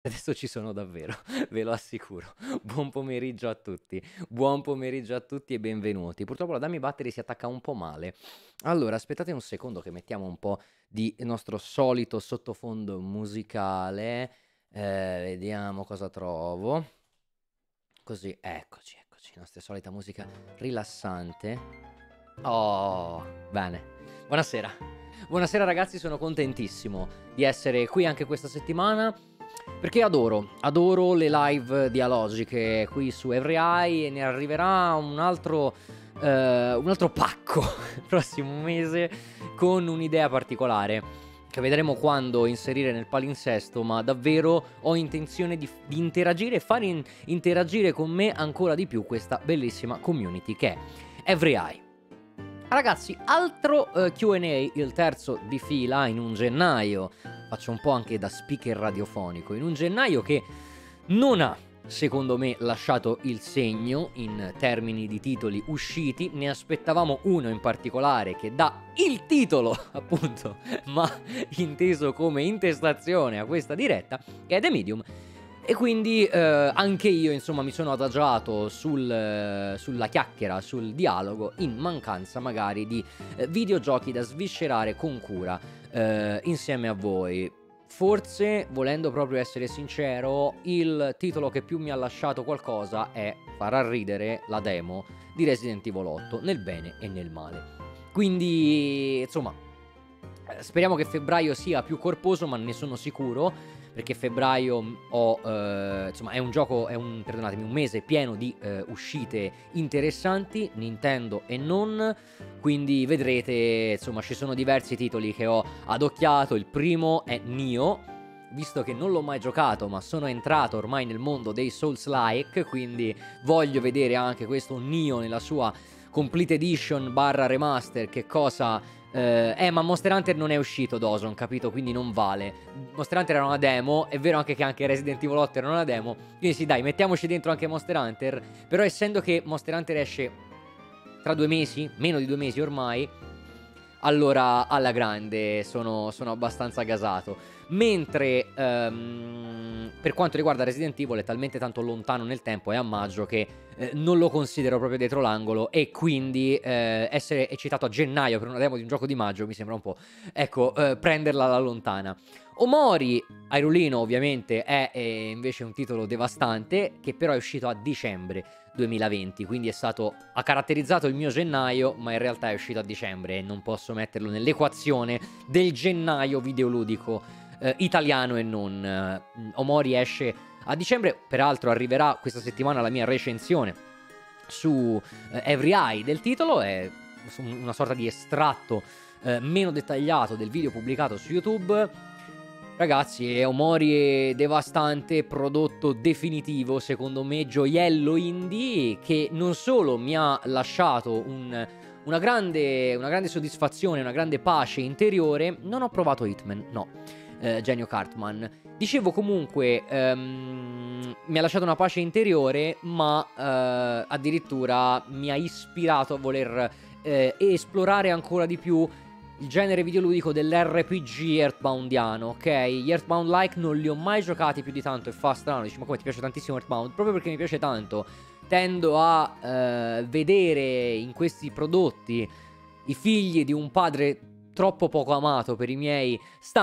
Adesso ci sono davvero, ve lo assicuro. Buon pomeriggio a tutti. Buon pomeriggio a tutti e benvenuti. Purtroppo la Dummy Battery si attacca un po' male. Allora, aspettate un secondo che mettiamo un po' di nostro solito sottofondo musicale. Vediamo cosa trovo. Così, eccoci, eccoci. Nostra solita musica rilassante. Oh, bene. Buonasera. Buonasera ragazzi, sono contentissimo di essere qui anche questa settimana perché adoro le live dialogiche qui su EveryEye e ne arriverà un altro pacco il prossimo mese con un'idea particolare che vedremo quando inserire nel palinsesto, ma davvero ho intenzione di interagire e fare interagire con me ancora di più questa bellissima community che è EveryEye. Ragazzi, altro Q&A, il terzo di fila in un gennaio, faccio un po' anche da speaker radiofonico, in un gennaio che non ha, secondo me, lasciato il segno in termini di titoli usciti. Ne aspettavamo uno in particolare che dà il titolo, appunto, ma inteso come intestazione a questa diretta, che è The Medium. E quindi anche io, insomma, mi sono adagiato sulla chiacchiera, sul dialogo, in mancanza magari di videogiochi da sviscerare con cura insieme a voi. Forse, volendo proprio essere sincero, il titolo che più mi ha lasciato qualcosa è, farà ridere, la demo di Resident Evil 8, nel bene e nel male. Quindi, insomma, speriamo che febbraio sia più corposo, ma ne sono sicuro, perché febbraio insomma, perdonatemi, un mese pieno di uscite interessanti, Nintendo e non, quindi vedrete, insomma, ci sono diversi titoli che ho adocchiato. Il primo è Nioh, visto che non l'ho mai giocato, ma sono entrato ormai nel mondo dei Souls-like, quindi voglio vedere anche questo Nioh nella sua Complete Edition / remaster, che cosa... ma Monster Hunter non è uscito, Dawson, capito? Quindi non vale. Monster Hunter era una demo. È vero anche che anche Resident Evil 8 era una demo. Quindi sì, dai, mettiamoci dentro anche Monster Hunter. Però essendo che Monster Hunter esce tra 2 mesi, meno di 2 mesi ormai, allora alla grande sono abbastanza gasato. Mentre per quanto riguarda Resident Evil è talmente tanto lontano nel tempo, è a maggio, che non lo considero proprio dietro l'angolo, e quindi essere eccitato a gennaio per una demo di un gioco di maggio mi sembra un po', ecco, prenderla alla lontana. Omori, Airulino ovviamente è invece un titolo devastante, che però è uscito a dicembre 2020, quindi ha caratterizzato il mio gennaio, ma in realtà è uscito a dicembre e non posso metterlo nell'equazione del gennaio videoludico italiano e non. Omori esce a dicembre, peraltro arriverà questa settimana la mia recensione su EveryEye del titolo, è una sorta di estratto meno dettagliato del video pubblicato su YouTube. Ragazzi, è Omori devastante, prodotto definitivo, secondo me, gioiello indie, che non solo mi ha lasciato una grande soddisfazione, una grande pace interiore. Non ho provato Hitman, no, Genio Cartman. Dicevo comunque, mi ha lasciato una pace interiore, ma addirittura mi ha ispirato a voler esplorare ancora di più il genere videoludico dell'RPG earthboundiano, ok? Gli Earthbound-like non li ho mai giocati più di tanto, e fa strano, dici, ma come ti piace tantissimo Earthbound? Proprio perché mi piace tanto, tendo a vedere in questi prodotti i figli di un padre troppo poco amato per i miei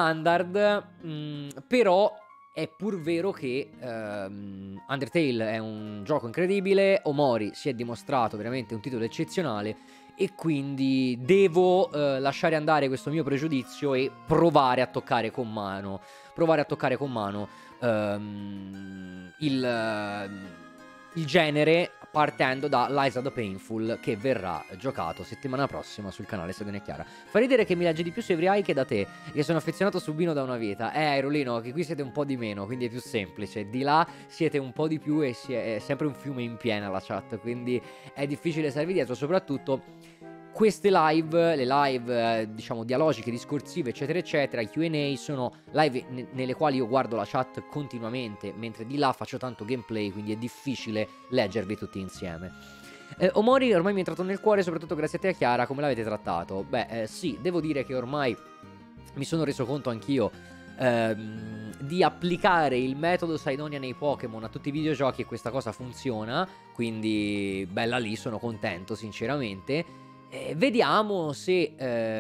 standard, però è pur vero che Undertale è un gioco incredibile, Omori si è dimostrato veramente un titolo eccezionale, e quindi devo lasciare andare questo mio pregiudizio e provare a toccare con mano il genere, partendo da Lies of the Painful, che verrà giocato settimana prossima sul canale Stagione Chiara. Fa ridere che mi leggi di più su EveryEye che da te, che sono affezionato su Bino da una vita. Airolino, che qui siete un po' di meno, quindi è più semplice. Di là siete un po' di più e è sempre un fiume in piena la chat, quindi è difficile starvi dietro. Soprattutto queste live, le live diciamo dialogiche, discorsive, eccetera eccetera, i Q&A, sono live nelle quali io guardo la chat continuamente, mentre di là faccio tanto gameplay, quindi è difficile leggervi tutti insieme. Omori ormai mi è entrato nel cuore, soprattutto grazie a te, Chiara. Come l'avete trattato? Beh, sì, devo dire che ormai mi sono reso conto anch'io di applicare il metodo Cydonia nei Pokémon a tutti i videogiochi, e questa cosa funziona, quindi bella lì, sono contento sinceramente. Vediamo se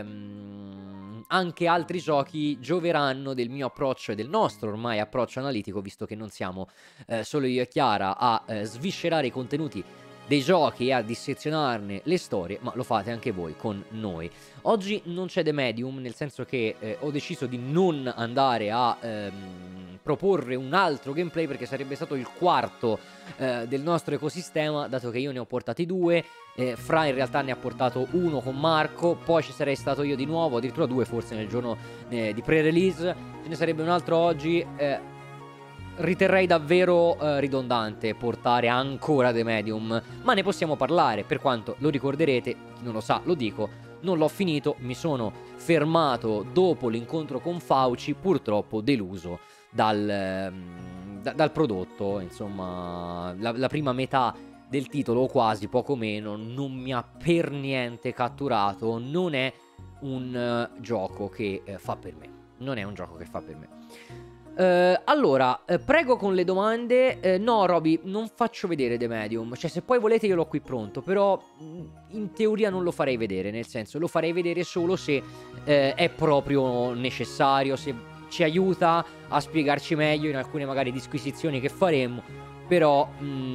anche altri giochi gioveranno del mio approccio e del nostro ormai approccio analitico, visto che non siamo solo io e Chiara a sviscerare i contenuti dei giochi e a dissezionarne le storie, ma lo fate anche voi con noi. Oggi non c'è The Medium, nel senso che ho deciso di non andare a proporre un altro gameplay, perché sarebbe stato il quarto del nostro ecosistema, dato che io ne ho portati due. Fra in realtà ne ha portato uno con Marco, poi ci sarei stato io di nuovo, addirittura due forse nel giorno di pre-release, ce ne sarebbe un altro oggi. Riterrei davvero ridondante portare ancora The Medium, ma ne possiamo parlare, per quanto lo ricorderete, chi non lo sa lo dico, non l'ho finito, mi sono fermato dopo l'incontro con Fauci, purtroppo deluso dal prodotto, insomma la prima metà del titolo, o quasi, poco meno, non mi ha per niente catturato, non è un gioco che fa per me, non è un gioco che fa per me. Allora, prego con le domande. No, Roby, non faccio vedere The Medium. Cioè, se poi volete io l'ho qui pronto, però in teoria non lo farei vedere, nel senso, lo farei vedere solo se è proprio necessario, se ci aiuta a spiegarci meglio in alcune magari disquisizioni che faremo. Però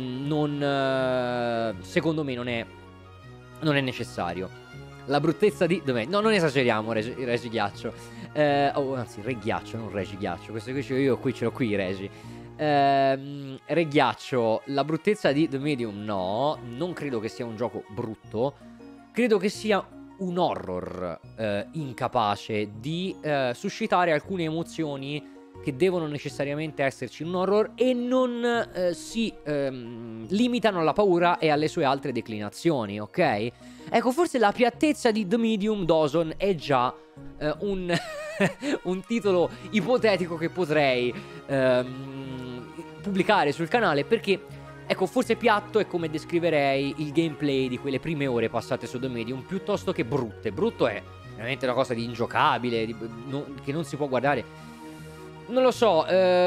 secondo me non è necessario. La bruttezza di... No, non esageriamo, Regighiaccio. Anzi, Reghiaccio, non Regighiaccio. Questo qui ce l'ho qui, Regi. Reghiaccio, la bruttezza di The Medium, no. Non credo che sia un gioco brutto. Credo che sia un horror incapace di suscitare alcune emozioni che devono necessariamente esserci in un horror, e non si limitano alla paura e alle sue altre declinazioni, ok? Ecco, forse la piattezza di The Medium Dawson è già un titolo ipotetico che potrei pubblicare sul canale, perché, ecco, forse piatto è come descriverei il gameplay di quelle prime ore passate su The Medium, piuttosto che brutte. Brutto è veramente una cosa di ingiocabile, che non si può guardare. Non lo so,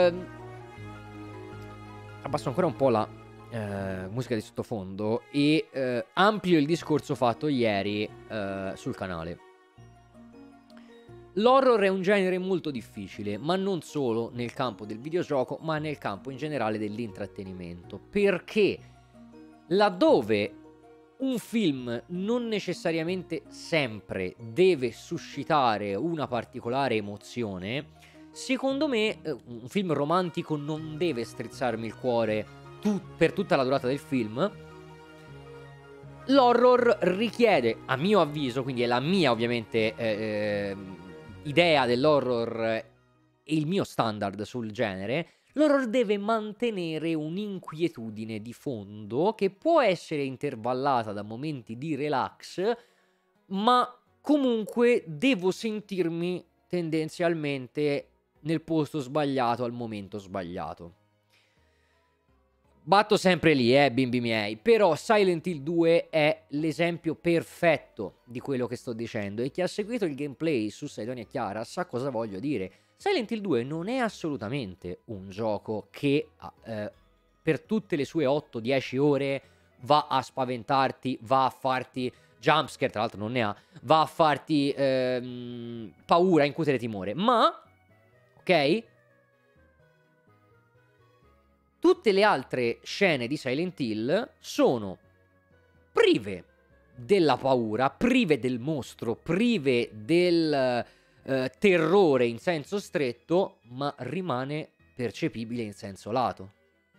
abbasso ancora un po' la musica di sottofondo e amplio il discorso fatto ieri sul canale. L'horror è un genere molto difficile, ma non solo nel campo del videogioco, ma nel campo in generale dell'intrattenimento, perché laddove un film non necessariamente sempre deve suscitare una particolare emozione, secondo me un film romantico non deve strizzarmi il cuore per tutta la durata del film. L'horror richiede, a mio avviso, quindi è la mia ovviamente idea dell'horror e il mio standard sul genere, l'horror deve mantenere un'inquietudine di fondo che può essere intervallata da momenti di relax, ma comunque devo sentirmi tendenzialmente nel posto sbagliato al momento sbagliato. Batto sempre lì, bimbi miei, però Silent Hill 2 è l'esempio perfetto di quello che sto dicendo, e chi ha seguito il gameplay su Cydonia Chiara sa cosa voglio dire. Silent Hill 2 non è assolutamente un gioco che per tutte le sue 8-10 ore va a spaventarti, va a farti jumpscare, tra l'altro non ne ha, va a farti paura, incutere timore, ma, ok? Tutte le altre scene di Silent Hill sono prive della paura, prive del mostro, prive del terrore in senso stretto, ma rimane percepibile in senso lato.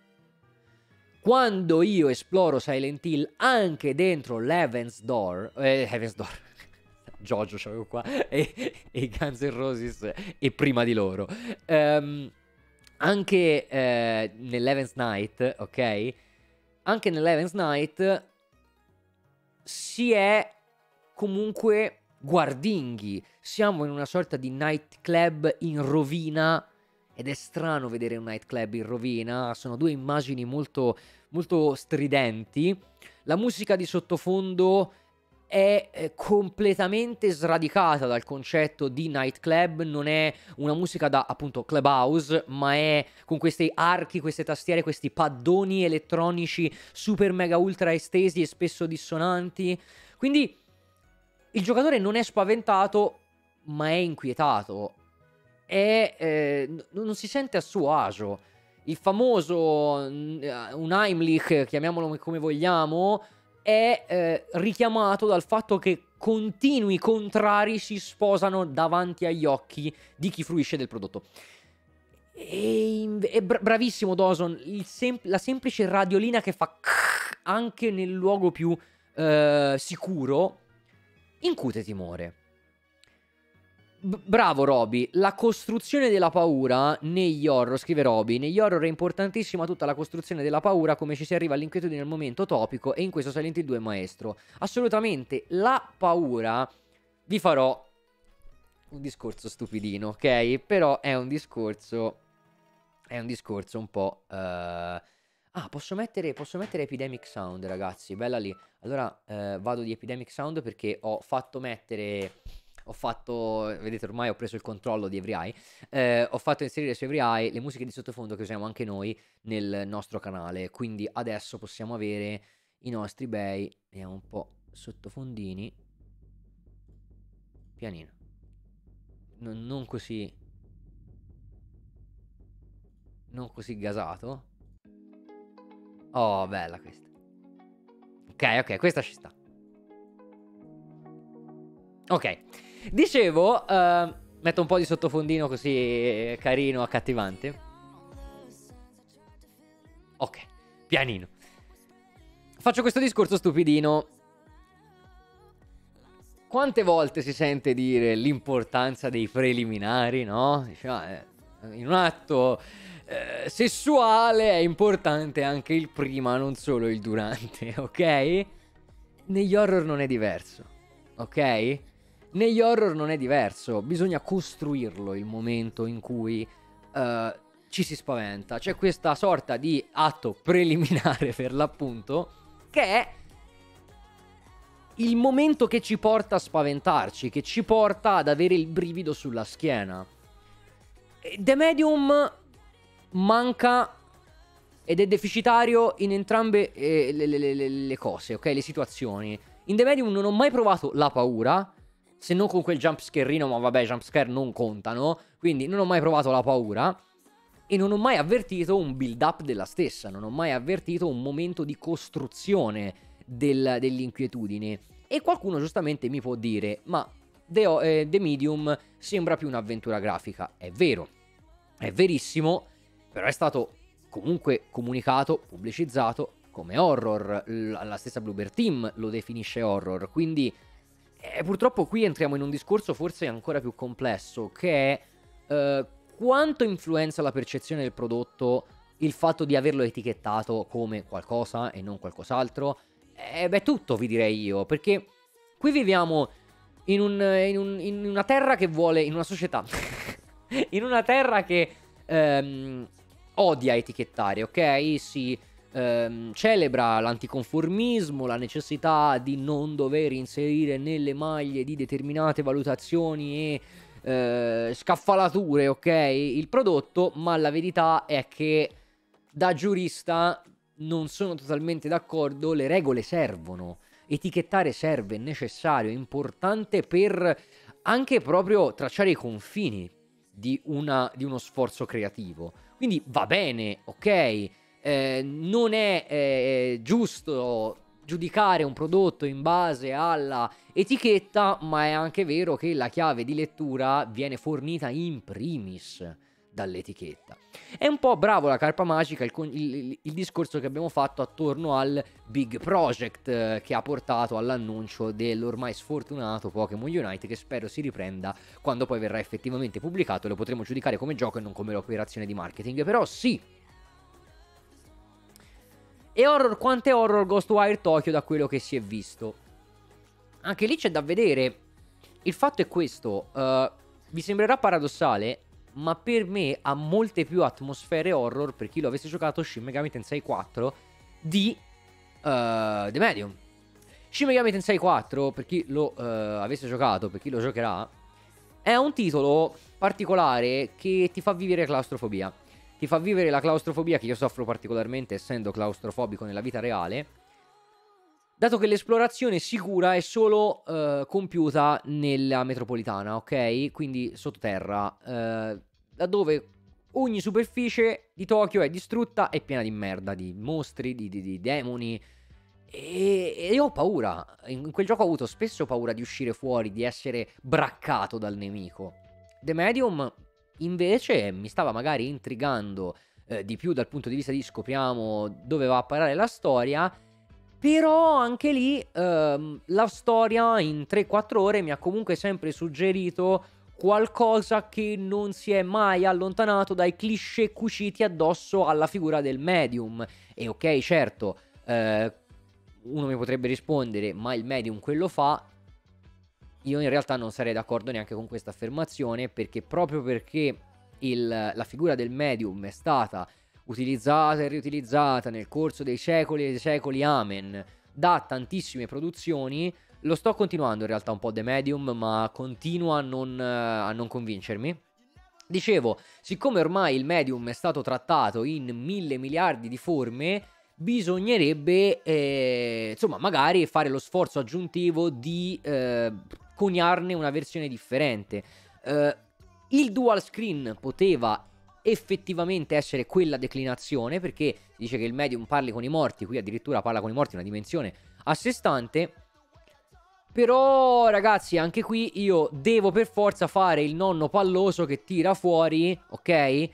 Quando io esploro Silent Hill anche dentro l'Heaven's Door, Jojo c'avevo qua, e i Guns N' Roses e prima di loro, anche nell'Heaven's Night, ok? Anche nell'Heaven's Night si è comunque guardinghi. Siamo in una sorta di nightclub in rovina, ed è strano vedere un nightclub in rovina. Sono due immagini molto, molto stridenti. La musica di sottofondo è completamente sradicata dal concetto di nightclub, non è una musica da appunto clubhouse, ma è con questi archi, queste tastiere, questi paddoni elettronici super mega ultra estesi e spesso dissonanti. Quindi il giocatore non è spaventato, ma è inquietato. Non si sente a suo agio. Il famoso un Heimlich, chiamiamolo come vogliamo, è richiamato dal fatto che continui contrari si sposano davanti agli occhi di chi fruisce del prodotto. È bravissimo Dawson, la semplice radiolina che fa anche nel luogo più sicuro incute timore. Bravo Roby, la costruzione della paura negli horror, scrive Roby, negli horror è importantissima tutta la costruzione della paura, come ci si arriva all'inquietudine nel momento topico, e in questo Silent Hill 2 è maestro. Assolutamente, la paura, vi farò un discorso stupidino, ok? Però è un discorso un po'... Ah, posso mettere Epidemic Sound, ragazzi, bella lì. Allora vado di Epidemic Sound perché ho fatto mettere... vedete ormai ho preso il controllo di EveryEye, ho fatto inserire su EveryEye le musiche di sottofondo che usiamo anche noi nel nostro canale, quindi adesso possiamo avere i nostri bei, vediamo un po', sottofondini, pianino, non così gasato. Oh, bella questa. Ok, questa ci sta. Ok, dicevo, metto un po' di sottofondino così carino, accattivante. Ok, pianino. Faccio questo discorso stupidino. Quante volte si sente dire l'importanza dei preliminari, no? Diciamo, in un atto sessuale è importante anche il prima, non solo il durante, ok? Negli horror non è diverso, ok? Negli horror non è diverso, bisogna costruirlo il momento in cui ci si spaventa. C'è questa sorta di atto preliminare per l'appunto, che è il momento che ci porta a spaventarci, che ci porta ad avere il brivido sulla schiena. The Medium manca ed è deficitario in entrambe le cose, ok? Le situazioni. In The Medium non ho mai provato la paura, se non con quel jumpscarino, ma vabbè, jumpscare non contano, quindi non ho mai provato la paura e non ho mai avvertito un build up della stessa, non ho mai avvertito un momento di costruzione dell'inquietudine. E qualcuno giustamente mi può dire, ma The Medium sembra più un'avventura grafica. È vero, è verissimo, però è stato comunque comunicato, pubblicizzato come horror. La stessa Bluebird Team lo definisce horror, quindi purtroppo qui entriamo in un discorso forse ancora più complesso, che è quanto influenza la percezione del prodotto il fatto di averlo etichettato come qualcosa e non qualcos'altro. Beh, tutto vi direi io, perché qui viviamo in una terra che vuole, in una società, in una terra che odia etichettare, ok? Si celebra l'anticonformismo, la necessità di non dover inserire nelle maglie di determinate valutazioni e scaffalature, ok? Il prodotto, ma la verità è che da giurista non sono totalmente d'accordo, le regole servono, etichettare serve, è necessario, è importante per anche proprio tracciare i confini di uno sforzo creativo. Quindi va bene, ok, non è giusto giudicare un prodotto in base alla etichetta, ma è anche vero che la chiave di lettura viene fornita in primis dall'etichetta. È un po' bravo la Carpa Magica il discorso che abbiamo fatto attorno al big project che ha portato all'annuncio dell'ormai sfortunato Pokémon Unite, che spero si riprenda quando poi verrà effettivamente pubblicato e lo potremo giudicare come gioco e non come operazione di marketing. Però sì. E horror, quante horror Ghostwire Tokyo da quello che si è visto? Anche lì c'è da vedere. Il fatto è questo, vi sembrerà paradossale, ma per me ha molte più atmosfere horror, per chi lo avesse giocato, Shin Megami Tensei 4 di The Medium. Shin Megami Tensei 4, per chi lo avesse giocato, per chi lo giocherà, è un titolo particolare che ti fa vivere claustrofobia. Ti fa vivere la claustrofobia che io soffro particolarmente essendo claustrofobico nella vita reale, dato che l'esplorazione sicura è solo compiuta nella metropolitana, ok? Quindi sottoterra, laddove ogni superficie di Tokyo è distrutta e piena di merda, di mostri, di demoni. E io ho paura. In quel gioco ho avuto spesso paura di uscire fuori, di essere braccato dal nemico. The Medium invece mi stava magari intrigando di più dal punto di vista di scopriamo dove va a parare la storia. Però anche lì la storia in 3-4 ore mi ha comunque sempre suggerito qualcosa che non si è mai allontanato dai cliché cuciti addosso alla figura del medium. E ok, certo, uno mi potrebbe rispondere, ma il medium quello fa. Io in realtà non sarei d'accordo neanche con questa affermazione, perché proprio perché la figura del medium è stata utilizzata e riutilizzata nel corso dei secoli e dei secoli, amen, da tantissime produzioni, lo sto continuando in realtà un po' The Medium, ma continua a non convincermi. Dicevo, siccome ormai il medium è stato trattato in 1000 miliardi di forme, bisognerebbe, insomma, magari fare lo sforzo aggiuntivo di coniarne una versione differente. Il dual screen poteva effettivamente essere quella declinazione, perché si dice che il medium parli con i morti, qui addirittura parla con i morti in una dimensione a sé stante. Però ragazzi, anche qui io devo per forza fare il nonno palloso che tira fuori, ok?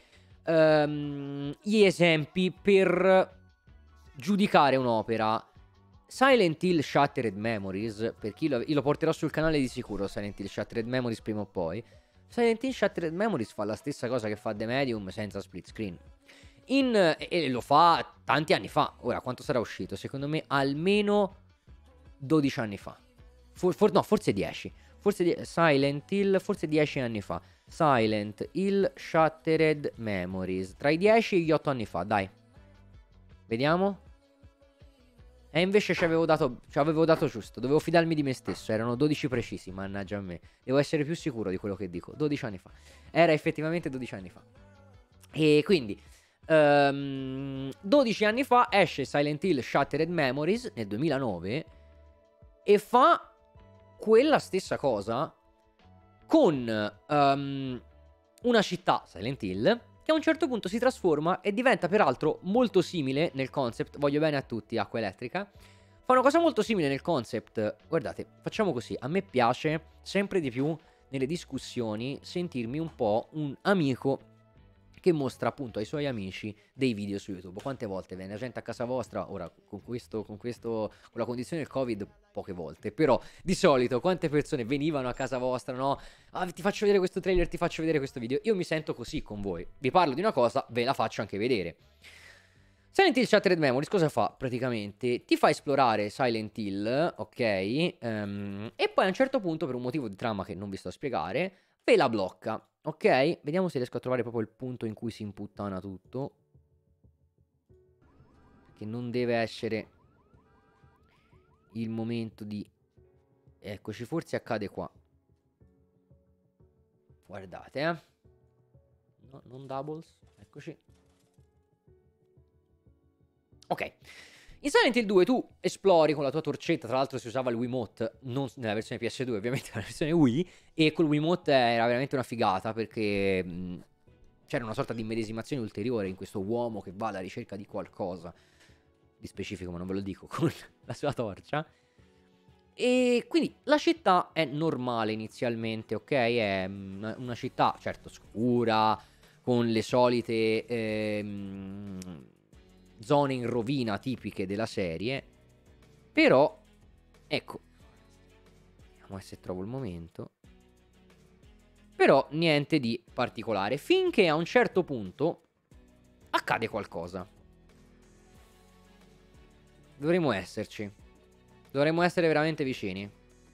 Gli esempi per giudicare un'opera. Silent Hill Shattered Memories, per chi io lo porterò sul canale di sicuro, Silent Hill Shattered Memories prima o poi. Silent Hill Shattered Memories fa la stessa cosa che fa The Medium senza split screen. E lo fa tanti anni fa. Ora, quanto sarà uscito? Secondo me almeno 12 anni fa. No, forse 10. Silent Hill, forse 10 anni fa. Silent Hill Shattered Memories. Tra i 10 e gli 8 anni fa, dai. Vediamo. E invece ci avevo dato giusto. Dovevo fidarmi di me stesso. Erano 12 precisi, mannaggia a me. Devo essere più sicuro di quello che dico. 12 anni fa. Era effettivamente 12 anni fa. E quindi 12 anni fa esce Silent Hill Shattered Memories nel 2009 e fa quella stessa cosa con una città, Silent Hill, che a un certo punto si trasforma e diventa peraltro molto simile nel concept. Voglio bene a tutti, Acqua Elettrica. Fa una cosa molto simile nel concept. Guardate, facciamo così. A me piace sempre di più nelle discussioni sentirmi un po' un amico che mostra appunto ai suoi amici dei video su YouTube. Quante volte viene la gente a casa vostra? Ora, con la condizione del Covid, poche volte. Però, di solito, quante persone venivano a casa vostra, no? Ah, ti faccio vedere questo trailer, ti faccio vedere questo video. Io mi sento così con voi. Vi parlo di una cosa, ve la faccio anche vedere. Silent Hill Shattered Memories cosa fa praticamente? Ti fa esplorare Silent Hill, ok? E poi a un certo punto, per un motivo di trama che non vi sto a spiegare, ve la blocca. Ok, vediamo se riesco a trovare proprio il punto in cui si imputtana tutto. Che non deve essere il momento di... Eccoci, forse accade qua. Guardate, no, non doubles. Eccoci. Ok. In Silent Hill 2 tu esplori con la tua torcetta, tra l'altro si usava il Wiimote, non nella versione PS2 ovviamente, nella versione Wii, e col Wiimote era veramente una figata perché c'era una sorta di immedesimazione ulteriore in questo uomo che va alla ricerca di qualcosa, di specifico ma non ve lo dico, con la sua torcia. E quindi la città è normale inizialmente, ok? È una città, certo, scura, con le solite... zone in rovina tipiche della serie. Però ecco, vediamo se trovo il momento. Però niente di particolare, finché a un certo punto accade qualcosa. Dovremmo esserci. Dovremmo essere veramente vicini.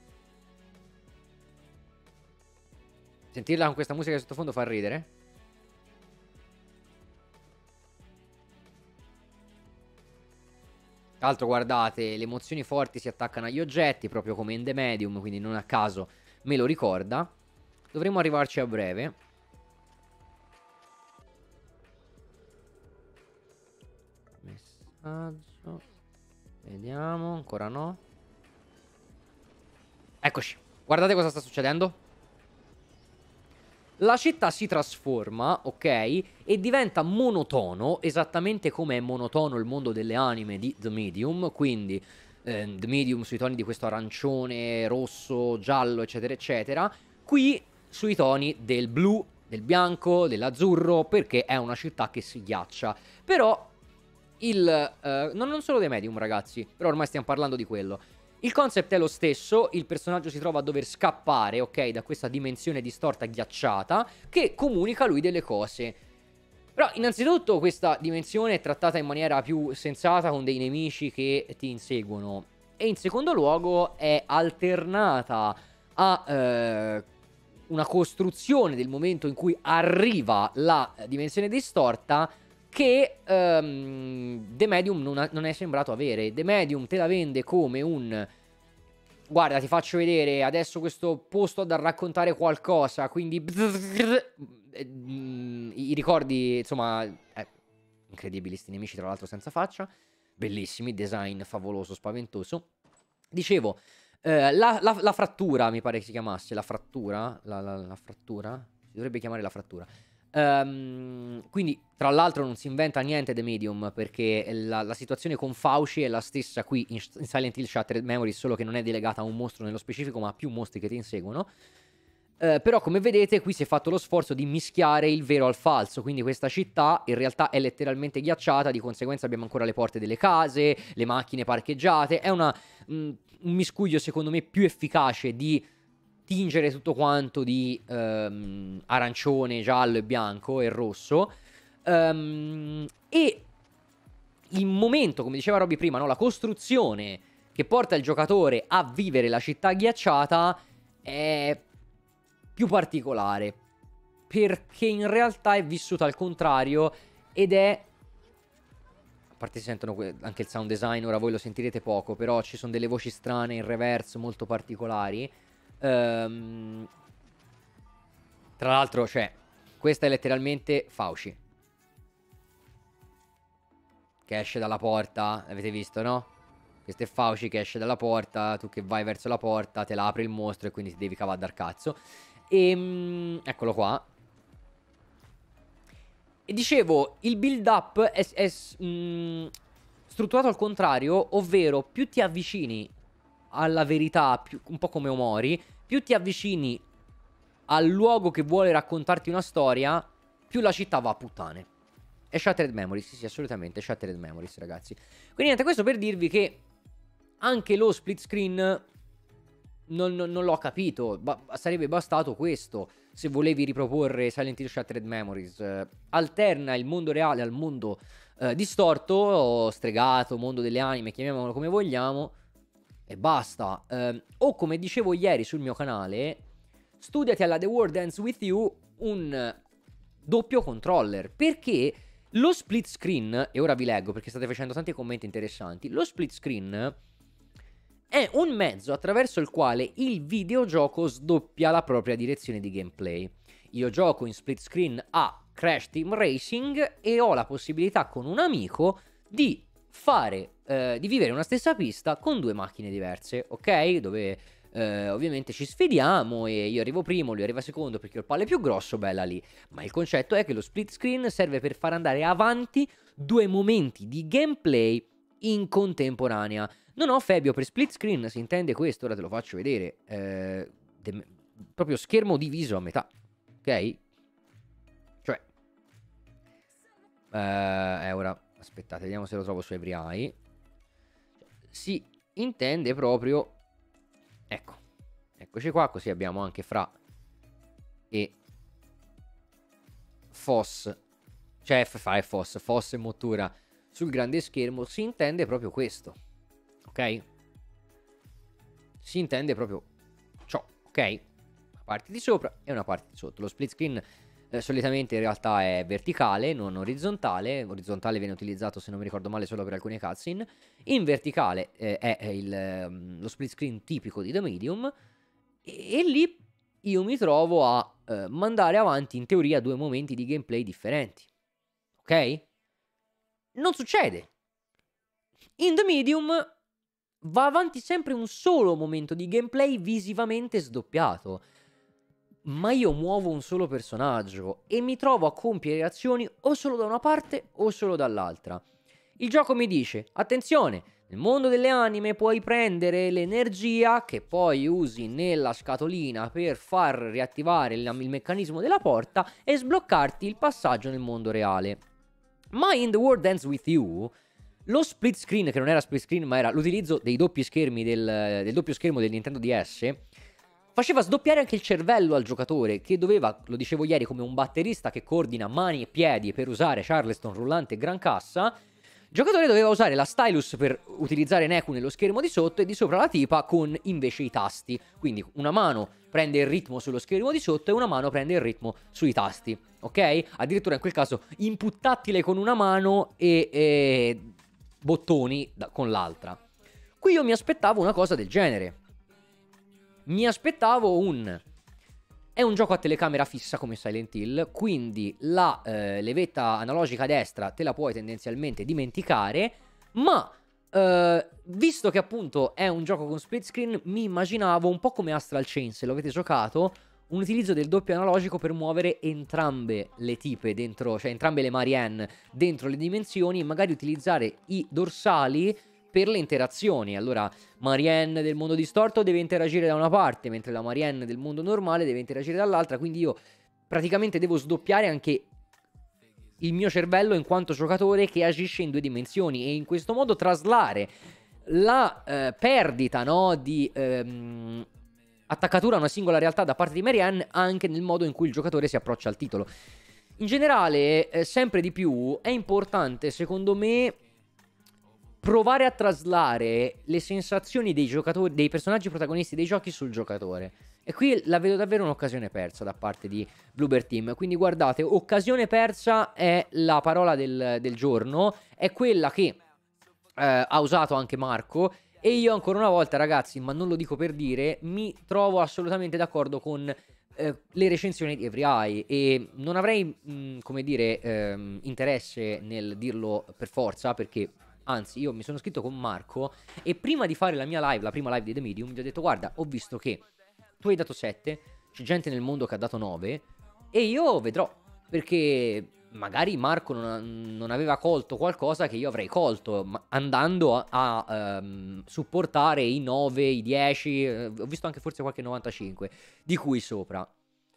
Sentirla con questa musica di sottofondo fa ridere. Tra l'altro guardate, le emozioni forti si attaccano agli oggetti, proprio come in The Medium, quindi non a caso me lo ricorda. Dovremmo arrivarci a breve. Messaggio. Vediamo, ancora no. Eccoci. Guardate cosa sta succedendo. La città si trasforma, ok? E diventa monotono, esattamente come è monotono il mondo delle anime di The Medium. Quindi The Medium sui toni di questo arancione, rosso, giallo, eccetera, eccetera. Qui sui toni del blu, del bianco, dell'azzurro, perché è una città che si ghiaccia. Però non solo The Medium, ragazzi, però ormai stiamo parlando di quello. Il concept è lo stesso, il personaggio si trova a dover scappare, ok, da questa dimensione distorta ghiacciata che comunica a lui delle cose. Però innanzitutto questa dimensione è trattata in maniera più sensata con dei nemici che ti inseguono. E in secondo luogo è alternata a una costruzione del momento in cui arriva la dimensione distorta che The Medium non è sembrato avere. The Medium te la vende come un: guarda, ti faccio vedere adesso questo posto da raccontare qualcosa, quindi i ricordi, insomma, incredibili sti nemici, tra l'altro senza faccia, bellissimi, design favoloso, spaventoso. Dicevo, la frattura, mi pare che si chiamasse, la frattura, la frattura, si dovrebbe chiamare la frattura. Quindi, tra l'altro, non si inventa niente The Medium, perché la situazione con Fauci è la stessa qui in Silent Hill Shattered Memories, solo che non è delegata a un mostro nello specifico, ma a più mostri che ti inseguono. Però, come vedete, qui si è fatto lo sforzo di mischiare il vero al falso. Quindi questa città in realtà è letteralmente ghiacciata, di conseguenza abbiamo ancora le porte delle case, le macchine parcheggiate. È un miscuglio, secondo me, più efficace di tingere tutto quanto di arancione, giallo e bianco e rosso. E il momento, come diceva Robby prima, no? La costruzione che porta il giocatore a vivere la città ghiacciata è più particolare, perché in realtà è vissuta al contrario ed è... A parte si sentono anche il sound design, ora voi lo sentirete poco, però ci sono delle voci strane in reverse molto particolari. Tra l'altro, cioè, questa è letteralmente Fauci che esce dalla porta, avete visto, no? Questo è Fauci che esce dalla porta, tu che vai verso la porta, te la apre il mostro e quindi ti devi cavare dal cazzo. Eccolo qua. E dicevo, il build up è strutturato al contrario, ovvero più ti avvicini alla verità, un po' come Omori, più ti avvicini al luogo che vuole raccontarti una storia, più la città va a puttane. È Shattered Memories, sì, assolutamente, Shattered Memories, ragazzi. Quindi niente, questo per dirvi che anche lo split screen non l'ho capito. Sarebbe bastato questo se volevi riproporre Silent Hill Shattered Memories. Alterna il mondo reale al mondo distorto, stregato, mondo delle anime, chiamiamolo come vogliamo, e basta. O come dicevo ieri sul mio canale, studiati alla The World Ends With You un doppio controller, perché lo split screen, e ora vi leggo perché state facendo tanti commenti interessanti, lo split screen è un mezzo attraverso il quale il videogioco sdoppia la propria direzione di gameplay. Io gioco in split screen a Crash Team Racing e ho la possibilità con un amico di di vivere una stessa pista con due macchine diverse, ok? Dove ovviamente ci sfidiamo e io arrivo primo, lui arriva secondo perché ho il palle più grosso, bella lì. Ma il concetto è che lo split screen serve per far andare avanti due momenti di gameplay in contemporanea. Non ho Febio per split screen, si intende questo, ora te lo faccio vedere. Proprio schermo diviso a metà, ok? Cioè, ora aspettate, vediamo se lo trovo su Every Eye. Si intende proprio, ecco, eccoci qua, così abbiamo anche Fra e Foss, cioè Fra e Foss e Mottura sul grande schermo. Si intende proprio questo, ok? Si intende proprio ciò, ok? Una parte di sopra e una parte di sotto. Lo split screen solitamente in realtà è verticale, non orizzontale. Orizzontale viene utilizzato, se non mi ricordo male, solo per alcune cutscene. In verticale è lo split screen tipico di The Medium. E lì io mi trovo a mandare avanti in teoria due momenti di gameplay differenti. Ok? Non succede. In The Medium va avanti sempre un solo momento di gameplay visivamente sdoppiato. Ma io muovo un solo personaggio e mi trovo a compiere azioni o solo da una parte o solo dall'altra. Il gioco mi dice: attenzione, nel mondo delle anime puoi prendere l'energia che poi usi nella scatolina per far riattivare il meccanismo della porta e sbloccarti il passaggio nel mondo reale. Ma in The World Ends With You, lo split screen, che non era split screen ma era l'utilizzo dei doppi schermi del doppio schermo del Nintendo DS, faceva sdoppiare anche il cervello al giocatore, che doveva, lo dicevo ieri, come un batterista che coordina mani e piedi per usare Charleston, rullante e gran cassa. Il giocatore doveva usare la stylus per utilizzare Neku nello schermo di sotto e di sopra la tipa con invece i tasti. Quindi una mano prende il ritmo sullo schermo di sotto e una mano prende il ritmo sui tasti. Ok? Addirittura in quel caso input tattile con una mano e bottoni con l'altra. Qui io mi aspettavo una cosa del genere. Mi aspettavo È un gioco a telecamera fissa come Silent Hill, quindi la levetta analogica destra te la puoi tendenzialmente dimenticare, ma visto che appunto è un gioco con split screen, mi immaginavo un po' come Astral Chain, se lo avete giocato, un utilizzo del doppio analogico per muovere entrambe le tipe dentro, cioè entrambe le Marianne dentro le dimensioni, e magari utilizzare i dorsali per le interazioni. Allora Marianne del mondo distorto deve interagire da una parte, mentre la Marianne del mondo normale deve interagire dall'altra, quindi io praticamente devo sdoppiare anche il mio cervello in quanto giocatore che agisce in due dimensioni, e in questo modo traslare la perdita, no, di attaccatura a una singola realtà da parte di Marianne anche nel modo in cui il giocatore si approccia al titolo. In generale, sempre di più è importante, secondo me, provare a traslare le sensazioni dei giocatori, dei personaggi protagonisti dei giochi sul giocatore. E qui la vedo davvero un'occasione persa da parte di Bloober Team. Quindi guardate, occasione persa è la parola del giorno, è quella che ha usato anche Marco. E io ancora una volta, ragazzi, ma non lo dico per dire, mi trovo assolutamente d'accordo con le recensioni di Every Eye, e non avrei, come dire, interesse nel dirlo per forza, perché anzi, io mi sono scritto con Marco e prima di fare la mia live, la prima live di The Medium, gli ho detto: guarda, ho visto che tu hai dato 7, c'è gente nel mondo che ha dato 9 e io vedrò, perché magari Marco non aveva colto qualcosa che io avrei colto, andando a supportare i 9, i 10, ho visto anche forse qualche 95, di cui sopra.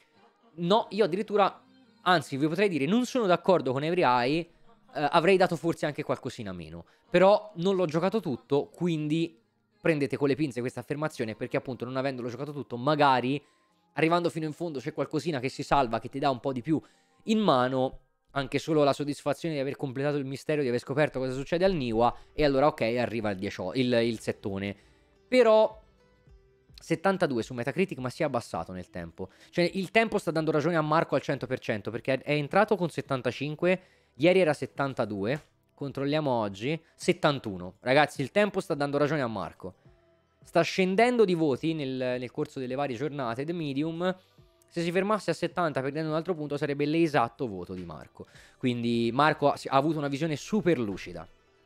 No, io addirittura, anzi vi potrei dire, non sono d'accordo con Every Eye. Avrei dato forse anche qualcosina meno, però non l'ho giocato tutto, quindi prendete con le pinze questa affermazione, perché appunto non avendolo giocato tutto, magari arrivando fino in fondo c'è qualcosina che si salva, che ti dà un po' di più in mano, anche solo la soddisfazione di aver completato il mistero, di aver scoperto cosa succede al Niwa, e allora ok, arriva il settone. Però 72 su Metacritic, ma si è abbassato nel tempo. Cioè il tempo sta dando ragione a Marco al 100%, perché è entrato con 75, ieri era 72, controlliamo oggi, 71. Ragazzi, il tempo sta dando ragione a Marco. Sta scendendo di voti nel corso delle varie giornate. The Medium, se si fermasse a 70 perdendo un altro punto, sarebbe l'esatto voto di Marco. Quindi Marco ha avuto una visione super lucida.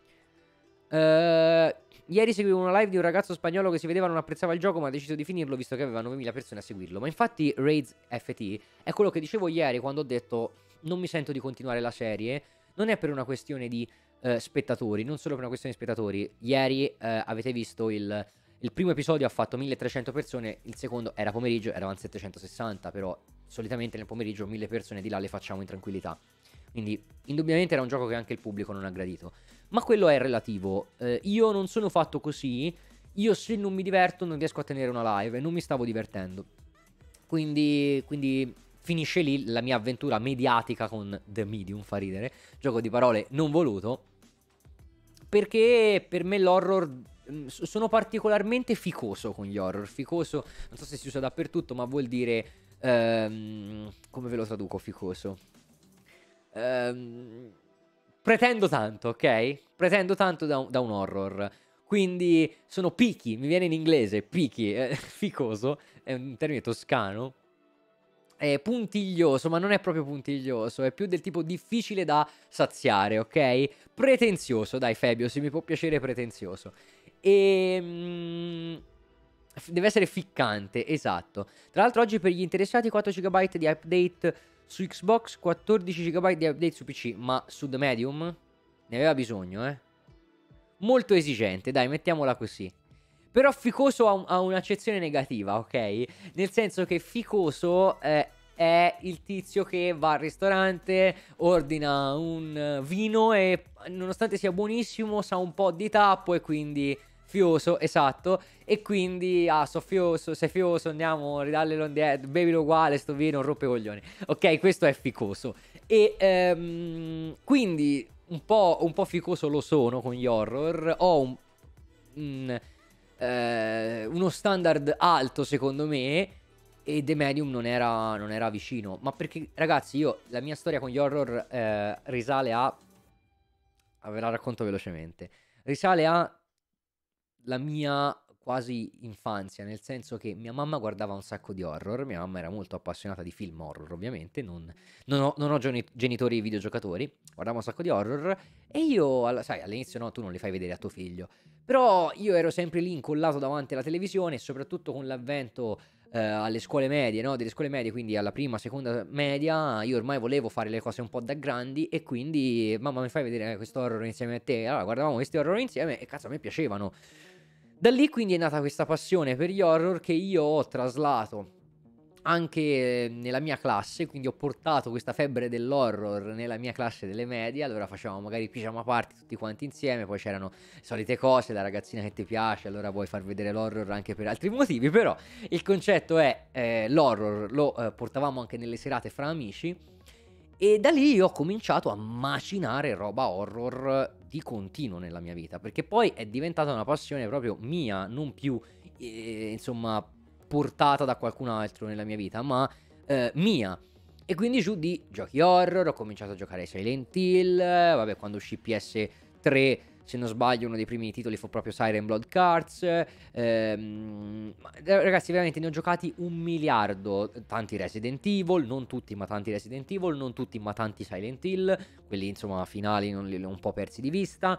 Ieri seguivo una live di un ragazzo spagnolo che si vedeva non apprezzava il gioco, ma ha deciso di finirlo visto che aveva 9000 persone a seguirlo. Ma infatti Raids FT è quello che dicevo ieri quando ho detto non mi sento di continuare la serie. Non è per una questione di spettatori, non solo per una questione di spettatori. Ieri avete visto il primo episodio ha fatto 1300 persone, il secondo era pomeriggio, eravamo 760, però solitamente nel pomeriggio 1000 persone di là le facciamo in tranquillità. Quindi indubbiamente era un gioco che anche il pubblico non ha gradito. Ma quello è relativo. Io non sono fatto così. Io se non mi diverto non riesco a tenere una live e non mi stavo divertendo. Quindi finisce lì la mia avventura mediatica con The Medium, fa ridere. Gioco di parole non voluto. Perché per me l'horror... sono particolarmente ficoso con gli horror. Ficoso, non so se si usa dappertutto, ma vuol dire come ve lo traduco ficoso? Ehm, Pretendo tanto, ok? Pretendo tanto da un horror. Quindi sono picky, mi viene in inglese, picky, ficoso, è un termine toscano. È puntiglioso, ma non è proprio puntiglioso, è più del tipo difficile da saziare, ok? Pretenzioso, dai Fabio, se mi può piacere pretenzioso. E... deve essere ficcante, esatto. Tra l'altro oggi per gli interessati 4 GB di update su Xbox, 14 GB di update su PC, ma su The Medium ne aveva bisogno, eh? Molto esigente, dai, mettiamola così. Però ficoso ha un'accezione negativa, ok? Nel senso che ficoso è il tizio che va al ristorante, ordina un vino e nonostante sia buonissimo sa un po' di tappo e quindi fioso, esatto. E quindi, so fioso, sei fioso, andiamo, ridalle l'ondietto, bevilo uguale, sto vino, rompe coglioni. Ok, questo è ficoso. E quindi un po' ficoso lo sono con gli horror. Ho uno standard alto secondo me e The Medium non era vicino. Ma perché ragazzi, la mia storia con gli horror risale a... ve la racconto velocemente. Risale a la mia quasi infanzia, nel senso che mia mamma guardava un sacco di horror, mia mamma era molto appassionata di film horror ovviamente, non ho genitori videogiocatori, guardava un sacco di horror e io, sai, all'inizio no, tu non li fai vedere a tuo figlio, però io ero sempre lì incollato davanti alla televisione e soprattutto con l'avvento alle scuole medie, no? Delle scuole medie, quindi alla prima, seconda media, io ormai volevo fare le cose un po' da grandi e quindi mamma mi fai vedere questo horror insieme a te, allora guardavamo questi horror insieme e cazzo a me piacevano. Da lì quindi è nata questa passione per gli horror che io ho traslato anche nella mia classe, quindi ho portato questa febbre dell'horror nella mia classe delle medie, allora facevamo magari pigiama party tutti quanti insieme, poi c'erano solite cose, la ragazzina che ti piace, allora vuoi far vedere l'horror anche per altri motivi, però il concetto è l'horror lo portavamo anche nelle serate fra amici e da lì ho cominciato a macinare roba horror di continuo nella mia vita, perché poi è diventata una passione proprio mia, non più insomma portata da qualcun altro nella mia vita, ma mia. E quindi giù di giochi horror ho cominciato a giocare ai Silent Hill, vabbè quando uscì PS3 se non sbaglio uno dei primi titoli fu proprio Siren Blood Cards. Ragazzi veramente ne ho giocati un miliardo, tanti Resident Evil, non tutti ma tanti Resident Evil, non tutti ma tanti Silent Hill, quelli insomma finali non li ho un po' persi di vista.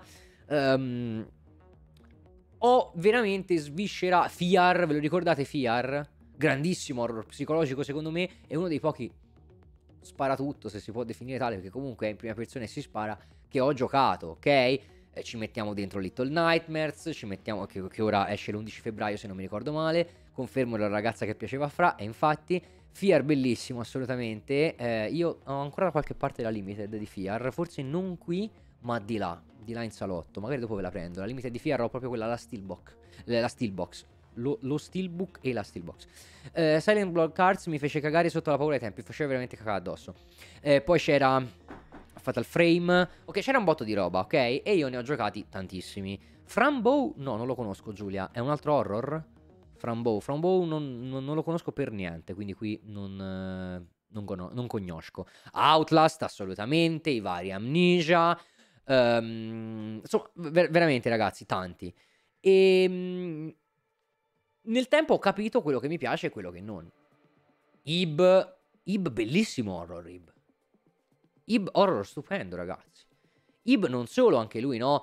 Ho veramente sviscerato FIAR, ve lo ricordate FIAR? Grandissimo horror psicologico secondo me, è uno dei pochi sparatutto se si può definire tale perché comunque è in prima persona e si spara che ho giocato, ok? Ci mettiamo dentro Little Nightmares, ci mettiamo che ora esce l'11 febbraio se non mi ricordo male, confermo la ragazza che piaceva a Fra e infatti FIAR bellissimo assolutamente, io ho ancora da qualche parte la limited di FIAR, forse non qui ma di là in salotto, magari dopo ve la prendo, la limited di FIAR ho proprio quella la Steelbox, lo Steelbook e la Steelbox. Silent Blood Cards mi fece cagare sotto la paura ai tempi, faceva veramente cagare addosso. Poi c'era Fatal Frame, ok, c'era un botto di roba, ok? E io ne ho giocati tantissimi. Frambow, no, non lo conosco, Giulia, è un altro horror? Frambow non lo conosco per niente, quindi qui non conosco. Outlast, assolutamente, i vari Amnesia, insomma, veramente ragazzi, tanti. E nel tempo ho capito quello che mi piace e quello che non. Ib bellissimo horror, Ib horror stupendo, ragazzi. Ib non solo, anche lui, no?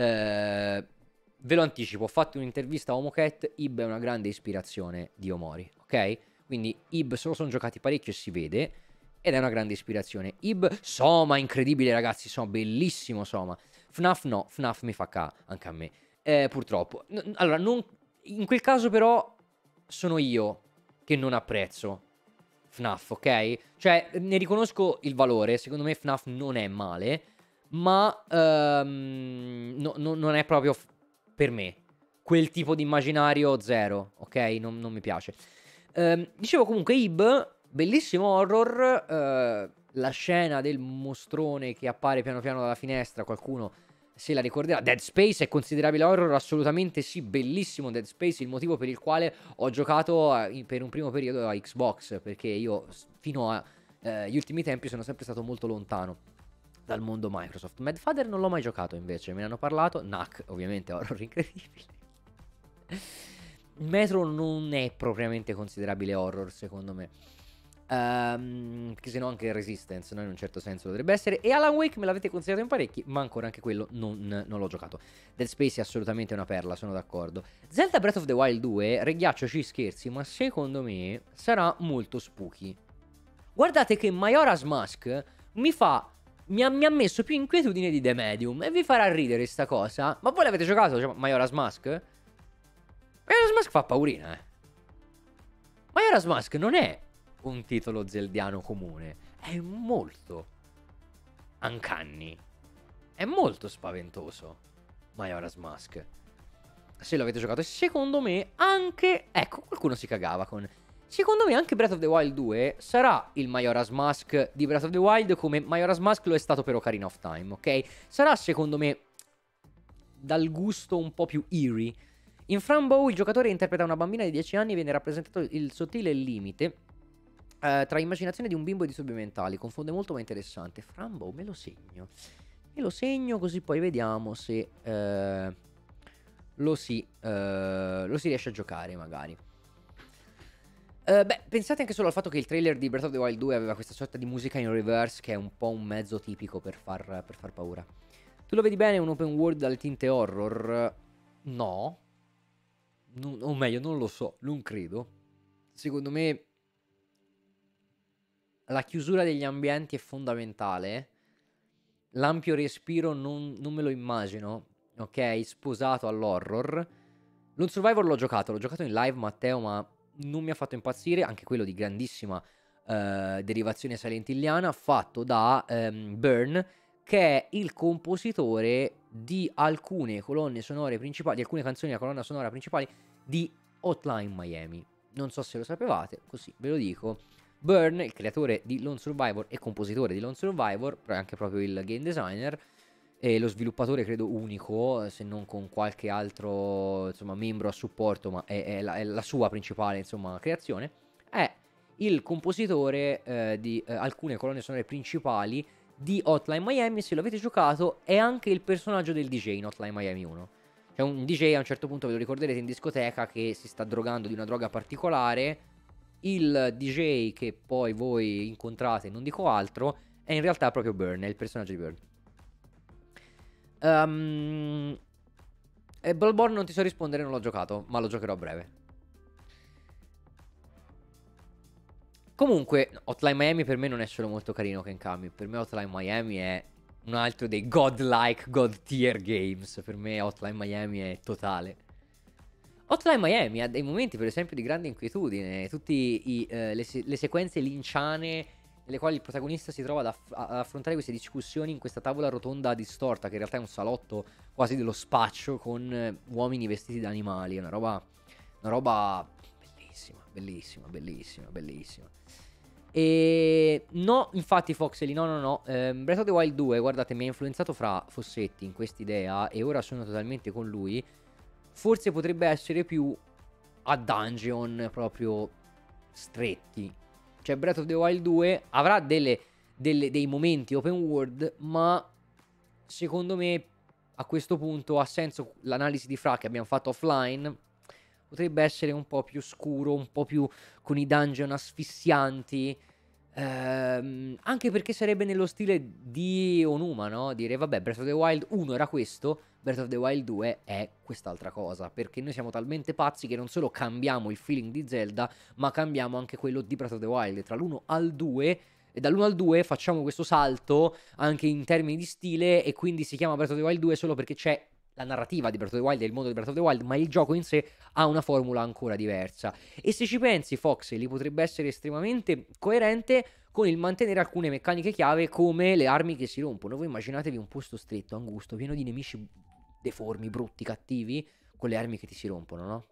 Ve lo anticipo, ho fatto un'intervista a Omocat, Ib è una grande ispirazione di Omori, ok? Quindi Ib se lo sono giocati parecchio e si vede, ed è una grande ispirazione. Ib, Soma, incredibile ragazzi, Soma, bellissimo Soma. FNAF no, FNAF mi fa ca anche a me, purtroppo. Allora, in quel caso però sono io che non apprezzo FNAF, ok? Cioè, ne riconosco il valore, secondo me FNAF non è male, ma non è proprio per me. Quel tipo di immaginario zero, ok? Non mi piace. Dicevo comunque Ib, bellissimo horror, la scena del mostrone che appare piano piano dalla finestra, qualcuno se la ricorderà. Dead Space è considerabile horror? Assolutamente sì, bellissimo Dead Space, il motivo per il quale ho giocato per un primo periodo a Xbox, perché io fino agli ultimi tempi sono sempre stato molto lontano dal mondo Microsoft. Mad Father non l'ho mai giocato invece, me ne hanno parlato. Knack, ovviamente, horror incredibile. Metro non è propriamente considerabile horror, secondo me. Perché se no anche Resistance, no? In un certo senso dovrebbe essere. E Alan Wake me l'avete consigliato in parecchi, ma ancora anche quello non l'ho giocato. Dead Space è assolutamente una perla, sono d'accordo. Zelda Breath of the Wild 2, Reghiaccio ci scherzi, ma secondo me sarà molto spooky. Guardate che Majora's Mask mi ha messo più inquietudine di The Medium. E vi farà ridere sta cosa. Ma voi l'avete giocato, cioè, Majora's Mask? Majora's Mask fa paurina, eh. Majora's Mask non è un titolo zeldiano comune. È molto uncanny. È molto spaventoso Majora's Mask. Se l'avete giocato. E secondo me anche... Ecco, qualcuno si cagava con... Secondo me anche Breath of the Wild 2 sarà il Majora's Mask di Breath of the Wild, come Majora's Mask lo è stato per Ocarina of Time, ok? Sarà secondo me dal gusto un po' più eerie. In Frambow il giocatore interpreta una bambina di 10 anni e viene rappresentato il sottile limite tra immaginazione di un bimbo e disturbi mentali. Confonde molto ma interessante. Frambow, me lo segno. Me lo segno così poi vediamo se lo si riesce a giocare magari. Beh, pensate anche solo al fatto che il trailer di Breath of the Wild 2 aveva questa sorta di musica in reverse che è un po' un mezzo tipico per far paura. Tu lo vedi bene un open world dalle tinte horror? No. O meglio, non lo so, non credo. Secondo me la chiusura degli ambienti è fondamentale. L'ampio respiro non me lo immagino, ok? Sposato all'horror. Lone Survivor l'ho giocato in live, Matteo, ma non mi ha fatto impazzire. Anche quello di grandissima derivazione silentiliana, fatto da Byrne, che è il compositore di alcune colonne sonore principali, di alcune canzoni della colonna sonora principali di Hotline Miami. Non so se lo sapevate, così ve lo dico. Byrne, il creatore di Lone Survivor e compositore di Lone Survivor, però è anche proprio il game designer e lo sviluppatore credo unico, se non con qualche altro insomma membro a supporto, ma è la sua principale insomma creazione, è il compositore di alcune colonne sonore principali di Hotline Miami. Se lo avete giocato è anche il personaggio del DJ in Hotline Miami 1. C'è un DJ a un certo punto, ve lo ricorderete, in discoteca che si sta drogando di una droga particolare. Il DJ che poi voi incontrate, non dico altro, è in realtà proprio Byrne, è il personaggio di Byrne. Bloodborne non ti so rispondere, non l'ho giocato, ma lo giocherò a breve. Comunque, Hotline Miami per me non è solo molto carino Ken Kami. Per me Hotline Miami è un altro dei godlike, god tier games. Per me Hotline Miami è totale. Hotline Miami ha dei momenti per esempio di grande inquietudine. Tutte le sequenze linciane nelle quali il protagonista si trova ad affrontare queste discussioni in questa tavola rotonda distorta, che in realtà è un salotto quasi dello spaccio con uomini vestiti da animali. È una roba bellissima, bellissima, bellissima, bellissima. E no, infatti Foxely, no. Breath of the Wild 2, guardate, mi ha influenzato Fra Fossetti in quest'idea e ora sono totalmente con lui. Forse potrebbe essere più a dungeon proprio stretti. Cioè Breath of the Wild 2 avrà dei momenti open world, ma secondo me a questo punto ha senso l'analisi di Fra che abbiamo fatto offline. Potrebbe essere un po' più scuro, un po' più con i dungeon asfissianti. Anche perché sarebbe nello stile di Onuma, no? Dire vabbè, Breath of the Wild 1 era questo, Breath of the Wild 2 è quest'altra cosa. Perché noi siamo talmente pazzi che non solo cambiamo il feeling di Zelda, ma cambiamo anche quello di Breath of the Wild. Tra l'1 al 2, e dall'1 al 2 facciamo questo salto anche in termini di stile, e quindi si chiama Breath of the Wild 2 solo perché c'è la narrativa di Breath of the Wild e il mondo di Breath of the Wild, ma il gioco in sé ha una formula ancora diversa. E se ci pensi, Foxely potrebbe essere estremamente coerente con il mantenere alcune meccaniche chiave come le armi che si rompono. Voi immaginatevi un posto stretto, angusto, pieno di nemici deformi, brutti, cattivi, con le armi che ti si rompono, no?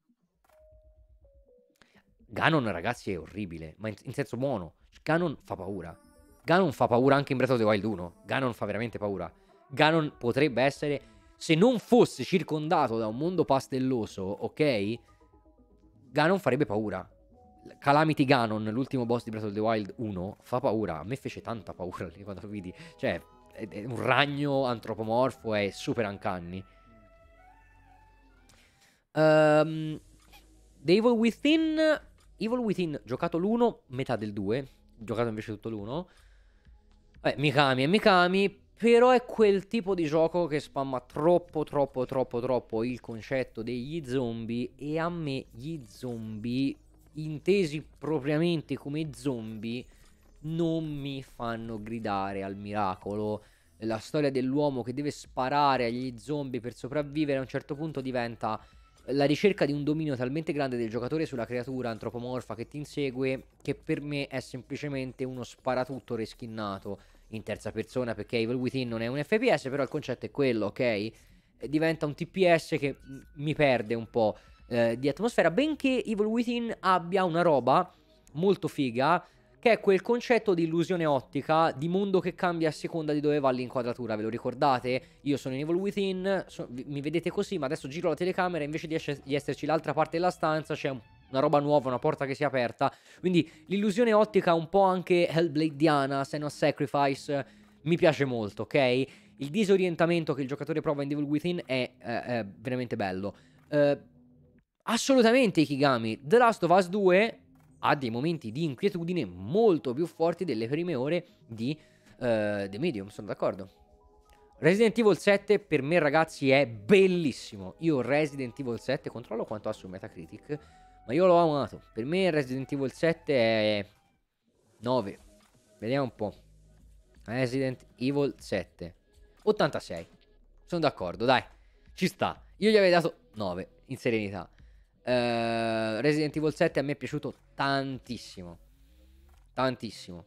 Ganon, ragazzi, è orribile, ma in senso buono. Ganon fa paura. Ganon fa paura anche in Breath of the Wild 1. Ganon fa veramente paura. Ganon potrebbe essere, se non fosse circondato da un mondo pastelloso, ok? Ganon farebbe paura. Calamity Ganon, l'ultimo boss di Breath of the Wild 1, fa paura. A me fece tanta paura lì quando lo vidi. Cioè, è un ragno antropomorfo, è super uncanny. The Evil Within. Evil Within, giocato l'1, metà del 2. Giocato invece tutto l'1. Mikami è Mikami. Però è quel tipo di gioco che spamma troppo il concetto degli zombie. E a me gli zombie, intesi propriamente come zombie, non mi fanno gridare al miracolo. La storia dell'uomo che deve sparare agli zombie per sopravvivere a un certo punto diventa la ricerca di un dominio talmente grande del giocatore sulla creatura antropomorfa che ti insegue, che per me è semplicemente uno sparatutto reskinnato in terza persona, perché Evil Within non è un FPS, però il concetto è quello, ok? E diventa un TPS che mi perde un po' di atmosfera, benché Evil Within abbia una roba molto figa, che è quel concetto di illusione ottica, di mondo che cambia a seconda di dove va l'inquadratura. Ve lo ricordate? Io sono in Evil Within, mi vedete così, ma adesso giro la telecamera, invece di esserci l'altra parte della stanza c'è una roba nuova, una porta che si è aperta. Quindi l'illusione ottica, un po' anche Hellblade Diana, Senua Sacrifice, mi piace molto, ok? Il disorientamento che il giocatore prova in Evil Within è veramente bello. Assolutamente Ikigami. The Last of Us 2 ha dei momenti di inquietudine molto più forti delle prime ore di The Medium, sono d'accordo. Resident Evil 7 per me, ragazzi, è bellissimo. Io Resident Evil 7, controllo quanto ha su Metacritic, ma io l'ho amato. Per me Resident Evil 7 è 9. Vediamo un po'. Resident Evil 7 86. Sono d'accordo, dai, ci sta. Io gli avevo dato 9 in serenità. Resident Evil 7 a me è piaciuto tantissimo. Tantissimo.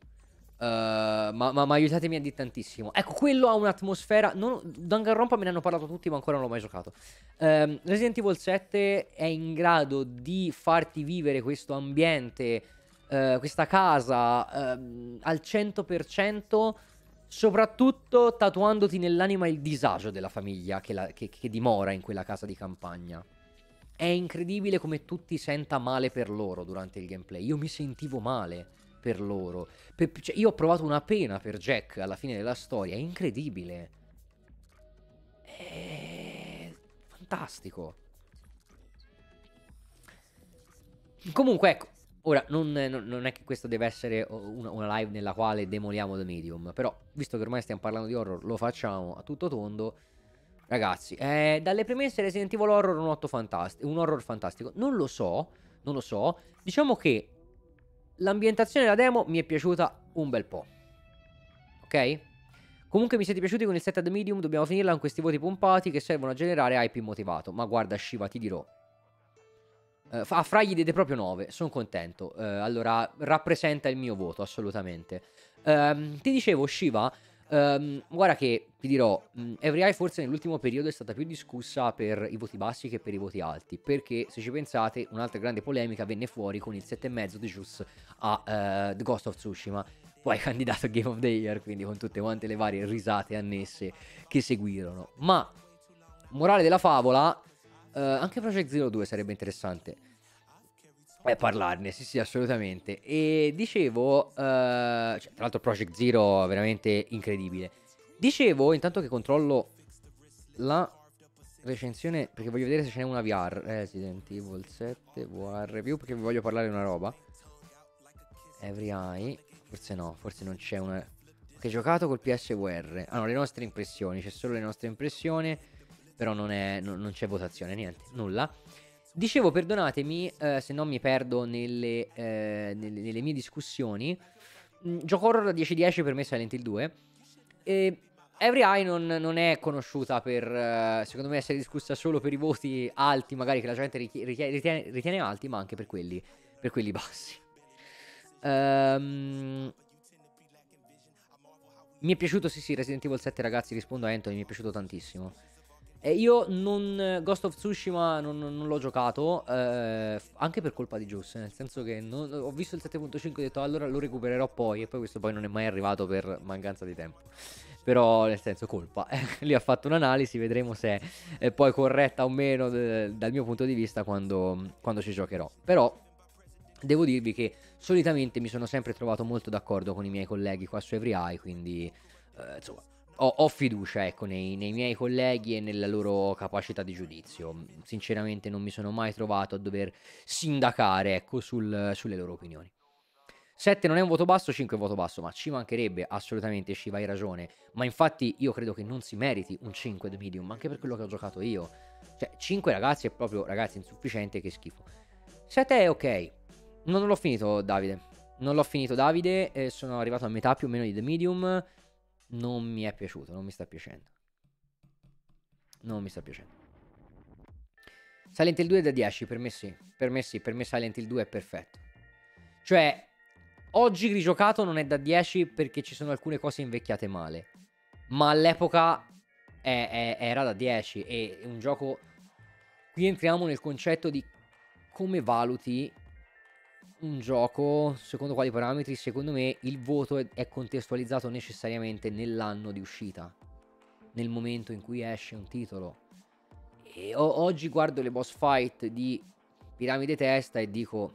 Ma aiutatemi a dire tantissimo. Ecco, quello ha un'atmosfera. Danganronpa me ne hanno parlato tutti, ma ancora non l'ho mai giocato. Resident Evil 7 è in grado di farti vivere questo ambiente, questa casa, al 100%. Soprattutto tatuandoti nell'anima il disagio della famiglia che dimora in quella casa di campagna. È incredibile come tu ti senta male per loro durante il gameplay. Io mi sentivo male per loro. Cioè, io ho provato una pena per Jack alla fine della storia. È incredibile. È fantastico. Comunque, ecco. Ora, non è che questo deve essere una live nella quale demoliamo The Medium. Però, visto che ormai stiamo parlando di horror, lo facciamo a tutto tondo. Ragazzi, dalle premesse Resident Evil Horror un horror fantastico. Non lo so. Diciamo che l'ambientazione della demo mi è piaciuta un bel po'. Ok? Comunque mi siete piaciuti con il set ad medium. Dobbiamo finirla con questi voti pompati che servono a generare hype immotivato. Ma guarda, Shiva, ti dirò. Fra gli diede proprio 9. Sono contento. Allora, rappresenta il mio voto, assolutamente. Ti dicevo, Shiva. Guarda che ti dirò, Every Eye forse nell'ultimo periodo è stata più discussa per i voti bassi che per i voti alti, perché se ci pensate un'altra grande polemica venne fuori con il 7,5 di Jus a The Ghost of Tsushima, poi candidato a Game of the Year, quindi con tutte quante le varie risate annesse che seguirono. Ma morale della favola, anche Project Zero 2 sarebbe interessante parlarne, sì assolutamente. E dicevo, cioè, tra l'altro Project Zero veramente incredibile. Dicevo, intanto che controllo la recensione, perché voglio vedere se ce n'è una VR. Resident Evil 7 VR review, perché vi voglio parlare di una roba. Every Eye, forse no, forse non c'è una... Che giocato col PSVR. Ah no, le nostre impressioni, c'è solo le nostre impressioni, però non c'è votazione, niente, nulla. Dicevo, perdonatemi se non mi perdo nelle mie discussioni. Gioco horror da 10-10 per me Silent Hill 2. Every Eye non è conosciuta per, secondo me, essere discussa solo per i voti alti, magari che la gente ritiene alti, ma anche per quelli bassi. Mi è piaciuto, sì, Resident Evil 7, ragazzi, rispondo a Anthony, mi è piaciuto tantissimo. Io Ghost of Tsushima non l'ho giocato, anche per colpa di Juice, nel senso che ho visto il 7.5 e ho detto allora lo recupererò poi, e poi questo poi non è mai arrivato per mancanza di tempo. però nel senso colpa. Lì ha fatto un'analisi, vedremo se è poi corretta o meno dal mio punto di vista quando ci giocherò. Però devo dirvi che solitamente mi sono sempre trovato molto d'accordo con i miei colleghi qua su Every Eye, quindi insomma ho fiducia, ecco, nei miei colleghi e nella loro capacità di giudizio. Sinceramente non mi sono mai trovato a dover sindacare, ecco, sulle loro opinioni. 7 non è un voto basso, 5 è un voto basso, ma ci mancherebbe, assolutamente, Shiva, hai ragione. Ma infatti io credo che non si meriti un 5 The Medium, anche per quello che ho giocato io. Cioè, 5 ragazzi è proprio, ragazzi, insufficiente, che schifo. 7 è ok. Non l'ho finito, Davide. Non l'ho finito, Davide, sono arrivato a metà più o meno di The Medium. Non mi è piaciuto, non mi sta piacendo. Non mi sta piacendo. Silent Hill 2 è da 10, per me sì. Per me sì, per me Silent Hill 2 è perfetto. Cioè, oggi rigiocato non è da 10 perché ci sono alcune cose invecchiate male. Ma all'epoca era da 10. E un gioco... Qui entriamo nel concetto di come valuti un gioco, secondo quali parametri. Secondo me il voto è contestualizzato necessariamente nell'anno di uscita, nel momento in cui esce un titolo. E oggi guardo le boss fight di Piramide Testa e dico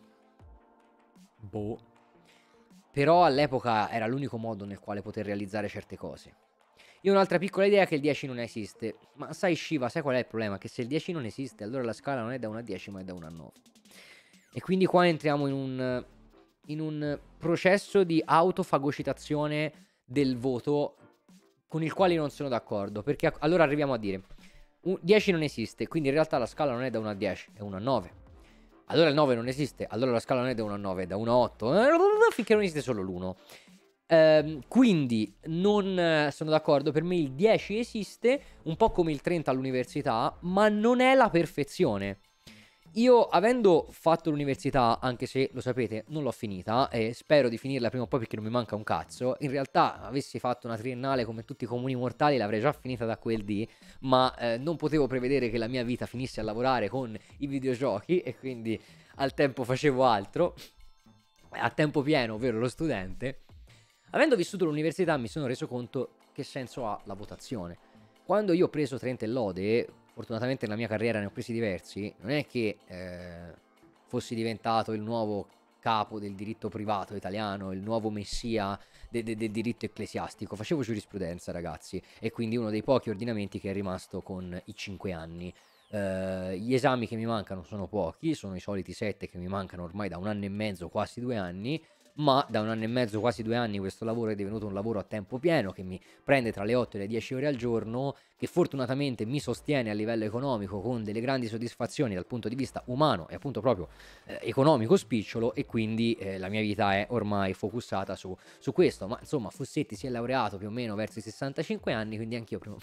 boh. Però all'epoca era l'unico modo nel quale poter realizzare certe cose. Io ho un'altra piccola idea, che il 10 non esiste. Ma sai Shiva, sai qual è il problema? Che se il 10 non esiste, allora la scala non è da 1 a 10 ma è da 1 a 9. E quindi qua entriamo in un processo di autofagocitazione del voto con il quale non sono d'accordo. Perché allora arriviamo a dire 10 non esiste, quindi in realtà la scala non è da 1 a 10, è 1 a 9. Allora il 9 non esiste, allora la scala non è da 1 a 9, è da 1 a 8, finché non esiste solo l'1. Quindi non sono d'accordo, per me il 10 esiste, un po' come il 30 all'università, ma non è la perfezione. Io, avendo fatto l'università, anche se lo sapete non l'ho finita e spero di finirla prima o poi perché non mi manca un cazzo, in realtà avessi fatto una triennale come tutti i comuni mortali l'avrei già finita da quel dì, ma non potevo prevedere che la mia vita finisse a lavorare con i videogiochi e quindi al tempo facevo altro, a tempo pieno, ovvero lo studente. Avendo vissuto l'università mi sono reso conto che senso ha la votazione. Quando io ho preso 30 e lode, fortunatamente nella mia carriera ne ho presi diversi, non è che fossi diventato il nuovo capo del diritto privato italiano, il nuovo messia del diritto ecclesiastico. Facevo giurisprudenza, ragazzi, e quindi uno dei pochi ordinamenti che è rimasto con i 5 anni. Gli esami che mi mancano sono pochi, sono i soliti 7 che mi mancano ormai da 1 anno e mezzo, quasi 2 anni. Ma da 1 anno e mezzo, quasi 2 anni, questo lavoro è divenuto un lavoro a tempo pieno che mi prende tra le 8 e le 10 ore al giorno, che fortunatamente mi sostiene a livello economico con delle grandi soddisfazioni dal punto di vista umano e appunto proprio economico spicciolo, e quindi la mia vita è ormai focussata su questo. Ma insomma, Fossetti si è laureato più o meno verso i 65 anni, quindi anch'io prima...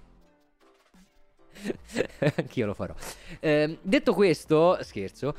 anch'io lo farò. Detto questo, scherzo,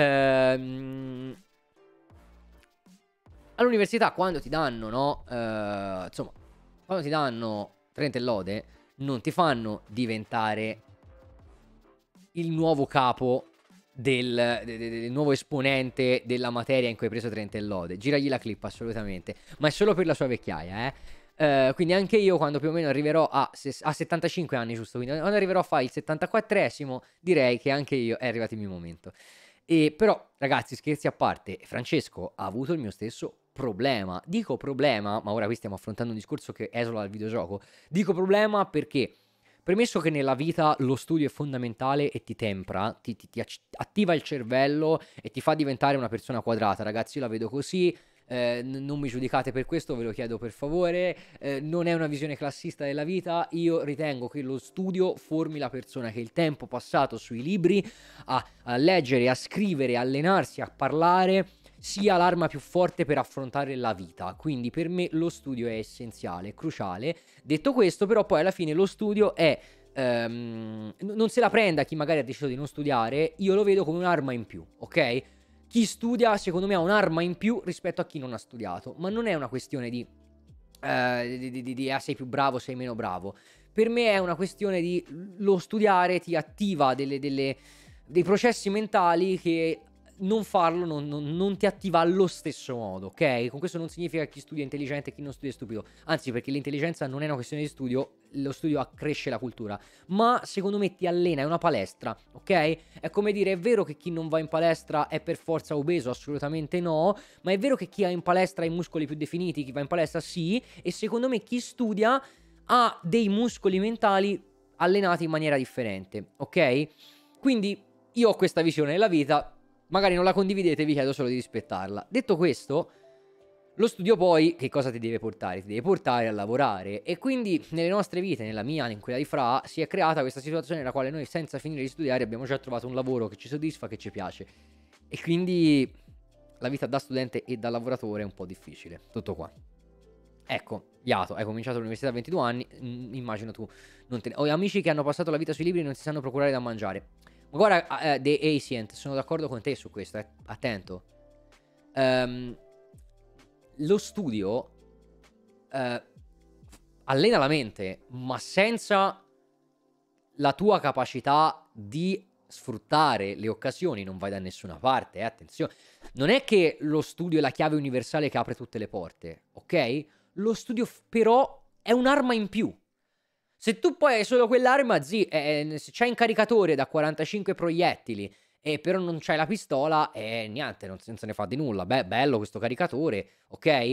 all'università quando ti danno, no? Insomma, quando ti danno 30 e lode, non ti fanno diventare il nuovo capo del nuovo esponente della materia in cui hai preso 30 e lode. Giragli la clip, assolutamente. Ma è solo per la sua vecchiaia, quindi anche io, quando più o meno arriverò a 75 anni, giusto? Quindi quando arriverò a fare il 74esimo, direi che anche io è arrivato il mio momento. E però, ragazzi, scherzi a parte, Francesco ha avuto il mio stesso problema. Dico problema, ma ora qui stiamo affrontando un discorso che esula dal videogioco. Dico problema perché, premesso che nella vita lo studio è fondamentale e ti tempra, ti attiva il cervello e ti fa diventare una persona quadrata, ragazzi, io la vedo così. Non mi giudicate per questo, ve lo chiedo per favore. Non è una visione classista della vita. Io ritengo che lo studio formi la persona, che il tempo passato sui libri a leggere, a scrivere, a allenarsi, a parlare sia l'arma più forte per affrontare la vita. Quindi per me lo studio è essenziale, cruciale. Detto questo, però, poi alla fine lo studio è non se la prenda chi magari ha deciso di non studiare. Io lo vedo come un'arma in più, ok? Chi studia, secondo me, ha un'arma in più rispetto a chi non ha studiato. Ma non è una questione di sei più bravo, sei meno bravo. Per me è una questione di lo studiare ti attiva dei processi mentali che non farlo non ti attiva allo stesso modo, ok? Con questo non significa che chi studia è intelligente e chi non studia è stupido, anzi, perché l'intelligenza non è una questione di studio, lo studio accresce la cultura, ma secondo me ti allena, è una palestra, ok? È come dire, è vero che chi non va in palestra è per forza obeso, assolutamente no, ma è vero che chi ha in palestra ha i muscoli più definiti, chi va in palestra sì, e secondo me chi studia ha dei muscoli mentali allenati in maniera differente, ok? Quindi io ho questa visione della vita, magari non la condividete, vi chiedo solo di rispettarla. Detto questo, lo studio poi che cosa ti deve portare? Ti deve portare a lavorare, e quindi nelle nostre vite, nella mia, in quella di Fra, si è creata questa situazione nella quale noi senza finire di studiare abbiamo già trovato un lavoro che ci soddisfa, che ci piace, e quindi la vita da studente e da lavoratore è un po' difficile. Tutto qua. Ecco, Iato, hai cominciato l'università a 22 anni, immagino tu non te ne... Ho amici che hanno passato la vita sui libri e non si sanno procurare da mangiare. Ma guarda, The Ascient, sono d'accordo con te su questo, attento. Ehm, Lo studio eh, allena la mente, ma senza la tua capacità di sfruttare le occasioni non vai da nessuna parte, attenzione. Non è che lo studio è la chiave universale che apre tutte le porte, ok? Lo studio però è un'arma in più. Se tu poi hai solo quell'arma, se c'hai un caricatore da 45 proiettili e però non c'hai la pistola, niente, non se ne fa di nulla. Beh, bello questo caricatore, ok?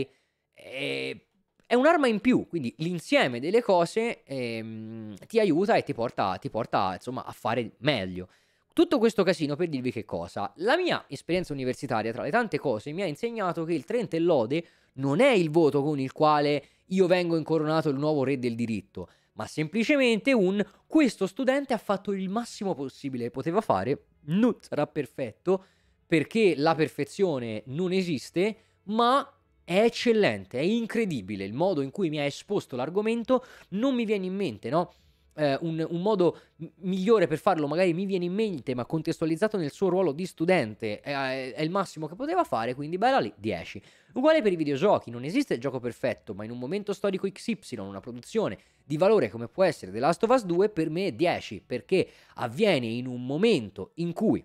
È un'arma in più, quindi l'insieme delle cose ti aiuta e ti porta insomma a fare meglio. Tutto questo casino per dirvi che cosa? La mia esperienza universitaria, tra le tante cose, mi ha insegnato che il Trent e Lode non è il voto con il quale io vengo incoronato il nuovo re del diritto, ma semplicemente questo studente ha fatto il massimo possibile che poteva fare, non sarà perfetto, perché la perfezione non esiste, ma è eccellente, è incredibile il modo in cui mi ha esposto l'argomento, non mi viene in mente, no? Un modo migliore per farlo magari mi viene in mente, ma contestualizzato nel suo ruolo di studente è il massimo che poteva fare, quindi bella lì, 10. Uguale per i videogiochi, non esiste il gioco perfetto, ma in un momento storico XY, una produzione di valore come può essere The Last of Us 2, per me è 10, perché avviene in un momento in cui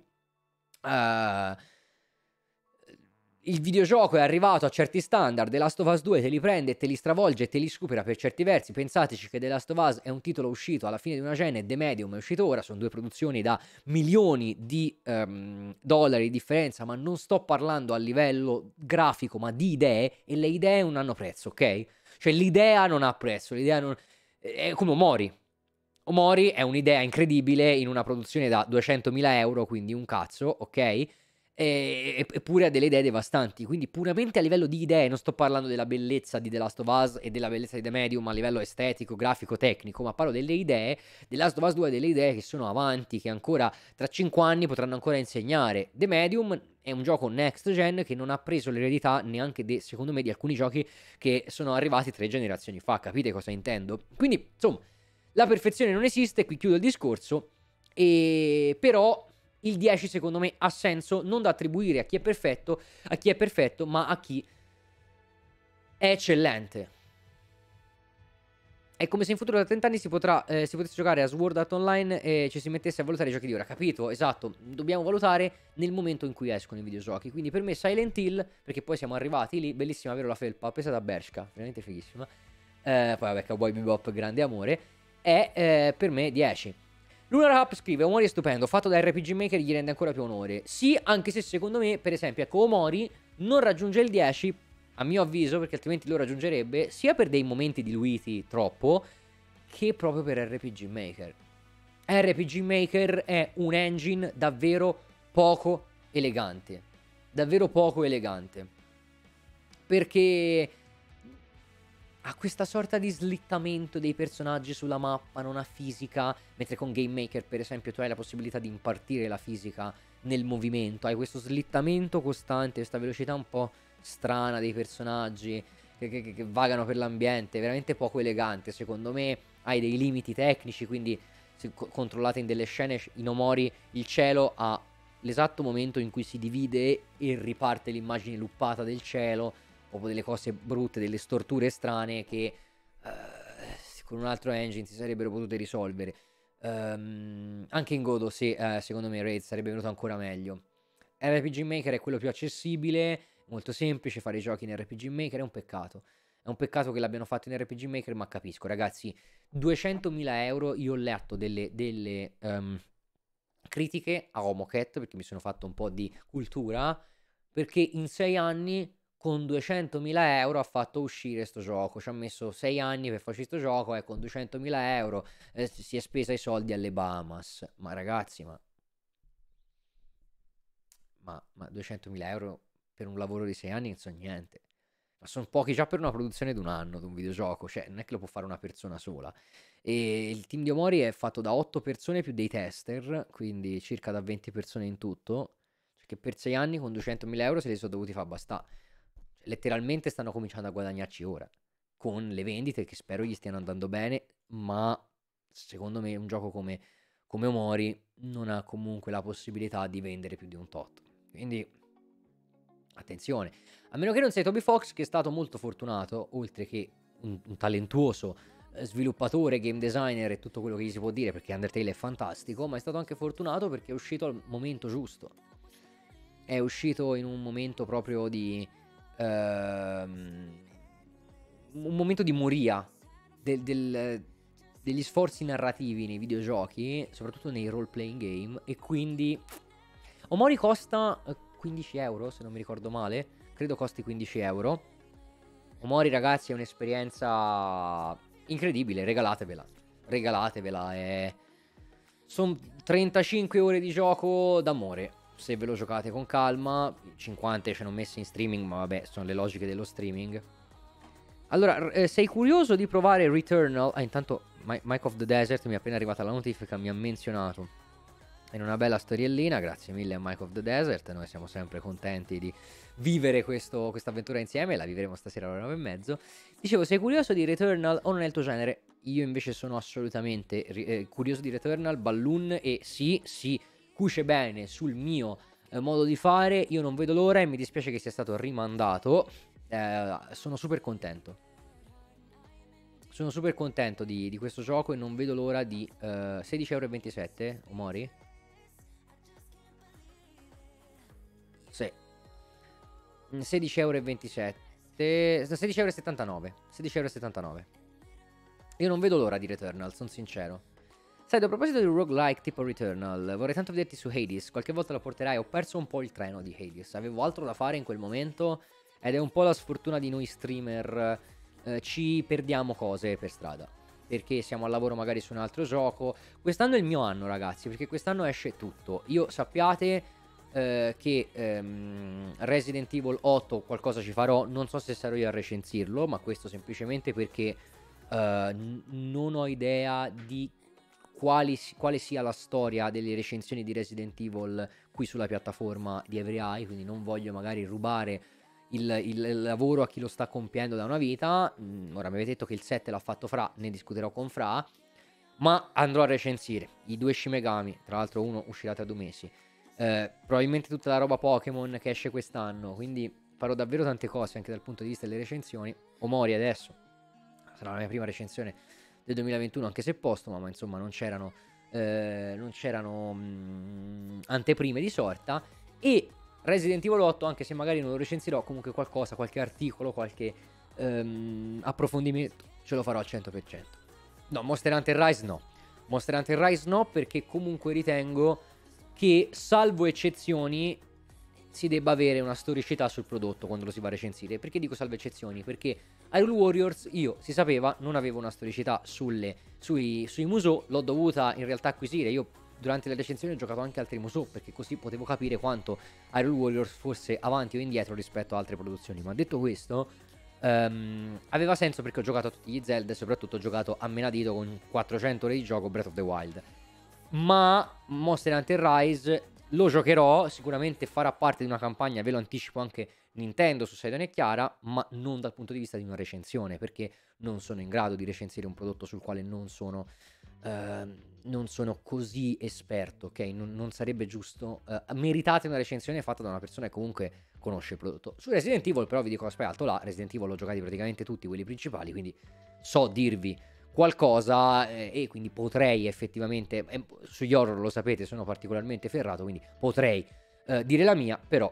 il videogioco è arrivato a certi standard, The Last of Us 2 te li prende, te li stravolge e te li supera per certi versi. Pensateci che The Last of Us è un titolo uscito alla fine di una gene, The Medium è uscito ora, sono due produzioni da milioni di dollari di differenza, ma non sto parlando a livello grafico, ma di idee, e le idee non hanno prezzo, ok? Cioè l'idea non ha prezzo, l'idea non... È come Omori. Omori è un'idea incredibile in una produzione da 200.000 euro, quindi un cazzo, ok? Eppure ha delle idee devastanti, quindi puramente a livello di idee, non sto parlando della bellezza di The Last of Us e della bellezza di The Medium a livello estetico, grafico, tecnico, ma parlo delle idee. The Last of Us 2 ha delle idee che sono avanti, che ancora tra 5 anni potranno ancora insegnare. The Medium è un gioco next gen che non ha preso l'eredità neanche, secondo me, di alcuni giochi che sono arrivati 3 generazioni fa, capite cosa intendo? Quindi, insomma, la perfezione non esiste, qui chiudo il discorso, e però il 10 secondo me ha senso non da attribuire a chi è perfetto, ma a chi è eccellente. È come se in futuro da 30 anni si potesse giocare a Sword Art Online e ci si mettesse a valutare i giochi di ora. Capito? Esatto. Dobbiamo valutare nel momento in cui escono i videogiochi. Quindi per me Silent Hill, perché poi siamo arrivati lì, bellissima, vero, la felpa, presa da Bershka, veramente fighissima. Poi vabbè, Cowboy Bebop, grande amore. È per me 10. Lunar Hub scrive: Omori è stupendo, fatto da RPG Maker gli rende ancora più onore. Sì, anche se secondo me, per esempio, ecco, Omori non raggiunge il 10, a mio avviso, perché altrimenti lo raggiungerebbe, sia per dei momenti diluiti troppo, che proprio per RPG Maker. RPG Maker è un engine davvero poco elegante. Davvero poco elegante. Perché ha questa sorta di slittamento dei personaggi sulla mappa, non ha fisica, mentre con Game Maker, per esempio, tu hai la possibilità di impartire la fisica nel movimento, hai questo slittamento costante, questa velocità un po' strana dei personaggi che vagano per l'ambiente, veramente poco elegante, secondo me. Hai dei limiti tecnici, quindi se controllate in delle scene, in Omori il cielo ha l'esatto momento in cui si divide e riparte l'immagine luppata del cielo, o delle cose brutte, delle storture strane che con un altro engine si sarebbero potute risolvere. Anche in Godo, sì, secondo me Raid sarebbe venuto ancora meglio. RPG Maker è quello più accessibile, molto semplice fare i giochi in RPG Maker, è un peccato. È un peccato che l'abbiano fatto in RPG Maker, ma capisco, ragazzi, 200.000 euro, io ho letto delle critiche a Homocat, perché mi sono fatto un po' di cultura, perché in 6 anni con 200.000 euro ha fatto uscire sto gioco, ci ha messo 6 anni per fare questo gioco e con 200.000 euro si è spesa i soldi alle Bahamas. Ma ragazzi, ma 200.000 euro per un lavoro di 6 anni non so niente. Ma sono pochi già per una produzione di un anno di un videogioco, cioè non è che lo può fare una persona sola. E il team di Omori è fatto da 8 persone più dei tester, quindi circa da 20 persone in tutto, cioè che per 6 anni con 200.000 euro se li sono dovuti fare bastare. Cioè, letteralmente stanno cominciando a guadagnarci ora, con le vendite che spero gli stiano andando bene, ma secondo me un gioco come Omori non ha comunque la possibilità di vendere più di un tot. Quindi attenzione, a meno che non sei Toby Fox, che è stato molto fortunato, oltre che un talentuoso sviluppatore, game designer e tutto quello che gli si può dire, perché Undertale è fantastico, ma è stato anche fortunato perché è uscito al momento giusto. È uscito in un momento proprio di un momento di moria degli sforzi narrativi nei videogiochi, soprattutto nei role playing game, e quindi Omori costa 15 euro, se non mi ricordo male. Credo costi 15 euro. Omori, ragazzi, è un'esperienza incredibile. Regalatevela. Regalatevela. Sono 35 ore di gioco d'amore. Se ve lo giocate con calma. 50 ce ne ho messi in streaming, ma vabbè, sono le logiche dello streaming. Allora, sei curioso di provare Returnal? Ah, intanto Mike of the Desert mi è appena arrivata la notifica, mi ha menzionato in una bella storiellina. Grazie mille a Mike of the Desert, noi siamo sempre contenti di vivere questa avventura insieme, la vivremo stasera alle 9:30. Dicevo, sei curioso di Returnal o non è il tuo genere? Io invece sono assolutamente curioso di Returnal, Balloon, e sì, cuce bene sul mio modo di fare, io non vedo l'ora e mi dispiace che sia stato rimandato. Sono super contento. Sono super contento di questo gioco e non vedo l'ora di 16,27 €, Omori? Sì. 16,27 €, 16,79 €, 16,79 €. Io non vedo l'ora di Returnal, sono sincero. Sai, a proposito di un roguelike tipo Returnal, vorrei tanto vederti su Hades. Qualche volta lo porterai. Ho perso un po' il treno di Hades. Avevo altro da fare in quel momento ed è un po' la sfortuna di noi streamer. Ci perdiamo cose per strada, perché siamo al lavoro magari su un altro gioco. Quest'anno è il mio anno, ragazzi, perché quest'anno esce tutto. Io sappiate che Resident Evil 8 qualcosa ci farò. Non so se sarò io a recensirlo, ma questo semplicemente perché non ho idea di quale sia la storia delle recensioni di Resident Evil qui sulla piattaforma di Every Eye, quindi non voglio magari rubare il lavoro a chi lo sta compiendo da una vita. Ora mi avete detto che il 7 l'ha fatto Fra, ne discuterò con Fra, ma andrò a recensire i due Shin Megami, tra l'altro uno uscirà tra 2 mesi, probabilmente tutta la roba Pokémon che esce quest'anno, quindi farò davvero tante cose anche dal punto di vista delle recensioni. Omori adesso sarà la mia prima recensione del 2021, anche se postuma, ma insomma non c'erano anteprime di sorta. E Resident Evil 8, anche se magari non lo recensirò, comunque qualcosa, qualche articolo, qualche approfondimento ce lo farò al 100%. No, Monster Hunter Rise no. Monster Hunter Rise no, perché comunque ritengo che, salvo eccezioni, si debba avere una storicità sul prodotto quando lo si va a recensire. Perché dico salvo eccezioni? Perché Hyrule Warriors, io, si sapeva, non avevo una storicità sui Musou, l'ho dovuta in realtà acquisire. Io durante le recensioni ho giocato anche altri Musou, perché così potevo capire quanto Hyrule Warriors fosse avanti o indietro rispetto a altre produzioni. Ma detto questo, aveva senso perché ho giocato a tutti gli Zelda e soprattutto ho giocato a menadito con 400 ore di gioco Breath of the Wild. Ma Monster Hunter Rise lo giocherò, sicuramente farà parte di una campagna, ve lo anticipo anche Nintendo su Sidon e Chiara, ma non dal punto di vista di una recensione, perché non sono in grado di recensire un prodotto sul quale non sono così esperto, ok? Non sarebbe giusto. Meritate una recensione fatta da una persona che comunque conosce il prodotto. Su Resident Evil però vi dico, aspetta, alto là, Resident Evil l'ho giocati praticamente tutti quelli principali, quindi so dirvi qualcosa, e quindi potrei effettivamente, sugli horror lo sapete sono particolarmente ferrato, quindi potrei dire la mia, però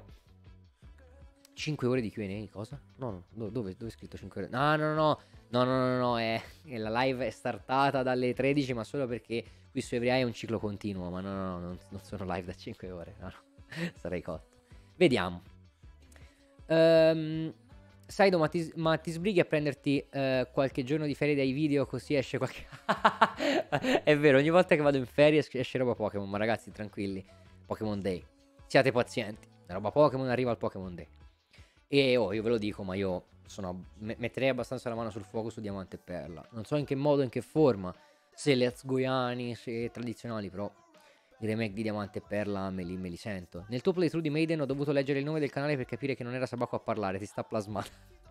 5 ore di Q&A, cosa? No, dove è scritto 5 ore? No, la live è startata dalle 13, ma solo perché qui su Every Eye è un ciclo continuo, ma no, non sono live da 5 ore, no, sarei cotto. Vediamo. Saido, ma ti sbrighi a prenderti qualche giorno di ferie dai video, così esce qualche... È vero, ogni volta che vado in ferie esce roba Pokémon, ma ragazzi tranquilli, Pokémon Day, siate pazienti, la roba Pokémon arriva al Pokémon Day. E io ve lo dico, ma io metterei abbastanza la mano sul fuoco su Diamante e Perla. Non so in che modo, in che forma, se Let's Goiani, se tradizionali, però i remake di Diamante e Perla me li sento. Nel tuo playthrough di Maiden ho dovuto leggere il nome del canale per capire che non era Sabaku a parlare, ti sta plasmando.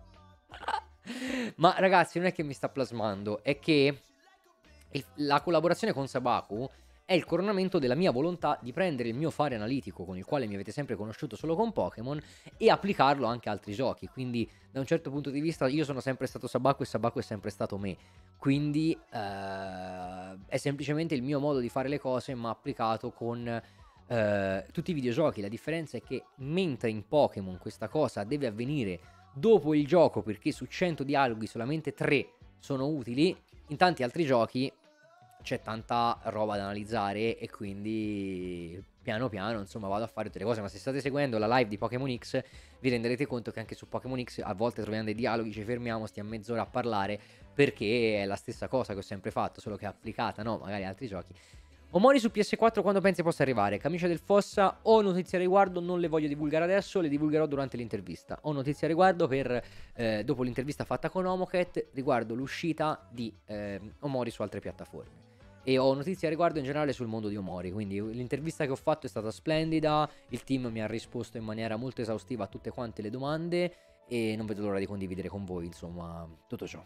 Ma ragazzi, non è che mi sta plasmando, è che la collaborazione con Sabaku è il coronamento della mia volontà di prendere il mio fare analitico, con il quale mi avete sempre conosciuto solo con Pokémon, e applicarlo anche a altri giochi. Quindi da un certo punto di vista io sono sempre stato Sabaku e Sabaku è sempre stato me. Quindi è semplicemente il mio modo di fare le cose, ma applicato con tutti i videogiochi. La differenza è che mentre in Pokémon questa cosa deve avvenire dopo il gioco, perché su 100 dialoghi solamente 3 sono utili, in tanti altri giochi c'è tanta roba da analizzare e quindi piano piano insomma vado a fare tutte le cose. Ma se state seguendo la live di Pokémon X vi renderete conto che anche su Pokémon X a volte troviamo dei dialoghi, ci fermiamo, stiamo mezz'ora a parlare, perché è la stessa cosa che ho sempre fatto, solo che è applicata, no? Magari a altri giochi. Omori su PS4 quando pensi possa arrivare? Camicia del Fossa, ho notizie a riguardo, non le voglio divulgare adesso, le divulgherò durante l'intervista. Ho notizie a riguardo per dopo l'intervista fatta con Omoket riguardo l'uscita di Omori su altre piattaforme. E ho notizie a riguardo in generale sul mondo di Omori, quindi l'intervista che ho fatto è stata splendida, il team mi ha risposto in maniera molto esaustiva a tutte quante le domande e non vedo l'ora di condividere con voi, insomma, tutto ciò.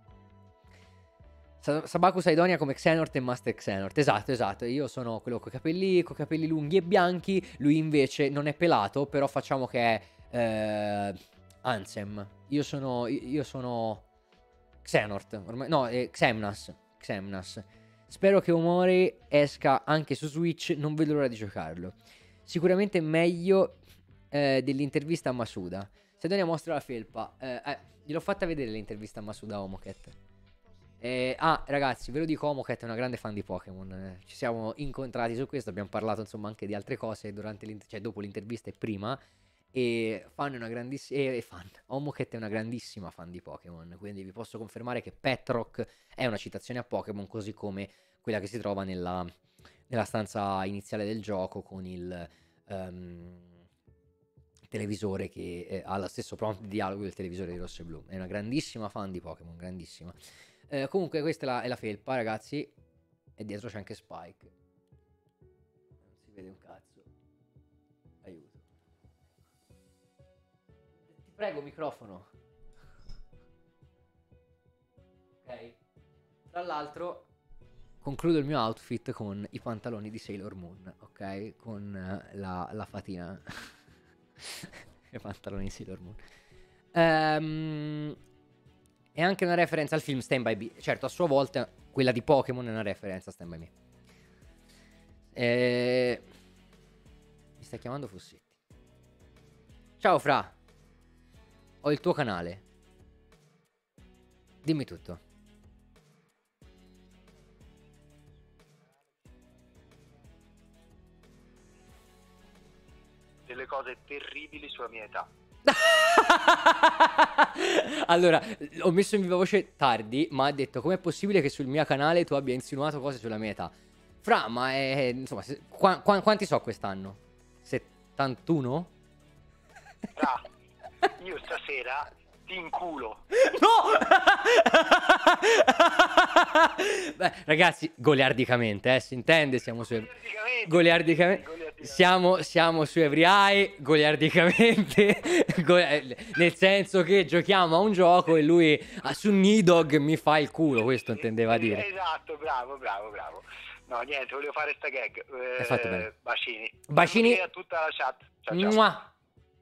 Sabaku Saidonia come Xehanort e Master Xehanort. Esatto. Io sono quello con i capelli lunghi e bianchi. Lui invece non è pelato, però facciamo che è Ansem. Io sono Xehanort. Xemnas. Spero che Omori esca anche su Switch. Non vedo l'ora di giocarlo. Sicuramente meglio dell'intervista a Masuda. Saidonia mostra la felpa. Gliel'ho fatta vedere l'intervista a Masuda a Omoket. Ragazzi, ve lo dico, Omoket è una grande fan di Pokémon. Ci siamo incontrati su questo, abbiamo parlato insomma anche di altre cose dopo l'intervista e prima. E fan è una grandissima Omoket è una grandissima fan di Pokémon, quindi vi posso confermare che Petrock è una citazione a Pokémon, così come quella che si trova nella stanza iniziale del gioco con il televisore che ha lo stesso prompt di dialogo del televisore di Rosso e Blu. È una grandissima fan di Pokémon, grandissima. Comunque questa è la felpa, ragazzi. E dietro c'è anche Spike. Non si vede un cazzo. Aiuto. Ti prego, microfono. Ok. Tra l'altro concludo il mio outfit con i pantaloni di Sailor Moon, ok? Con la fatina. I pantaloni di Sailor Moon. È anche una referenza al film Stand By Me. Certo, a sua volta quella di Pokémon è una referenza a Stand By Me. Mi stai chiamando Fussetti? Ciao Fra. Ho il tuo canale. Dimmi tutto. Delle cose terribili sulla mia età. Allora, ho messo in viva voce tardi, ma ha detto: com'è possibile che sul mio canale tu abbia insinuato cose sulla mia età? Fra, ma insomma, quanti so quest'anno? 71? Fra, io stasera ti inculo. No! Beh, ragazzi, goliardicamente, si intende, siamo su goliardicamente. Siamo su Every Eye, goliardicamente, nel senso che giochiamo a un gioco e lui su Nidog mi fa il culo, questo intendeva dire. Esatto, bravo. No, niente, volevo fare sta gag. Hai fatto bene. Bacini a tutta la chat. Ciao.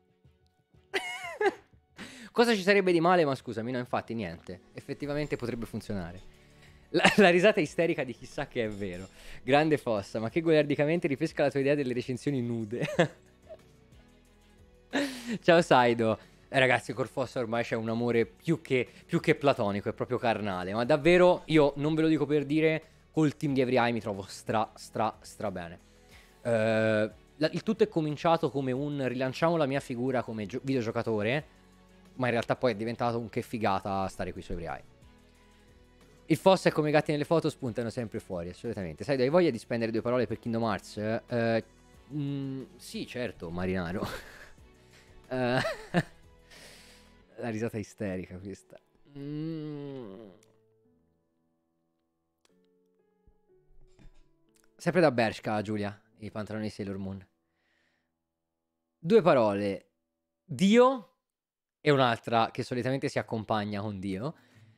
Cosa ci sarebbe di male? Ma scusami, no, infatti niente. Effettivamente potrebbe funzionare. La risata isterica di chissà che è vero. Grande Fossa, ma che goliardicamente ripesca la tua idea delle recensioni nude. Ciao Saido. Ragazzi, col Fossa ormai c'è un amore più che platonico, è proprio carnale. Ma davvero, io non ve lo dico per dire, col team di Every Eye mi trovo stra bene. Il tutto è cominciato come un rilanciamo la mia figura come videogiocatore, ma in realtà poi è diventato un che figata stare qui su Every Eye. Il Fossa è come i gatti nelle foto, spuntano sempre fuori, assolutamente. Sai, hai voglia di spendere 2 parole per Kingdom Hearts? Sì, certo, Marinaro. La risata isterica questa. Sempre da Bershka, Giulia, i pantaloni Sailor Moon. 2 parole. Dio e un'altra che solitamente si accompagna con Dio.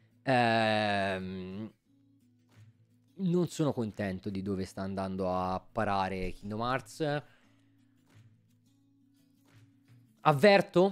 Non sono contento di dove sta andando a parare Kingdom Hearts. Avverto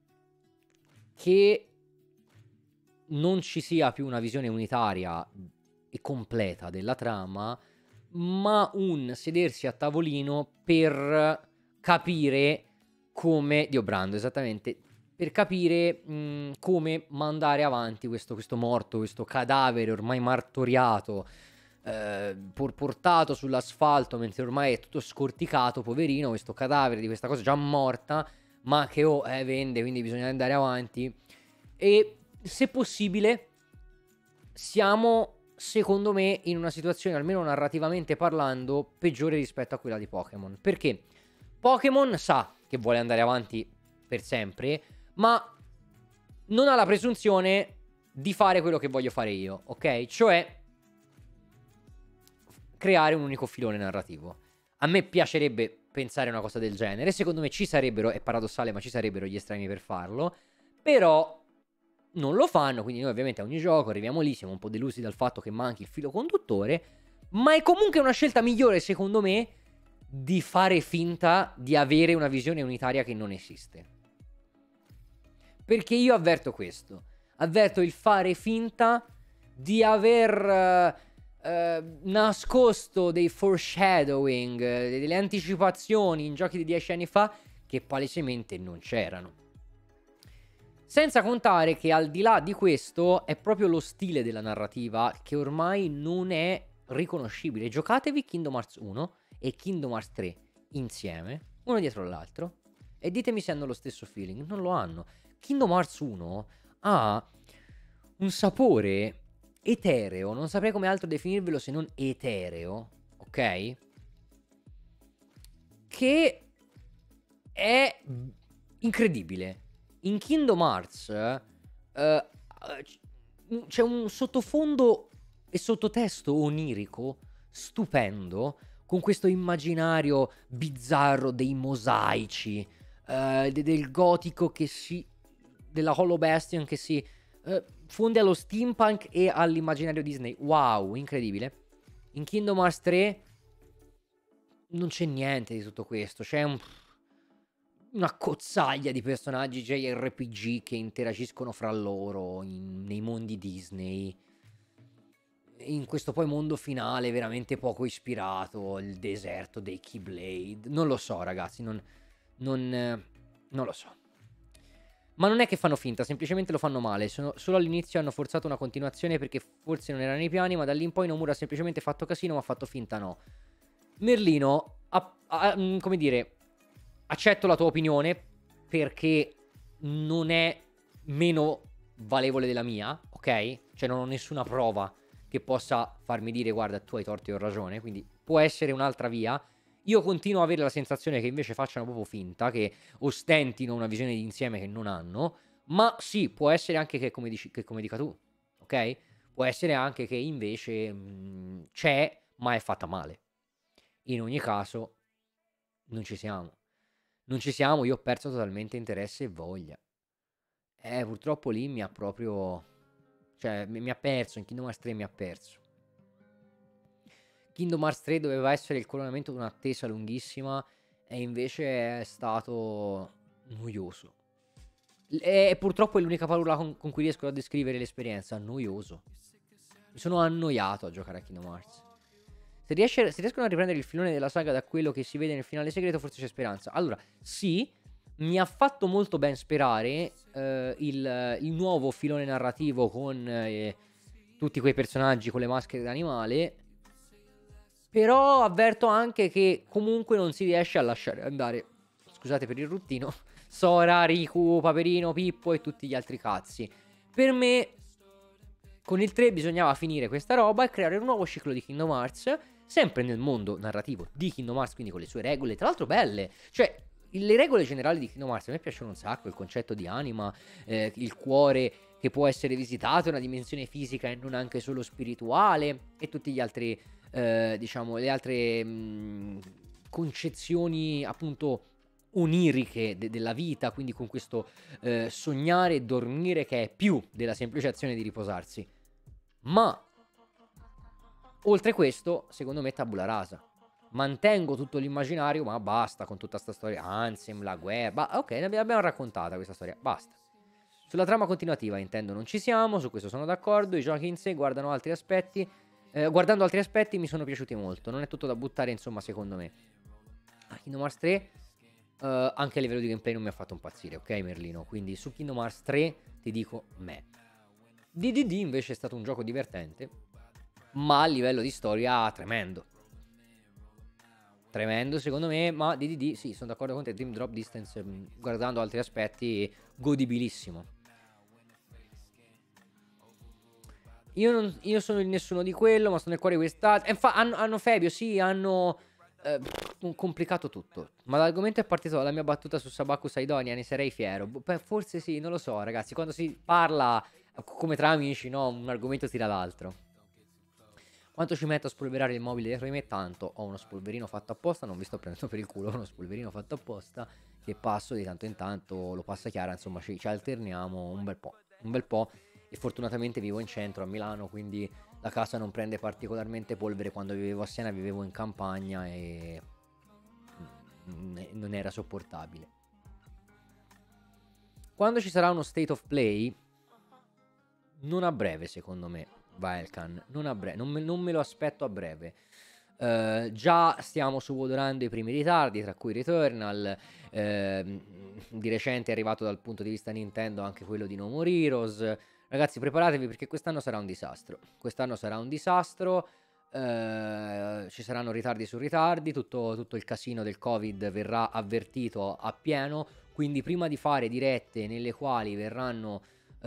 che non ci sia più una visione unitaria e completa della trama, ma un sedersi a tavolino per capire come Dio Brando, esattamente, per capire come mandare avanti questo morto, questo cadavere ormai martoriato, portato sull'asfalto mentre ormai è tutto scorticato, poverino, questo cadavere di questa cosa già morta, ma che vende, quindi bisogna andare avanti. E se possibile siamo, secondo me, in una situazione, almeno narrativamente parlando, peggiore rispetto a quella di Pokémon. Perché Pokémon sa che vuole andare avanti per sempre, ma non ha la presunzione di fare quello che voglio fare io, ok? Cioè creare un unico filone narrativo. A me piacerebbe pensare a una cosa del genere, secondo me ci sarebbero, è paradossale, ma ci sarebbero gli estremi per farlo, però non lo fanno, quindi noi ovviamente a ogni gioco arriviamo lì, siamo un po' delusi dal fatto che manchi il filo conduttore, ma è comunque una scelta migliore, secondo me, di fare finta di avere una visione unitaria che non esiste. Perché io avverto questo, avverto il fare finta di aver nascosto dei foreshadowing, delle anticipazioni in giochi di 10 anni fa che palesemente non c'erano. Senza contare che al di là di questo è proprio lo stile della narrativa che ormai non è riconoscibile. Giocatevi Kingdom Hearts 1 e Kingdom Hearts 3 insieme, uno dietro l'altro, e ditemi se hanno lo stesso feeling. Non lo hanno. Kingdom Hearts 1 ha un sapore etereo, non saprei come altro definirvelo se non etereo, ok? Che è incredibile. In Kingdom Hearts c'è un sottofondo e sottotesto onirico stupendo, con questo immaginario bizzarro dei mosaici, del gotico che si... della Hollow Bastion che si fonde allo steampunk e all'immaginario Disney. Wow, incredibile. In Kingdom Hearts 3 non c'è niente di tutto questo. C'è una cozzaglia di personaggi JRPG che interagiscono fra loro nei mondi Disney. In questo poi mondo finale veramente poco ispirato, il deserto dei Keyblade. Non lo so, ragazzi, non lo so. Ma non è che fanno finta, semplicemente lo fanno male. Solo all'inizio hanno forzato una continuazione perché forse non erano nei piani, ma da lì in poi Nomura ha semplicemente fatto casino, ma ha fatto finta no. Merlino, come dire, accetto la tua opinione perché non è meno valevole della mia, ok? Cioè non ho nessuna prova che possa farmi dire guarda tu hai torto e ho ragione, quindi può essere un'altra via. Io continuo a avere la sensazione che invece facciano proprio finta, che ostentino una visione di insieme che non hanno, ma sì, può essere anche che come dica tu, ok? Può essere anche che invece c'è, ma è fatta male. In ogni caso, non ci siamo. Non ci siamo, io ho perso totalmente interesse e voglia. Purtroppo lì mi ha proprio... Cioè, mi ha perso, in Kingdom Hearts 3 mi ha perso. Kingdom Hearts 3 doveva essere il coronamento di un'attesa lunghissima e invece è stato noioso. E purtroppo è l'unica parola con cui riesco a descrivere l'esperienza, noioso. Mi sono annoiato a giocare a Kingdom Hearts. Se riescono a riprendere il filone della saga da quello che si vede nel finale segreto, forse c'è speranza. Allora, sì, mi ha fatto molto ben sperare il nuovo filone narrativo con tutti quei personaggi con le maschere d'animale, però avverto anche che comunque non si riesce a lasciare andare, scusate per il ruttino, Sora, Riku, Paperino, Pippo e tutti gli altri cazzi. Per me, con il 3 bisognava finire questa roba e creare un nuovo ciclo di Kingdom Hearts, sempre nel mondo narrativo di Kingdom Hearts, quindi con le sue regole, tra l'altro belle. Cioè, le regole generali di Kingdom Hearts a me piacciono un sacco, il concetto di anima, il cuore che può essere visitato, una dimensione fisica e non anche solo spirituale, e tutti gli altri, diciamo, le altre concezioni appunto oniriche della vita, quindi con questo sognare e dormire che è più della semplice azione di riposarsi. Ma oltre questo, secondo me tabula rasa. Mantengo tutto l'immaginario, ma basta con tutta sta storia. Ansem, la guerra. Ok, ne abbiamo raccontata questa storia. Basta. Sulla trama continuativa, intendo, non ci siamo. Su questo sono d'accordo. I giochi in sé guardano altri aspetti. Guardando altri aspetti mi sono piaciuti molto. Non è tutto da buttare, insomma, secondo me. Kingdom Hearts 3, anche a livello di gameplay non mi ha fatto impazzire, ok Merlino? Quindi su Kingdom Hearts 3 ti dico me. DDD invece è stato un gioco divertente, ma a livello di storia tremendo. Tremendo secondo me, ma DDD, sì, sono d'accordo con te, Dream Drop Distance, guardando altri aspetti, godibilissimo. Io sono il nessuno di quello, ma sono nel cuore di quest'altro. Hanno Fabio, sì, hanno complicato tutto. Ma l'argomento è partito dalla mia battuta su Sabaku Saidonia, ne sarei fiero. Beh, forse sì, non lo so, ragazzi. Quando si parla come tra amici, no? Un argomento tira l'altro. Quanto ci metto a spolverare il mobile dietro di me? Tanto. Ho uno spolverino fatto apposta, non vi sto prendendo per il culo, ho uno spolverino fatto apposta che passo di tanto in tanto, lo passa Chiara, insomma ci alterniamo un bel po'. Un bel po'. E fortunatamente vivo in centro a Milano, quindi la casa non prende particolarmente polvere. Quando vivevo a Siena vivevo in campagna e non era sopportabile. Quando ci sarà uno state of play, non a breve secondo me, Valkan, non a breve, non me lo aspetto a breve. Già stiamo subodorando i primi ritardi, tra cui Returnal, di recente è arrivato dal punto di vista Nintendo anche quello di No More Heroes. Ragazzi, preparatevi perché quest'anno sarà un disastro. Quest'anno sarà un disastro. Ci saranno ritardi su ritardi. Tutto il casino del Covid verrà avvertito appieno. Quindi, prima di fare dirette nelle quali verranno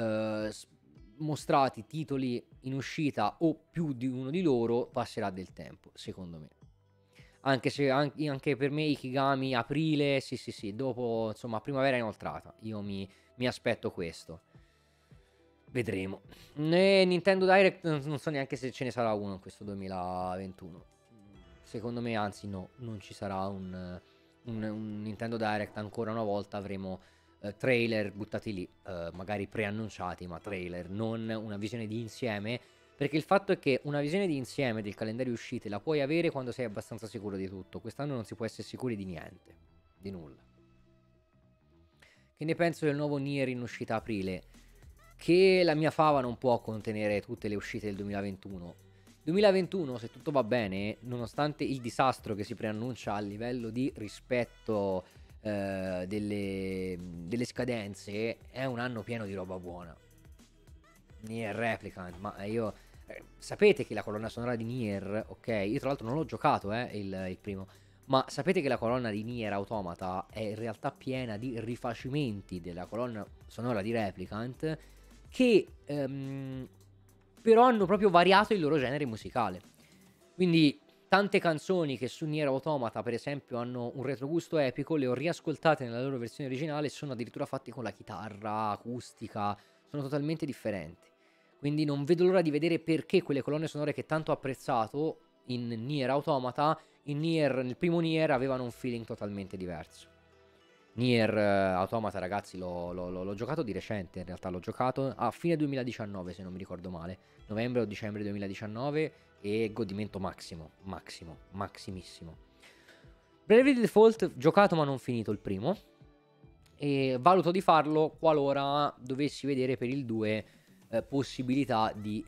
mostrati titoli in uscita o più di uno di loro, passerà del tempo, secondo me. Anche se anche per me Ikigami aprile, sì, dopo insomma primavera inoltrata. Io mi aspetto questo. Vedremo. Nintendo Direct non so neanche se ce ne sarà uno in questo 2021. Secondo me, anzi no, non ci sarà un Nintendo Direct. Ancora una volta avremo trailer buttati lì, magari preannunciati, ma trailer, non una visione di insieme. Perché il fatto è che una visione di insieme del calendario uscite la puoi avere quando sei abbastanza sicuro di tutto. Quest'anno non si può essere sicuri di niente, di nulla. Che ne penso del nuovo Nier in uscita aprile? Che la mia fava non può contenere tutte le uscite del 2021. 2021, se tutto va bene, nonostante il disastro che si preannuncia a livello di rispetto delle scadenze, è un anno pieno di roba buona. Nier Replicant, ma io sapete che la colonna sonora di Nier, ok, io tra l'altro non l'ho giocato il primo, ma sapete che la colonna di Nier Automata è in realtà piena di rifacimenti della colonna sonora di Replicant, che però hanno proprio variato il loro genere musicale. Quindi tante canzoni che su Nier Automata per esempio hanno un retrogusto epico, le ho riascoltate nella loro versione originale e sono addirittura fatte con la chitarra acustica, sono totalmente differenti. Quindi non vedo l'ora di vedere perché quelle colonne sonore che tanto ho apprezzato in Nier Automata, nel primo Nier avevano un feeling totalmente diverso. Nier Automata, ragazzi, l'ho giocato di recente, in realtà l'ho giocato a fine 2019 se non mi ricordo male, novembre o dicembre 2019, e godimento massimissimo. Bravely Default giocato ma non finito il primo, e valuto di farlo qualora dovessi vedere per il 2 possibilità di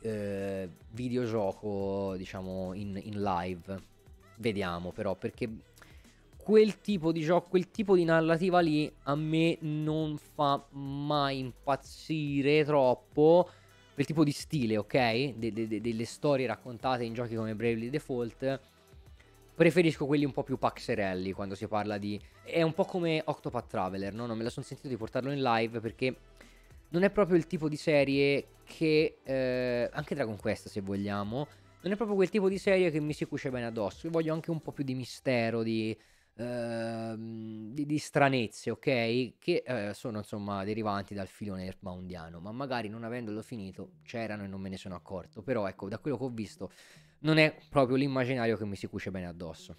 videogioco, diciamo in live. Vediamo però, perché quel tipo di gioco, quel tipo di narrativa lì a me non fa mai impazzire troppo. Quel tipo di stile, ok? Delle storie raccontate in giochi come Bravely Default. Preferisco quelli un po' più paxerelli quando si parla di... È un po' come Octopath Traveler, no? Non me la sono sentito di portarlo in live perché non è proprio il tipo di serie che... anche Dragon Quest, se vogliamo, non è proprio quel tipo di serie che mi si cuce bene addosso. Io voglio anche un po' più di mistero, di stranezze, ok? Che sono insomma derivanti dal filone earthboundiano, ma magari non avendolo finito c'erano e non me ne sono accorto. Però ecco, da quello che ho visto non è proprio l'immaginario che mi si cuce bene addosso.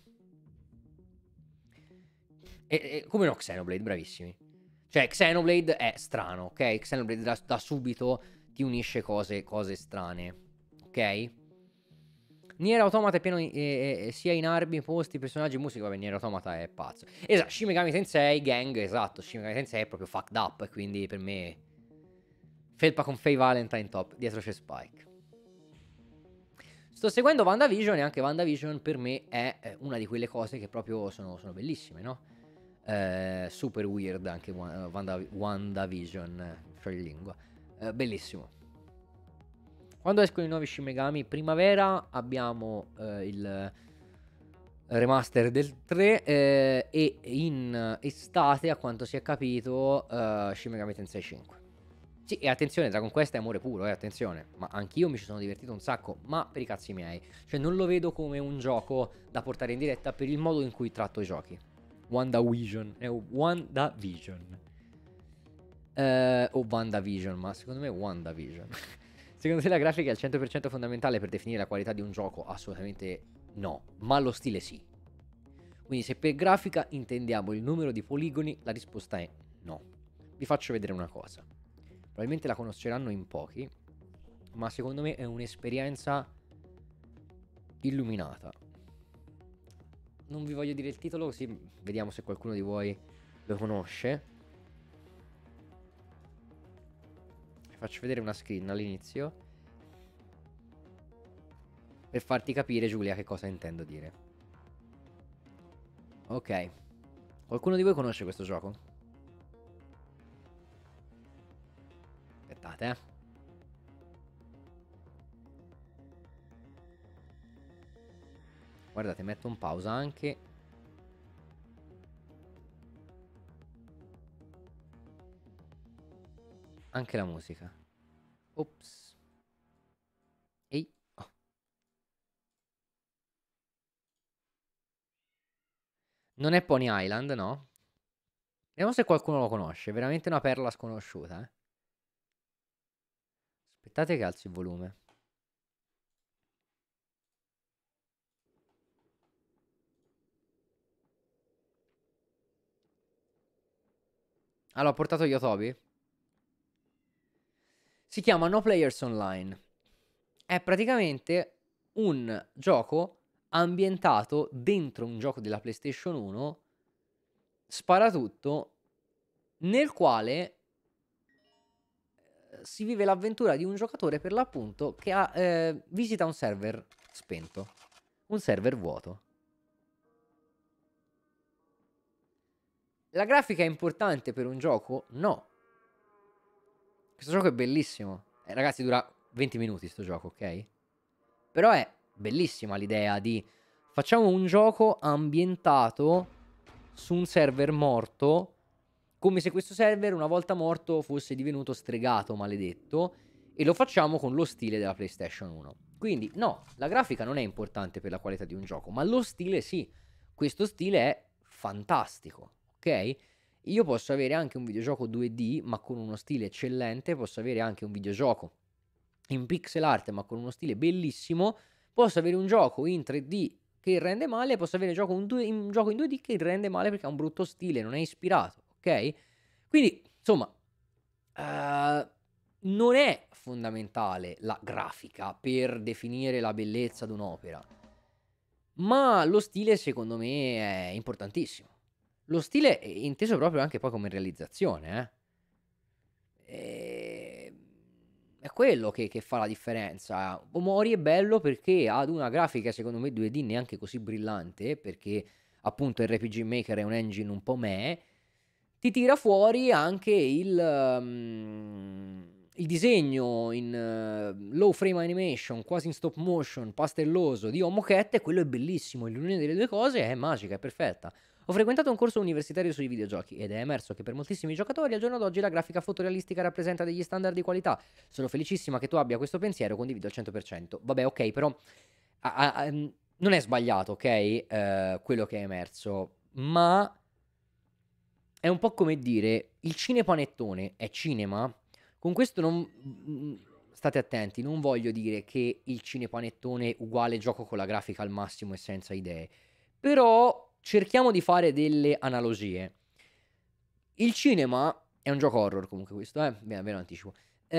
E come no, Xenoblade, bravissimi. Cioè, Xenoblade è strano, ok? Xenoblade da subito ti unisce cose strane, ok? Nier Automata è pieno sia in armi, posti, personaggi, musica. Vabbè, Nier Automata è pazzo. Esatto, Shin Megami Tensei, gang, esatto. Shin Megami Tensei è proprio fucked up, quindi per me... Felpa con Faye Valentine top, dietro c'è Spike. Sto seguendo WandaVision e anche WandaVision per me è una di quelle cose che proprio sono bellissime, no? Super weird anche WandaVision, scioglilingua. Bellissimo. Quando escono i nuovi Shin Megami? Primavera abbiamo il remaster del 3 e in estate, a quanto si è capito, Shin Megami Tensei 5. Sì, e attenzione, Dragon Quest è amore puro, attenzione. Ma anch'io mi ci sono divertito un sacco, ma per i cazzi miei. Cioè non lo vedo come un gioco da portare in diretta per il modo in cui tratto i giochi. WandaVision, è WandaVision. O WandaVision, ma secondo me è WandaVision. Secondo te la grafica è al 100% fondamentale per definire la qualità di un gioco? Assolutamente no, ma lo stile sì. Quindi se per grafica intendiamo il numero di poligoni, la risposta è no. Vi faccio vedere una cosa. Probabilmente la conosceranno in pochi, ma secondo me è un'esperienza illuminata. Non vi voglio dire il titolo, così vediamo se qualcuno di voi lo conosce. Vi faccio vedere una screen all'inizio per farti capire, Giulia, che cosa intendo dire. Ok. Qualcuno di voi conosce questo gioco? Aspettate, Guardate, metto un pausa anche. Anche la musica. Ops. Ehi. Oh. Non è Pony Island, no? Vediamo se qualcuno lo conosce. È veramente una perla sconosciuta, Aspettate che alzi il volume. Ah, l'ho portato Yotobi? Si chiama No Players Online. È praticamente un gioco ambientato dentro un gioco della PlayStation 1, sparatutto, nel quale si vive l'avventura di un giocatore per l'appunto che visita un server spento, un server vuoto. La grafica è importante per un gioco? No. Questo gioco è bellissimo. Ragazzi, dura 20 minuti sto gioco, ok? Però è bellissima l'idea di facciamo un gioco ambientato su un server morto, come se questo server una volta morto fosse divenuto stregato, maledetto, e lo facciamo con lo stile della PlayStation 1. Quindi no, la grafica non è importante per la qualità di un gioco, ma lo stile sì. Questo stile è fantastico, ok? Io posso avere anche un videogioco 2D ma con uno stile eccellente, posso avere anche un videogioco in pixel art ma con uno stile bellissimo, posso avere un gioco in 3D che rende male, posso avere un gioco in 2D che rende male perché ha un brutto stile, non è ispirato, ok? Quindi, insomma, non è fondamentale la grafica per definire la bellezza di un'opera, ma lo stile secondo me è importantissimo. Lo stile è inteso proprio anche poi come realizzazione, È quello che fa la differenza. Omori è bello perché ha una grafica secondo me 2D neanche così brillante, perché appunto RPG Maker è un engine un po' meh, ti tira fuori anche il disegno in low frame animation, quasi in stop motion, pastelloso di Homo Cat, e quello è bellissimo, e l'unione delle due cose è magica, è perfetta. Ho frequentato un corso universitario sui videogiochi ed è emerso che per moltissimi giocatori al giorno d'oggi la grafica fotorealistica rappresenta degli standard di qualità. Sono felicissima che tu abbia questo pensiero, condivido al 100%. Vabbè, ok, però non è sbagliato, ok, quello che è emerso, ma è un po' come dire il cinepanettone è cinema. Con questo non state attenti, non voglio dire che il cinepanettone uguale gioco con la grafica al massimo e senza idee, però cerchiamo di fare delle analogie. Il cinema è un gioco horror comunque questo, ve lo anticipo.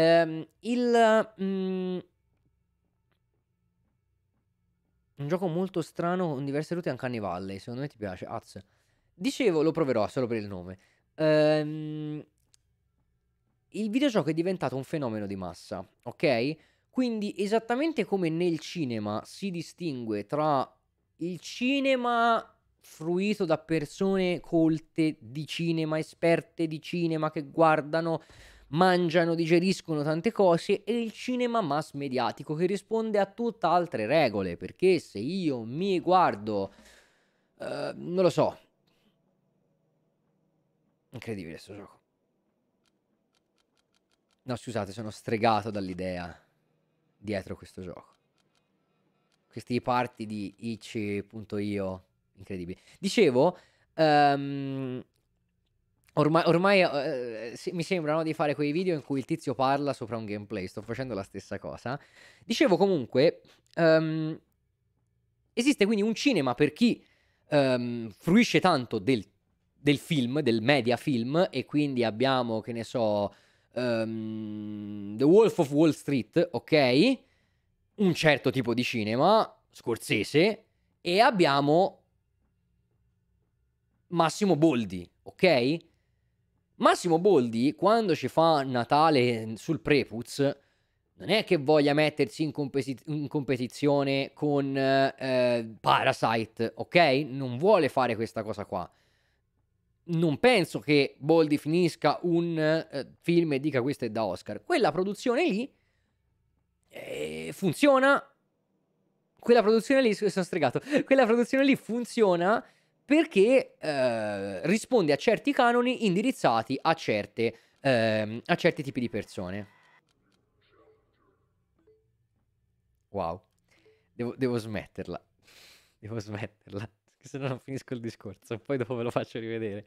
Un gioco molto strano con diverse route, Uncanny Valley, secondo me ti piace, Az. Dicevo, lo proverò solo per il nome. Il videogioco è diventato un fenomeno di massa, ok? Quindi esattamente come nel cinema si distingue tra il cinema fruito da persone colte di cinema, esperte di cinema che guardano, mangiano, digeriscono tante cose, e il cinema mass mediatico che risponde a tutt'altre regole, perché se io mi guardo, non lo so, incredibile sto gioco. No, scusate, sono stregato dall'idea dietro questo gioco. Questi party di itch.io, incredibili. Dicevo, ormai mi sembrano di fare quei video in cui il tizio parla sopra un gameplay. Sto facendo la stessa cosa. Dicevo comunque, esiste quindi un cinema per chi fruisce tanto del film, del media film, e quindi abbiamo, che ne so, The Wolf of Wall Street, ok? Un certo tipo di cinema, Scorsese, e abbiamo Massimo Boldi, ok? Massimo Boldi, quando ci fa Natale sul Prepuz, non è che voglia mettersi in competizione con Parasite, ok? Non vuole fare questa cosa qua. Non penso che Boldi finisca un film e dica questo è da Oscar. Quella produzione lì funziona. Quella produzione lì, sono stregato. Quella produzione lì funziona perché risponde a certi canoni indirizzati a certi tipi di persone. Wow, devo smetterla. Devo smetterla, se no non finisco il discorso. Poi dopo ve lo faccio rivedere.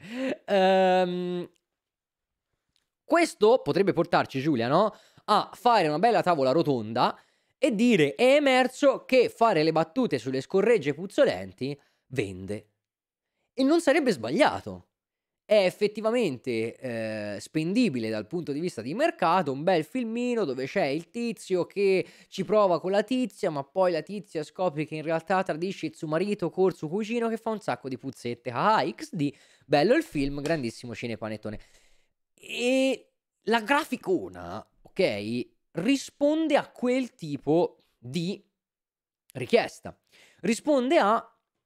Questo potrebbe portarci, Giulia, no? A fare una bella tavola rotonda e dire: è emerso che fare le battute sulle scorregge puzzolenti vende. E non sarebbe sbagliato. È effettivamente spendibile dal punto di vista di mercato, un bel filmino dove c'è il tizio che ci prova con la tizia, ma poi la tizia scopre che in realtà tradisce il suo marito col suo cugino che fa un sacco di puzzette. Ah, XD, bello il film, grandissimo cinepanettone. E la graficona, ok, risponde a quel tipo di richiesta. Risponde a: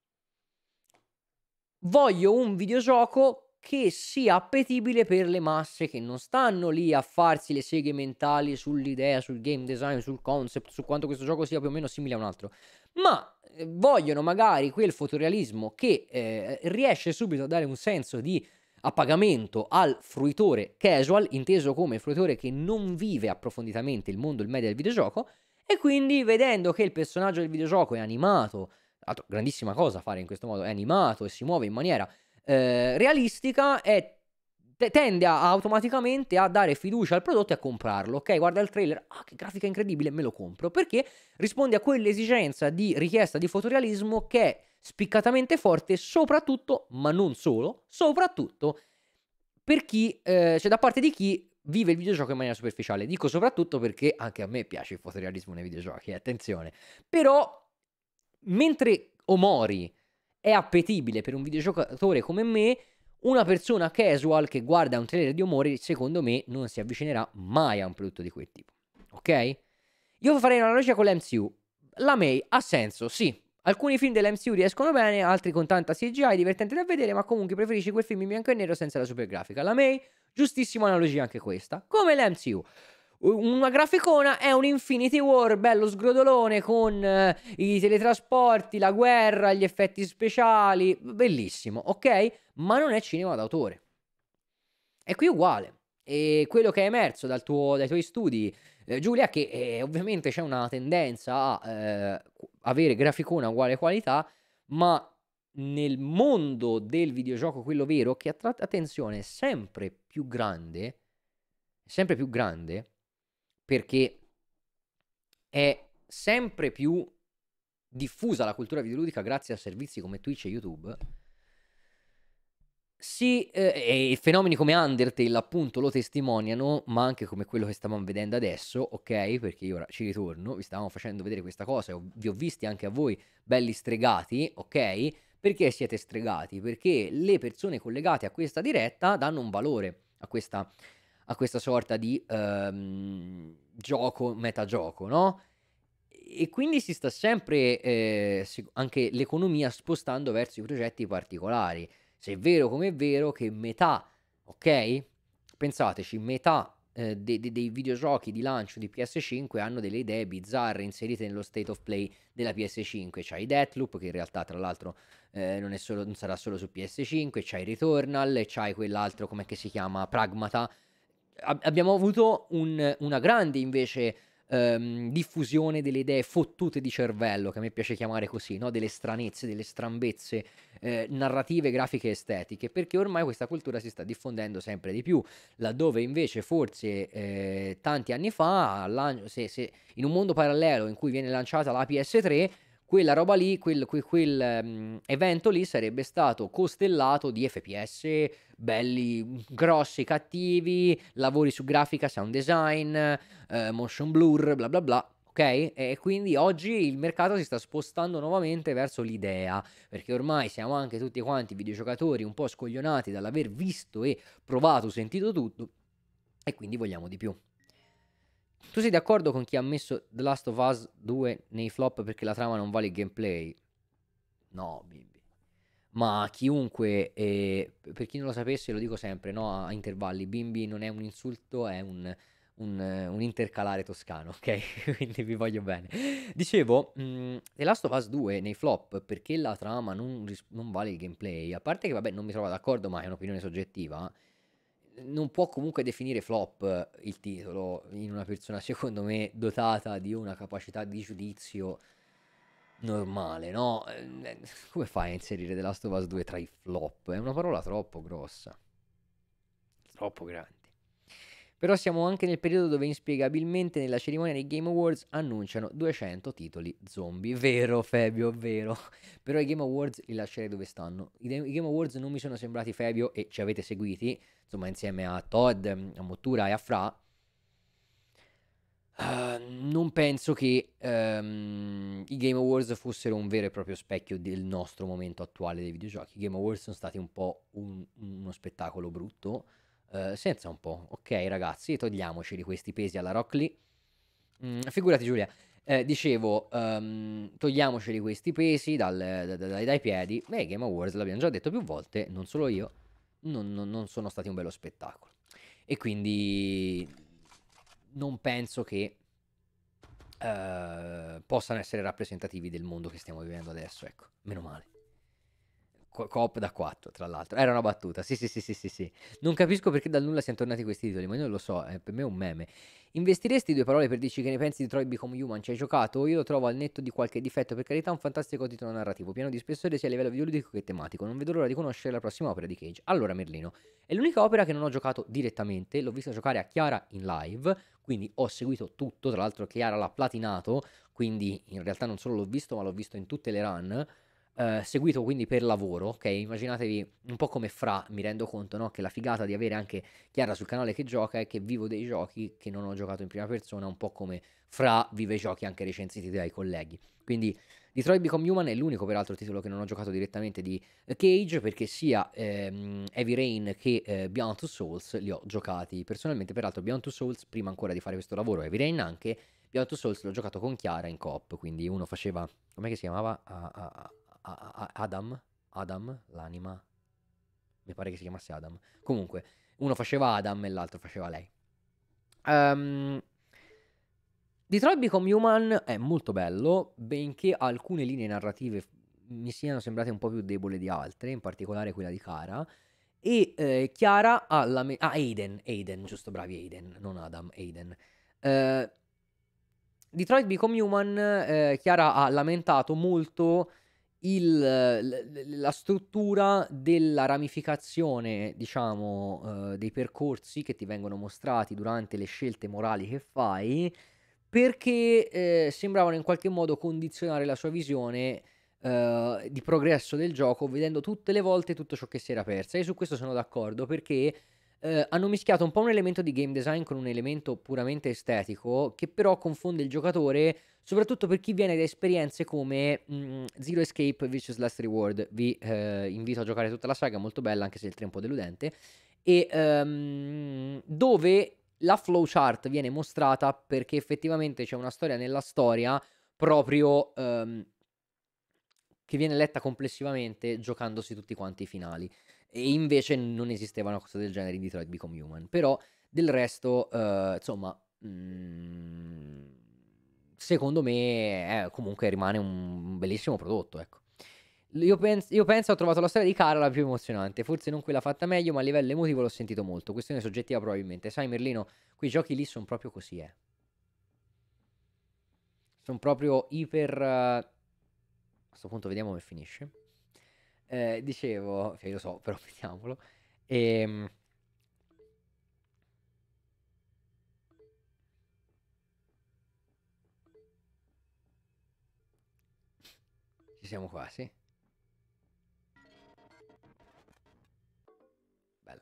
voglio un videogioco che sia appetibile per le masse, che non stanno lì a farsi le seghe mentali sull'idea, sul game design, sul concept, su quanto questo gioco sia più o meno simile a un altro, ma vogliono magari quel fotorealismo che riesce subito a dare un senso di appagamento al fruitore casual, inteso come fruitore che non vive approfonditamente il mondo, il media del videogioco, e quindi vedendo che il personaggio del videogioco è animato, grandissima cosa fare in questo modo, è animato e si muove in maniera realistica, tende automaticamente a dare fiducia al prodotto e a comprarlo. Ok, guarda il trailer, che grafica incredibile, me lo compro, perché risponde a quell'esigenza di richiesta di fotorealismo che è spiccatamente forte, soprattutto, ma non solo, soprattutto per chi, cioè da parte di chi vive il videogioco in maniera superficiale. Dico soprattutto perché anche a me piace il fotorealismo nei videogiochi, attenzione. Però, mentre Omori è appetibile per un videogiocatore come me, una persona casual che guarda un trailer di Omori, secondo me, non si avvicinerà mai a un prodotto di quel tipo. Ok? Io farei un'analogia con l'MCU. La May ha senso, sì, Alcuni film dell'MCU riescono bene, altri con tanta CGI, divertente da vedere, ma comunque preferisci quel film in bianco e nero senza la super grafica. La May, giustissima analogia anche questa. Come l'MCU. Una graficona è un Infinity War bello sgrodolone con i teletrasporti, la guerra, gli effetti speciali, bellissimo, ok? Ma non è cinema d'autore. E qui è uguale. E quello che è emerso dai tuoi studi, Giulia, è che ovviamente c'è una tendenza a avere graficona uguale qualità, ma nel mondo del videogioco, quello vero, che attenzione, è sempre più grande, perché è sempre più diffusa la cultura videoludica grazie a servizi come Twitch e YouTube. Sì, e fenomeni come Undertale appunto lo testimoniano, ma anche come quello che stavamo vedendo adesso, ok? Perché io ora ci ritorno, vi stavamo facendo vedere questa cosa e vi ho visti anche a voi belli stregati, ok? Perché siete stregati? Perché le persone collegate a questa diretta danno un valore a questa sorta di gioco, metagioco, no? E quindi si sta sempre anche l'economia spostando verso i progetti particolari. Se è vero come è vero che metà, ok? Pensateci, metà dei videogiochi di lancio di PS5 hanno delle idee bizzarre inserite nello state of play della PS5. C'hai Deathloop, che in realtà tra l'altro non sarà solo su PS5, c'hai Returnal, e c'hai quell'altro, com'è che si chiama, Pragmata. Abbiamo avuto una grande invece diffusione delle idee fottute di cervello, che a me piace chiamare così, no? Delle stranezze, delle strambezze narrative, grafiche e estetiche, perché ormai questa cultura si sta diffondendo sempre di più, laddove invece forse tanti anni fa, se in un mondo parallelo in cui viene lanciata la PS3, quella roba lì, quel evento lì sarebbe stato costellato di FPS belli, grossi, cattivi, lavori su grafica, sound design, motion blur, bla bla bla. Ok? E quindi oggi il mercato si sta spostando nuovamente verso l'idea, perché ormai siamo anche tutti quanti videogiocatori un po' scoglionati dall'aver visto e provato, sentito tutto, e quindi vogliamo di più. Tu sei d'accordo con chi ha messo The Last of Us 2 nei flop perché la trama non vale il gameplay? No, Bimbi. Ma chiunque, per chi non lo sapesse, lo dico sempre, no, a intervalli, bimbi non è un insulto, è un intercalare toscano, ok? Quindi vi voglio bene. Dicevo, The Last of Us 2 nei flop, perché la trama non vale il gameplay, a parte che, vabbè, non mi trovo d'accordo, ma è un'opinione soggettiva, non può comunque definire flop il titolo in una persona, secondo me, dotata di una capacità di giudizio normale, no? Come fai a inserire The Last of Us 2 tra i flop? È una parola troppo grossa, troppo grande. Però siamo anche nel periodo dove inspiegabilmente nella cerimonia dei Game Awards annunciano 200 titoli zombie. Vero, Fabio, vero. Però i Game Awards li lascerei dove stanno. I Game Awards non mi sono sembrati, Fabio, e ci avete seguiti, insomma, insieme a Todd, a Mottura e a Fra. Non penso che i Game Awards fossero un vero e proprio specchio del nostro momento attuale dei videogiochi. I Game Awards sono stati un po' uno spettacolo brutto, senza un po'. Ok, ragazzi, togliamoci di questi pesi alla Rock Lee. Figurati, Giulia. Dicevo, togliamoci di questi pesi dai piedi. Beh, i Game Awards, l'abbiamo già detto più volte, non solo io, non sono stati un bello spettacolo. E quindi non penso che possano essere rappresentativi del mondo che stiamo vivendo adesso, ecco, meno male. Coop da 4, tra l'altro. Era una battuta. Sì, sì, sì, sì, sì, sì. Non capisco perché dal nulla siano tornati questi titoli, ma io non lo so, per me è un meme. Investiresti due parole per dirci che ne pensi di Troy Become Human? Ci hai giocato? Io lo trovo al netto di qualche difetto, per carità, un fantastico titolo narrativo, pieno di spessore sia a livello videoludico che tematico. Non vedo l'ora di conoscere la prossima opera di Cage. Allora, Merlino, è l'unica opera che non ho giocato direttamente, l'ho vista giocare a Chiara in live, quindi ho seguito tutto, tra l'altro Chiara l'ha platinato, quindi in realtà non solo l'ho visto, ma l'ho visto in tutte le run. Seguito quindi per lavoro, ok? Immaginatevi un po' come Fra, mi rendo conto, no? Che la figata di avere anche Chiara sul canale che gioca è che vivo dei giochi che non ho giocato in prima persona, un po' come Fra vive i giochi anche recensiti dai colleghi. Quindi Detroit Become Human è l'unico peraltro titolo che non ho giocato direttamente di Cage, perché sia Heavy Rain che Beyond Two Souls li ho giocati personalmente. Peraltro Beyond Two Souls, prima ancora di fare questo lavoro, Heavy Rain anche, Beyond Two Souls l'ho giocato con Chiara in coop, quindi uno faceva, com'è che si chiamava? Adam? Adam, l'anima? Mi pare che si chiamasse Adam. Comunque, uno faceva Adam e l'altro faceva lei. Detroit Become Human è molto bello, benché alcune linee narrative mi siano sembrate un po' più deboli di altre, in particolare quella di Kara. E Chiara ha Aiden, giusto, bravi, Aiden, non Adam, Aiden. Detroit Become Human, Chiara ha lamentato molto la struttura della ramificazione, diciamo, dei percorsi che ti vengono mostrati durante le scelte morali che fai, perché sembravano in qualche modo condizionare la sua visione di progresso del gioco, vedendo tutte le volte tutto ciò che si era persa. E su questo sono d'accordo, perché hanno mischiato un po' un elemento di game design con un elemento puramente estetico, che però confonde il giocatore, soprattutto per chi viene da esperienze come Zero Escape Vicious Last Reward. Vi invito a giocare tutta la saga, molto bella, anche se il 3 è un po' deludente, e dove la flowchart viene mostrata perché effettivamente c'è una storia nella storia proprio che viene letta complessivamente giocandosi tutti quanti i finali. E invece non esisteva una cosa del genere in Detroit Become Human. Però del resto, insomma, secondo me comunque rimane un bellissimo prodotto, ecco. Io penso ho trovato la storia di Kara la più emozionante, forse non quella fatta meglio, ma a livello emotivo l'ho sentito molto. Questione soggettiva probabilmente. Sai Merlino, quei giochi lì sono proprio così, Sono proprio iper... a questo punto vediamo come finisce. Dicevo, lo so, però vediamolo. Ehm... Ci siamo quasi. Bello.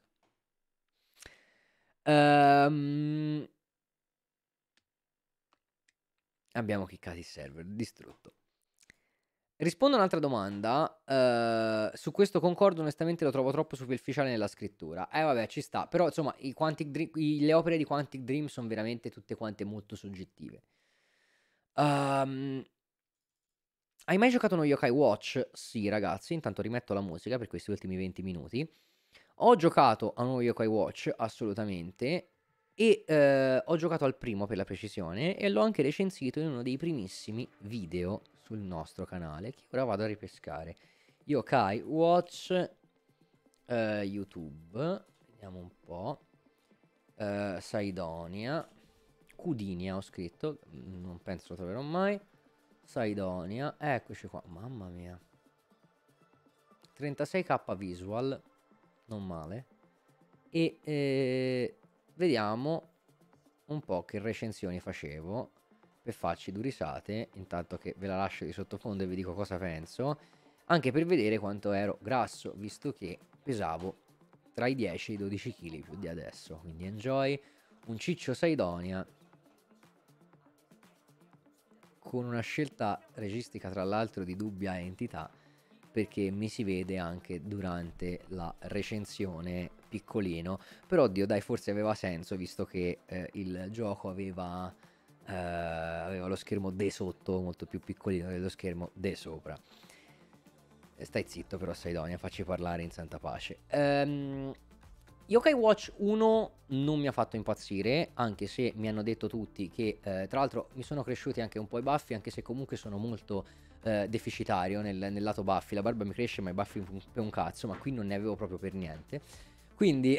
Abbiamo chiccato il server, distrutto. Rispondo a un'altra domanda. Su questo concordo, onestamente lo trovo troppo superficiale nella scrittura. Vabbè, ci sta. Però, insomma, le opere di Quantic Dream sono veramente tutte quante molto soggettive. Hai mai giocato uno Yokai Watch? Sì, ragazzi. Intanto rimetto la musica per questi ultimi 20 minuti. Ho giocato a uno Yokai Watch, assolutamente. E ho giocato al primo, per la precisione, e l'ho anche recensito in uno dei primissimi video sul nostro canale, che ora vado a ripescare. Yokai Watch YouTube, vediamo un po'. Saidonia, Cudinia ho scritto, non penso lo troverò mai. Saidonia, eccoci qua, mamma mia. 36k visual, non male. E vediamo un po' che recensioni facevo per farci due risate, intanto che ve la lascio di sottofondo e vi dico cosa penso, anche per vedere quanto ero grasso, visto che pesavo tra i 10 e i 12 kg più di adesso. Quindi enjoy un ciccio Saidonia con una scelta registica tra l'altro di dubbia entità, perché mi si vede anche durante la recensione piccolino. Però oddio, dai, forse aveva senso, visto che il gioco aveva lo schermo de sotto molto più piccolino dello schermo de sopra. Stai zitto però, Saidonia, facci parlare in santa pace. Yokai Watch 1 non mi ha fatto impazzire, anche se mi hanno detto tutti che, tra l'altro, mi sono cresciuti anche un po' i baffi, anche se comunque sono molto deficitario nel lato baffi. La barba mi cresce, ma i baffi per un cazzo, ma qui non ne avevo proprio per niente. Quindi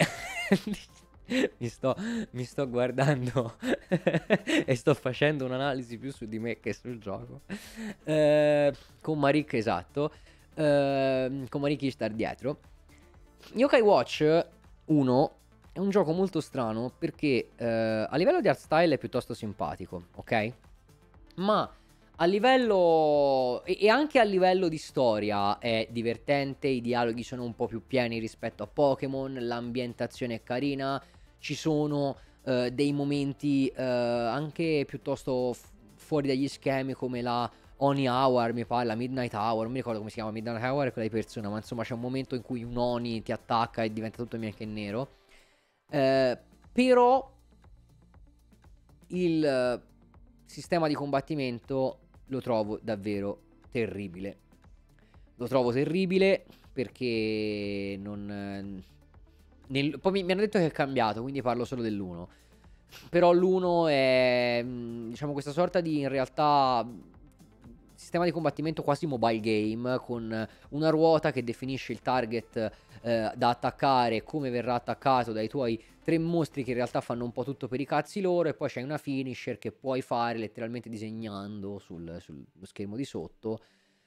mi sto guardando e sto facendo un'analisi più su di me che sul gioco. Con Marik, esatto. Con Marik star dietro. Yokai Watch 1 è un gioco molto strano perché a livello di art style è piuttosto simpatico, ok? Ma a livello e anche a livello di storia è divertente, i dialoghi sono un po' più pieni rispetto a Pokémon, l'ambientazione è carina, ci sono dei momenti anche piuttosto fuori dagli schemi, come la Oni Hour, mi pare, la Midnight Hour, non mi ricordo come si chiama, Midnight Hour è quella di Persona, ma insomma c'è un momento in cui un Oni ti attacca e diventa tutto bianco e nero. Però il sistema di combattimento lo trovo davvero terribile. Lo trovo terribile perché non... poi mi hanno detto che è cambiato, quindi parlo solo dell'1. Però l'1 è, diciamo, questa sorta di, in realtà, sistema di combattimento quasi mobile game, con una ruota che definisce il target da attaccare, come verrà attaccato dai tuoi 3 mostri che in realtà fanno un po' tutto per i cazzi loro, e poi c'hai una finisher che puoi fare letteralmente disegnando sullo schermo di sotto.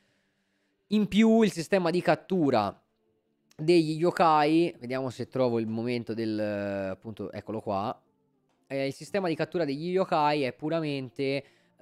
In più il sistema di cattura degli yokai, vediamo se trovo il momento del, appunto, eccolo qua. Il sistema di cattura degli yokai è puramente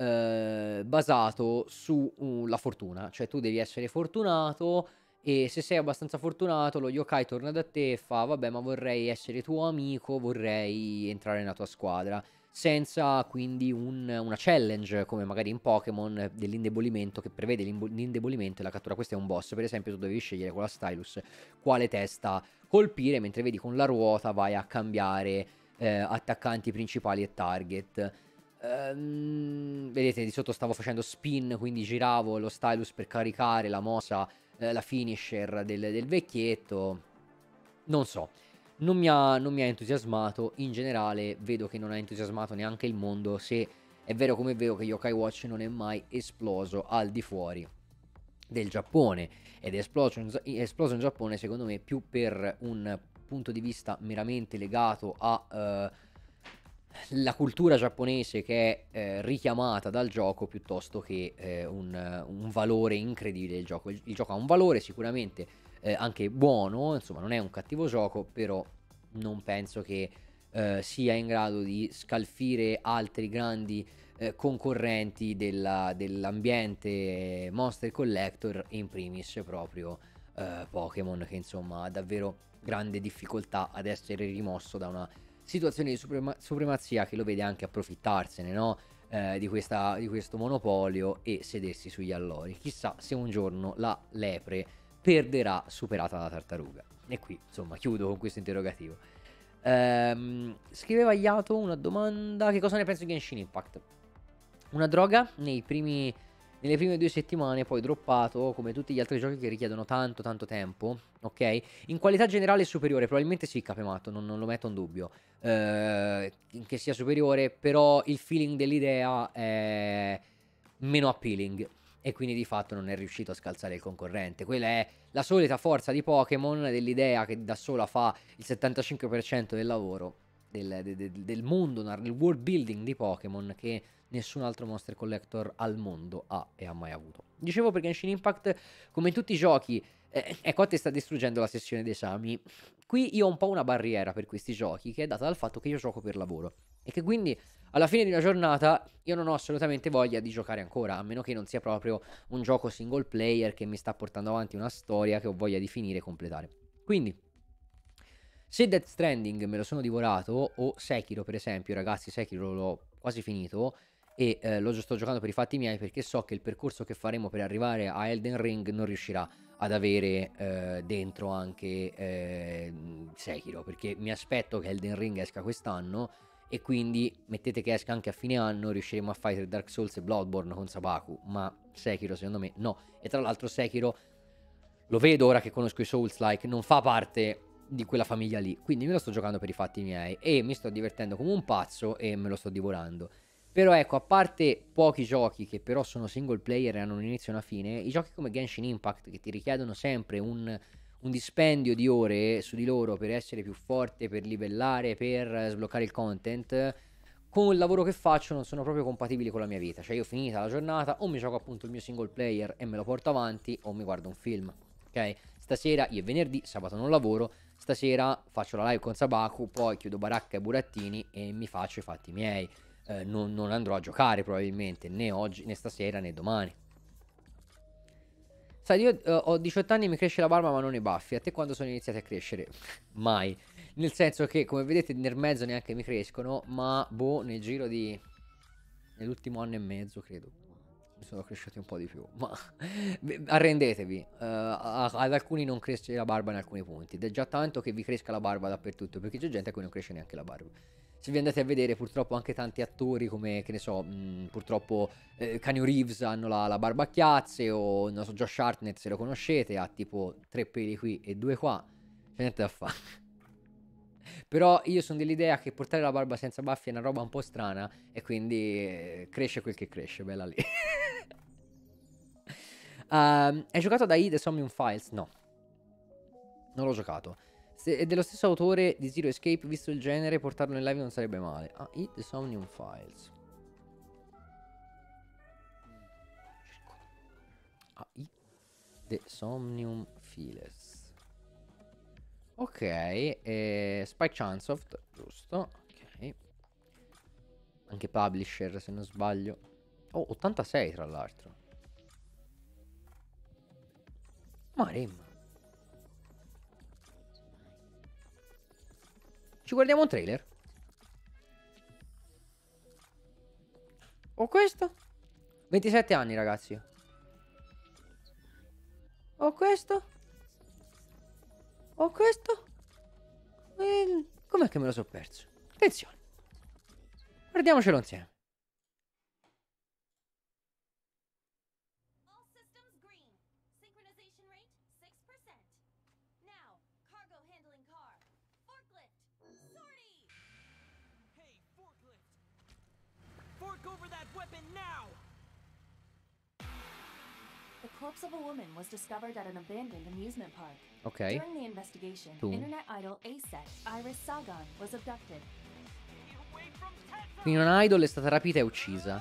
basato sulla fortuna, cioè tu devi essere fortunato, e se sei abbastanza fortunato lo yokai torna da te e fa: vabbè, ma vorrei essere tuo amico, vorrei entrare nella tua squadra, senza quindi una challenge come magari in Pokémon dell'indebolimento, che prevede l'indebolimento e la cattura. Questo è un boss, per esempio tu devi scegliere con la stylus quale testa colpire, mentre vedi con la ruota vai a cambiare attaccanti principali e target. Vedete, di sotto stavo facendo spin, quindi giravo lo stylus per caricare la mossa, la finisher del vecchietto. Non so, non mi ha entusiasmato. In generale vedo che non ha entusiasmato neanche il mondo, se è vero come è vero che Yokai Watch non è mai esploso al di fuori del Giappone, ed è esploso in Giappone secondo me più per un punto di vista meramente legato a la cultura giapponese, che è richiamata dal gioco, piuttosto che un valore incredibile del gioco. Il gioco ha un valore sicuramente anche buono, insomma non è un cattivo gioco, però non penso che sia in grado di scalfire altri grandi concorrenti dell'ambiente Monster Collector, e in primis proprio Pokémon, che insomma ha davvero grande difficoltà ad essere rimosso da una situazione di supremazia che lo vede anche approfittarsene, no? Di questo monopolio, e sedersi sugli allori. Chissà se un giorno la lepre perderà, superata la tartaruga. E qui insomma chiudo con questo interrogativo. Scriveva Yato una domanda: che cosa ne penso di Genshin Impact? Una droga nelle prime 2 settimane, poi droppato come tutti gli altri giochi che richiedono tanto tempo, ok? In qualità generale è superiore, probabilmente sì, Capematto, non lo metto in dubbio, che sia superiore, però il feeling dell'idea è meno appealing, e quindi di fatto non è riuscito a scalzare il concorrente. Quella è la solita forza di Pokémon, dell'idea che da sola fa il 75% del lavoro, del mondo, del world building di Pokémon, che nessun altro Monster Collector al mondo ha e ha mai avuto. Dicevo, per Genshin Impact, come in tutti i giochi, ecco, a te sta distruggendo la sessione d'esami. Qui io ho un po' una barriera per questi giochi, che è data dal fatto che io gioco per lavoro, e che quindi alla fine di una giornata io non ho assolutamente voglia di giocare ancora, a meno che non sia proprio un gioco single player che mi sta portando avanti una storia che ho voglia di finire e completare. Quindi, se Death Stranding me lo sono divorato, o Sekiro per esempio, ragazzi, Sekiro l'ho quasi finito, e lo sto giocando per i fatti miei, perché so che il percorso che faremo per arrivare a Elden Ring non riuscirà ad avere dentro anche Sekiro, perché mi aspetto che Elden Ring esca quest'anno, e quindi mettete che esca anche a fine anno, riusciremo a fare Dark Souls e Bloodborne con Sabaku, ma Sekiro secondo me no. E tra l'altro Sekiro, lo vedo ora che conosco i Souls-like, non fa parte di quella famiglia lì, quindi me lo sto giocando per i fatti miei e mi sto divertendo come un pazzo e me lo sto divorando. Però ecco, a parte pochi giochi che però sono single player e hanno un inizio e una fine, i giochi come Genshin Impact, che ti richiedono sempre un dispendio di ore su di loro per essere più forte, per livellare, per sbloccare il content, con il lavoro che faccio non sono proprio compatibili con la mia vita. Cioè io, finita la giornata, o mi gioco appunto il mio single player e me lo porto avanti, o mi guardo un film, ok? Stasera, io è venerdì, sabato non lavoro, stasera faccio la live con Sabaku, poi chiudo baracca e burattini e mi faccio i fatti miei. Non andrò a giocare probabilmente, né oggi, né stasera, né domani. Sai, io ho 18 anni e mi cresce la barba ma non i baffi. A te quando sono iniziati a crescere? Mai. Nel senso che, come vedete, nel mezzo neanche mi crescono, ma boh, nel giro di... nell'ultimo anno e mezzo, credo, mi sono cresciuti un po' di più. Ma arrendetevi, ad alcuni non cresce la barba in alcuni punti, ed è già tanto che vi cresca la barba dappertutto, perché c'è gente a cui non cresce neanche la barba. Se vi andate a vedere, purtroppo anche tanti attori come, che ne so, purtroppo Keanu Reeves hanno la barba a chiazze, o non so, Josh Hartnett, se lo conoscete, ha tipo 3 peli qui e 2 qua, c'è niente da fare. Però io sono dell'idea che portare la barba senza baffi è una roba un po' strana, e quindi cresce quel che cresce, bella lì. Hai giocato da I The Somnium Files? No, non l'ho giocato. Se è dello stesso autore di Zero Escape, visto il genere, portarlo in live non sarebbe male. Ah, I The Somnium Files. Ah, I The Somnium Files. Ok, Spike Chunsoft, giusto. Ok. Anche publisher, se non sbaglio. Oh, 86 tra l'altro. Maremma. Ci guardiamo un trailer? O questo? 27 anni, ragazzi. O questo? O questo? Com'è che me lo so perso? Attenzione. Guardiamocelo insieme. All systems green. Synchronization rate 6%. Now, cargo handling car. Forklift. Sortie. Hey, forklift! Fork over that weapon now! The corpse of a woman was discovered at an abandoned amusement park. Ok. During the investigation, Boom. internet idol ASEC Iris Sagan was abducted. Get away from Tessa! Quindi una idol è stata rapita e uccisa.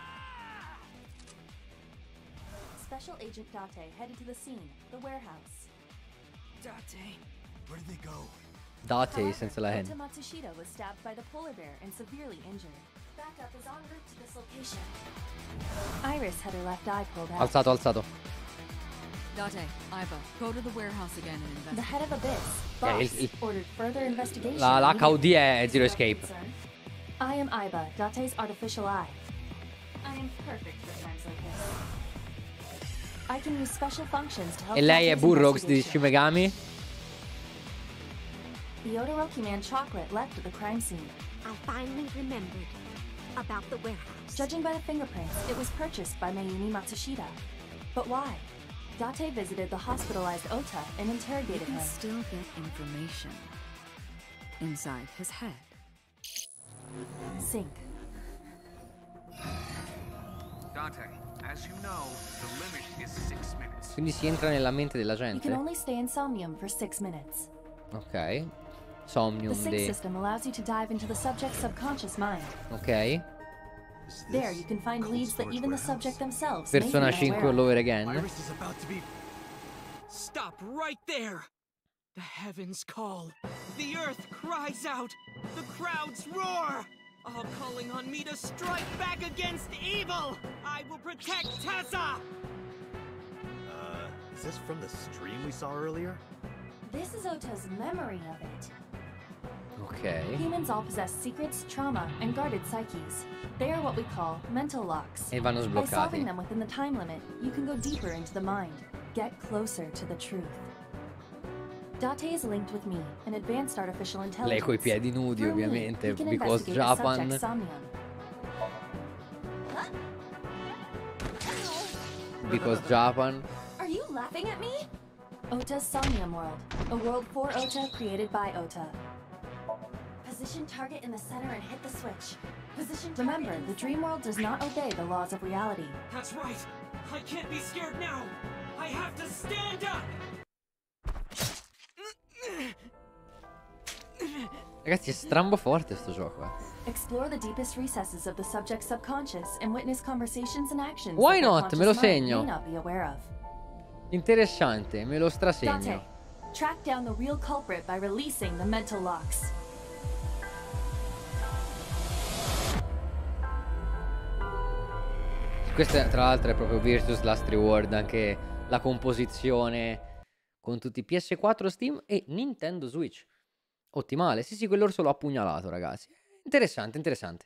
Special Agent Date headed to the scene, the warehouse. Date, where did they go? Date However, senza la Ota N. Matsushita was stabbed by the polar bear and severely injured. Backup is en route to this location. Iris had her left eye pulled out. Alzato, alzato. Date, Iva, go to the warehouse again and The investigate. head of Abyss, Yeah, Boss, ordered further investigation. La immediately. HUD è Zero Escape. I am Iba, Date's artificial eye. I am perfect for times like this. I can use special functions to help. E lei è Date's Burroughs di investigation. Shin Megami? The Odoroki Man chocolate left at the crime scene. I finally remembered about the warehouse. Judging by the fingerprints, it was purchased by Mayumi Matsushita. But why? Date visited the hospitalized Ota and You interrogated can him. still get information inside his head. Sync. Dante, as you know, the limit is 6 minutes. Quindi si entra nella mente della You can gente. only stay in Somnium for 6 minutes. Ok. The Somnium sync de... system allows you to dive into the subject's subconscious mind. Ok. There, you can find leads that even the subject themselves may be Persona unaware 5 of. all over again. Iris is about to be... Stop right there! The heavens call. The earth cries out. The crowds roar. All calling on me to strike back against evil. I will protect Tessa! Is this from the stream we saw earlier? This is Ota's memory of it. Ok. Humans all possess secrets, trauma, and guarded psyches. They are what we call mental locks. E vanno By solving sbloccati. them within the time limit, you can go deeper into the mind, get closer to the truth. Date is linked with me, an advanced artificial intelligence. Lei coi piedi nudi, Through me, ovviamente, he can because investigate the Japan. subject's somnium. Because Japan. Are you laughing at me? Ota's Somnium World, a world for Ota created by Ota. Position target in the center and hit the switch. Position. Remember, the dream world does not obey the laws of reality. That's right. I can't be scared now. I have to stand up. Ragazzi, è strambo forte sto gioco, Explore the deepest recesses of the subject's subconscious and witness conversations and actions Why that their not? Me lo conscious mind segno. may not be aware of. Interessante, me lo Date, strasegno. track down the real culprit by releasing the mental locks. Questa tra l'altro è proprio Virtus Last Reward, anche la composizione con tutti PS4, Steam e Nintendo Switch. Ottimale, sì sì, quell'orso l'ho appugnalato, ragazzi. Interessante, interessante.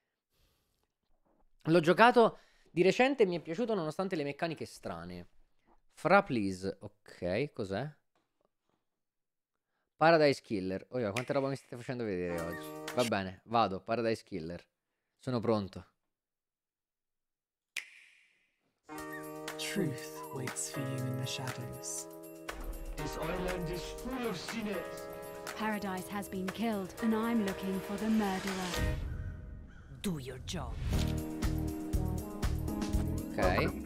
L'ho giocato di recente e mi è piaciuto nonostante le meccaniche strane. Fra please, ok, cos'è? Paradise Killer. Oh, quanta roba mi state facendo vedere oggi? Va bene, vado, Paradise Killer. Sono pronto. Truth waits for you in the shadows. This island is full of sinners. Paradise has been killed, and I'm looking for the murderer. Do your job. Ok.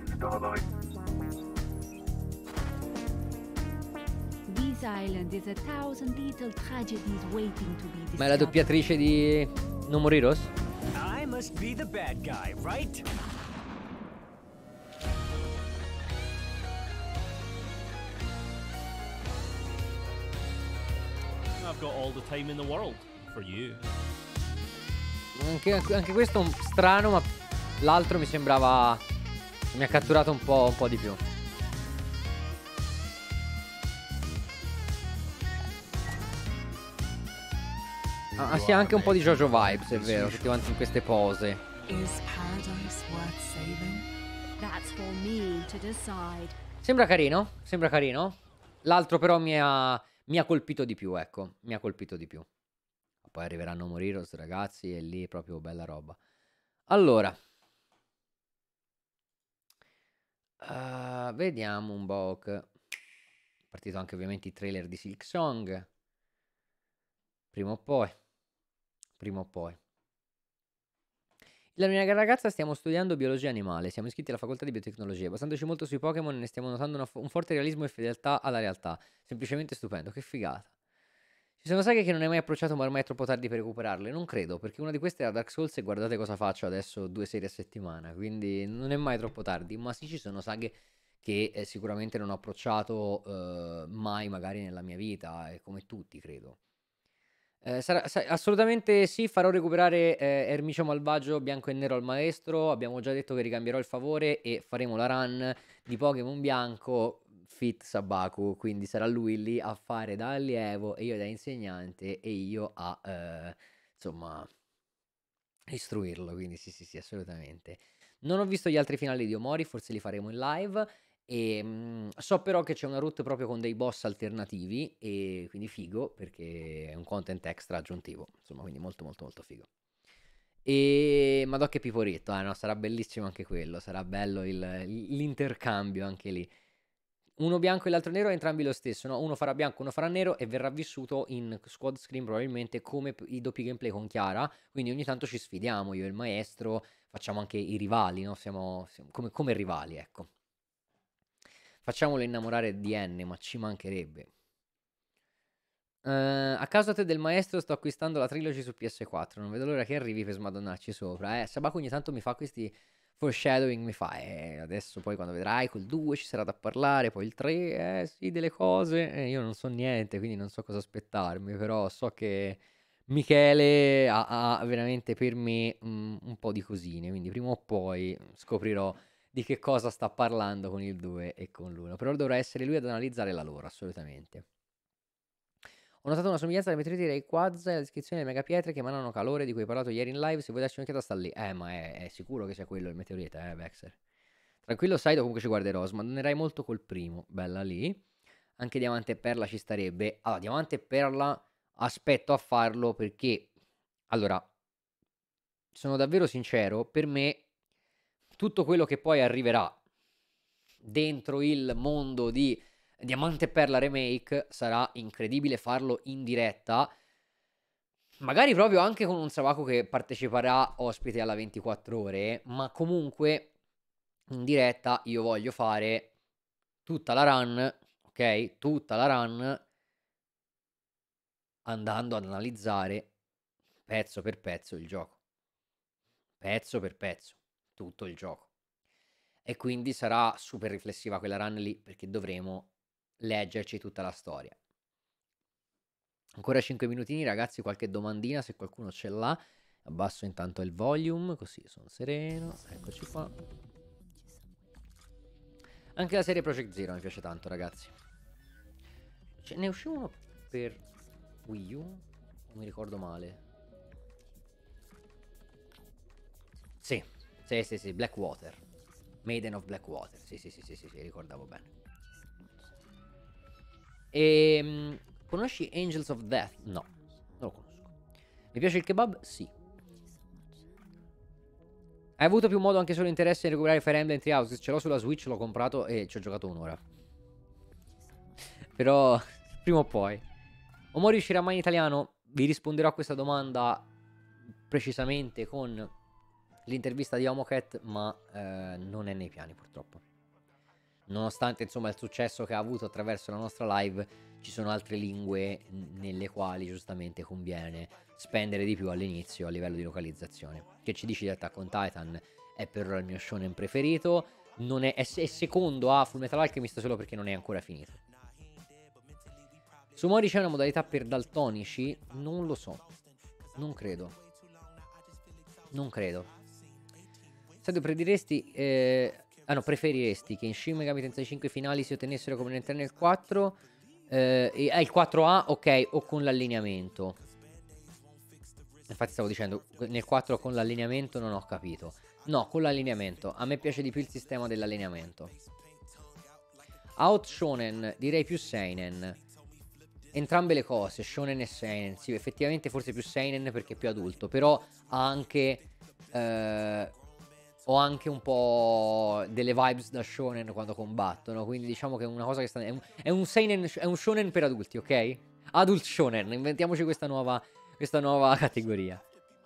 This island is a thousand little tragedies waiting to be discovered. Ma è la doppiatrice di No More Heroes? I must be the bad guy, right? I've got all the time in the world for you. Anche questo è un strano, ma l'altro mi sembrava... Mi ha catturato un po' di più. Ah, sì, anche un po' di JoJo vibes, è vero, tutti quanti in queste pose. Is paradise worth saving? That's for me to decide. Sembra carino, sembra carino. L'altro però mi ha colpito di più, ecco, mi ha colpito di più. Poi arriveranno Moriros, ragazzi, e lì è proprio bella roba. Allora. Vediamo un po'. Partito anche ovviamente i trailer di Silk Song. Prima o poi. Prima o poi. La mia ragazza stiamo studiando biologia animale, siamo iscritti alla facoltà di biotecnologia, basandoci molto sui Pokémon ne stiamo notando un forte realismo e fedeltà alla realtà, semplicemente stupendo, che figata. Ci sono saghe che non hai mai approcciato ma ormai è troppo tardi per recuperarle, non credo, perché una di queste era Dark Souls e guardate cosa faccio adesso, 2 serie a settimana, quindi non è mai troppo tardi, ma sì ci sono saghe che sicuramente non ho approcciato mai magari nella mia vita, come tutti credo. Assolutamente sì, farò recuperare Ermicio Malvagio bianco e nero al maestro. Abbiamo già detto che ricambierò il favore e faremo la run di Pokémon bianco Fit Sabaku. Quindi sarà lui lì a fare da allievo e io da insegnante e io a insomma istruirlo. Quindi sì, assolutamente. Non ho visto gli altri finali di Omori, forse li faremo in live. E so però che c'è una route proprio con dei boss alternativi e quindi figo perché è un content extra aggiuntivo, insomma, quindi molto figo. E Madò che piporetto, no, sarà bellissimo anche quello, sarà bello l'intercambio anche lì. Uno bianco e l'altro nero, entrambi lo stesso, no? Uno farà bianco, uno farà nero e verrà vissuto in squad screen probabilmente come i doppi gameplay con Chiara, quindi ogni tanto ci sfidiamo, io e il maestro, facciamo anche i rivali, no? Siamo come rivali, ecco. Facciamolo innamorare di N, ma ci mancherebbe. A causa te del maestro sto acquistando la trilogy su PS4. Non vedo l'ora che arrivi per smadonnarci sopra. Sabaku ogni tanto mi fa questi foreshadowing, mi fa. Adesso poi quando vedrai col 2 ci sarà da parlare, poi il 3, sì, delle cose. Io non so niente, quindi non so cosa aspettarmi. Però so che Michele ha veramente per me un po' di cosine. Quindi prima o poi scoprirò di che cosa sta parlando con il 2 e con l'1. Però dovrà essere lui ad analizzare la loro, assolutamente. Ho notato una somiglianza alle meteoriti dei Quads e alla descrizione delle megapietre che emanano calore di cui hai parlato ieri in live. Se vuoi darci un'occhiata sta lì. Ma è sicuro che sia quello il meteorite, Vexer. Tranquillo Saido, comunque ci guarderò. Smadonnerai molto col primo. Bella lì. Anche Diamante e Perla ci starebbe. Allora, Diamante e Perla aspetto a farlo perché... Allora, sono davvero sincero, per me... Tutto quello che poi arriverà dentro il mondo di Diamante e Perla Remake sarà incredibile farlo in diretta, magari proprio anche con un Sabaku che parteciperà ospite alla 24 ore, ma comunque in diretta io voglio fare tutta la run, ok? Tutta la run andando ad analizzare pezzo per pezzo il gioco. Pezzo per pezzo. Tutto il gioco e quindi sarà super riflessiva quella run lì perché dovremo leggerci tutta la storia. Ancora 5 minutini ragazzi, qualche domandina se qualcuno ce l'ha. Abbasso intanto il volume così sono sereno. Eccoci qua. Anche la serie Project Zero mi piace tanto ragazzi. Ne uscì uno per Wii U? Non mi ricordo male. Sì, Blackwater. Maiden of Blackwater. Sì, ricordavo bene. E conosci Angels of Death? No, non lo conosco. Mi piace il kebab? Sì. Hai avuto più modo anche solo interesse in recuperare Fire Emblem Three Houses? Ce l'ho sulla Switch, l'ho comprato e ci ho giocato un'ora. Però prima o poi. Omori uscirà mai in italiano? Vi risponderò a questa domanda precisamente con l'intervista di Homocat, ma non è nei piani purtroppo. Nonostante insomma il successo che ha avuto attraverso la nostra live, ci sono altre lingue nelle quali giustamente conviene spendere di più all'inizio a livello di localizzazione. Che ci dici di Attack on Titan? È per ora il mio shonen preferito, non è secondo a Fullmetal Alchemist solo perché non è ancora finito. Su Mori c'è una modalità per daltonici? Non lo so, non credo. Se preferiresti che in Shin Megami Tensei 5 finali si ottenessero come all'interno del 4 il 4A, ok, o con l'allineamento. Infatti stavo dicendo, nel 4 con l'allineamento non ho capito. No, con l'allineamento. A me piace di più il sistema dell'allineamento. Out shonen, direi più seinen. Entrambe le cose, shonen e seinen. Sì, effettivamente forse più seinen perché è più adulto. Però ha anche... ho anche un po' delle vibes da shonen quando combattono. Quindi diciamo che è una cosa che sta... È un seinen, è un shonen per adulti, ok? Adult shonen, inventiamoci questa nuova categoria.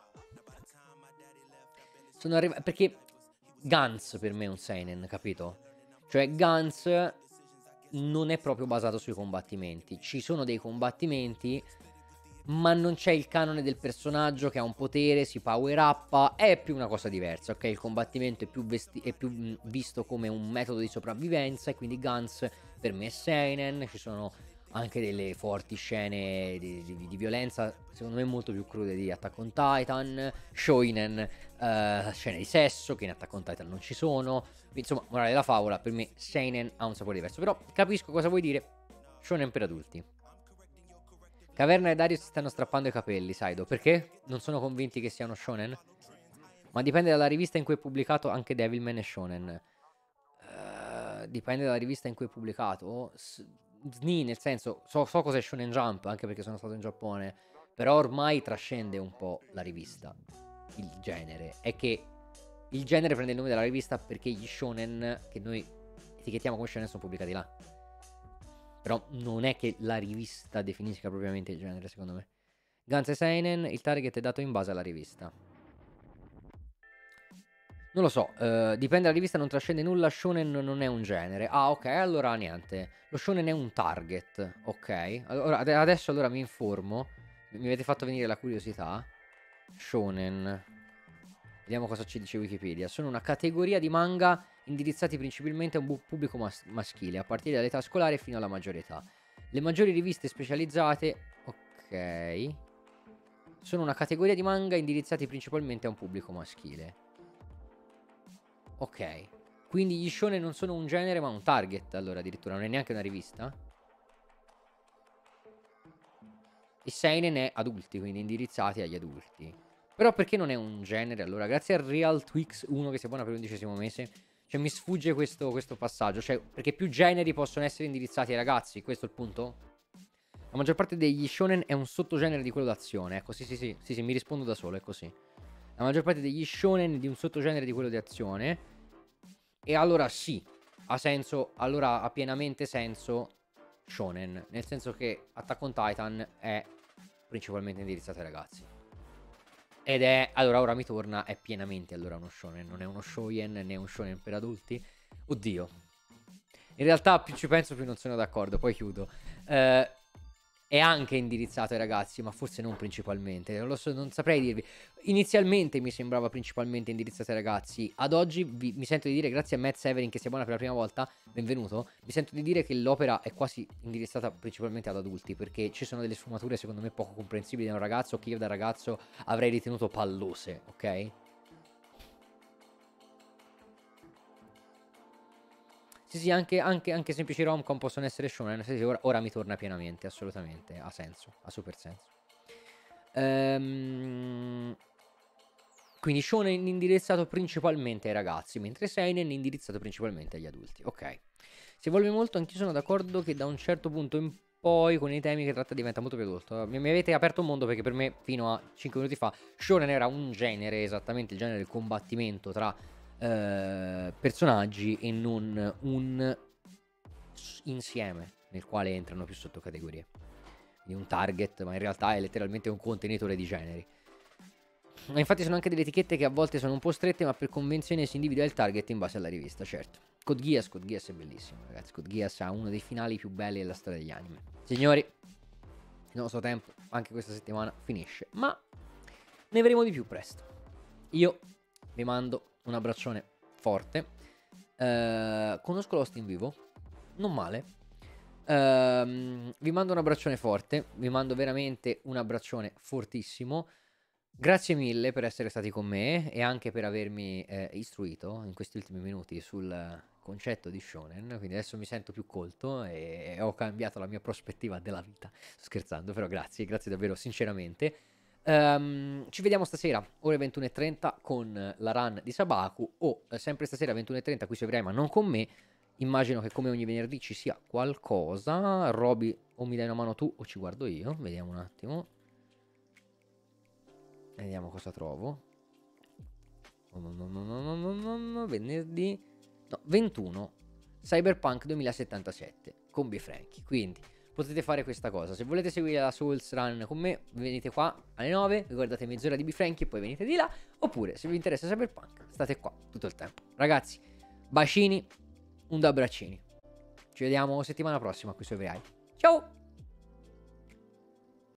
Sono arrivato... Perché Guns per me è un seinen, capito? Cioè Guns non è proprio basato sui combattimenti. Ci sono dei combattimenti, ma non c'è il canone del personaggio che ha un potere, si power up, è più una cosa diversa, ok? Il combattimento è più visto come un metodo di sopravvivenza e quindi Guns per me è seinen. Ci sono anche delle forti scene di violenza, secondo me molto più crude di Attack on Titan. Shonen, scene di sesso che in Attack on Titan non ci sono. Insomma, morale della favola, per me seinen ha un sapore diverso. Però capisco cosa vuoi dire, shonen per adulti. Caverna e Darius si stanno strappando i capelli, Saido. Perché? Non sono convinti che siano shonen? Ma dipende dalla rivista in cui è pubblicato. Anche Devilman è shonen. Dipende dalla rivista in cui è pubblicato. Sni, nel senso, so cos'è Shonen Jump, anche perché sono stato in Giappone. Però ormai trascende un po' la rivista, il genere. È che il genere prende il nome dalla rivista perché gli shonen che noi etichettiamo come shonen sono pubblicati là. Però non è che la rivista definisca propriamente il genere, secondo me. Guns e Seinen, il target è dato in base alla rivista. Non lo so, dipende dalla rivista, non trascende nulla, shonen non è un genere. Ah, ok, allora niente. Lo shonen è un target, ok. Allora, adesso allora mi informo. Mi avete fatto venire la curiosità. Shonen. Vediamo cosa ci dice Wikipedia. Sono una categoria di manga indirizzati principalmente a un pubblico maschile, a partire dall'età scolare fino alla maggiore età. Le maggiori riviste specializzate... Ok. Sono una categoria di manga indirizzati principalmente a un pubblico maschile. Ok. Quindi gli shonen non sono un genere ma un target, allora addirittura. Non è neanche una rivista? E seinen è adulti, quindi indirizzati agli adulti. Però perché non è un genere? Allora, grazie a Real Twix 1 che si abbona per l'11° mese. Cioè mi sfugge questo passaggio. Cioè, perché più generi possono essere indirizzati ai ragazzi. Questo è il punto? La maggior parte degli shonen è un sottogenere di quello d'azione. Ecco, sì, mi rispondo da solo, è così. La maggior parte degli shonen è di un sottogenere di quello di azione. E allora sì, ha senso, allora ha pienamente senso shonen. Nel senso che Attack on Titan è principalmente indirizzato ai ragazzi. Ed è, allora ora mi torna, è pienamente allora uno shonen. Non è uno shonen, né un shonen per adulti. Oddio. In realtà più ci penso più non sono d'accordo, poi chiudo. È anche indirizzato ai ragazzi, ma forse non principalmente. Non lo so, non saprei dirvi. Inizialmente mi sembrava principalmente indirizzato ai ragazzi. Ad oggi mi sento di dire, grazie a Matt Severin che si abbona per la prima volta, benvenuto, mi sento di dire che l'opera è quasi indirizzata principalmente ad adulti, perché ci sono delle sfumature secondo me poco comprensibili da un ragazzo che io da ragazzo avrei ritenuto pallose, ok? Sì, anche semplici rom-com possono essere shonen. Sì, ora mi torna pienamente, assolutamente. Ha senso, ha super senso. Quindi shonen indirizzato principalmente ai ragazzi, mentre seinen indirizzato principalmente agli adulti. Ok. Si evolve molto, anch'io sono d'accordo che da un certo punto in poi con i temi che tratta diventa molto più adulto. Mi avete aperto un mondo, perché per me fino a 5 minuti fa shonen era un genere, esattamente il genere del combattimento tra personaggi, e non un insieme nel quale entrano più sottocategorie. Quindi un target, ma in realtà è letteralmente un contenitore di generi. Ma infatti sono anche delle etichette che a volte sono un po' strette, ma per convenzione si individua il target in base alla rivista, certo. Code Geass è bellissimo, ragazzi. Code Geass ha uno dei finali più belli della storia degli anime. Signori, il nostro tempo anche questa settimana finisce, ma ne avremo di più presto. Io vi mando un abbraccione forte. Conosco Lost in vivo, non male. Vi mando un abbraccione forte, vi mando veramente un abbraccione fortissimo. Grazie mille per essere stati con me e anche per avermi istruito in questi ultimi minuti sul concetto di shonen. Quindi adesso mi sento più colto e ho cambiato la mia prospettiva della vita. Sto scherzando, però grazie davvero sinceramente. Ci vediamo stasera ore 21:30 con la run di Sabaku, o sempre stasera 21:30 qui su Evrai, ma non con me. Immagino che come ogni venerdì ci sia qualcosa. Roby, o mi dai una mano tu o ci guardo io. Vediamo un attimo. Vediamo cosa trovo. Venerdì, no, 21 Cyberpunk 2077 con Bifranchi. Quindi potete fare questa cosa: se volete seguire la Souls Run con me, venite qua alle 9, vi guardate mezz'ora di Bifranchi e poi venite di là. Oppure se vi interessa Cyberpunk, state qua tutto il tempo. Ragazzi, bacini, un abbraccini. Ci vediamo settimana prossima qui su Evrai. Ciao!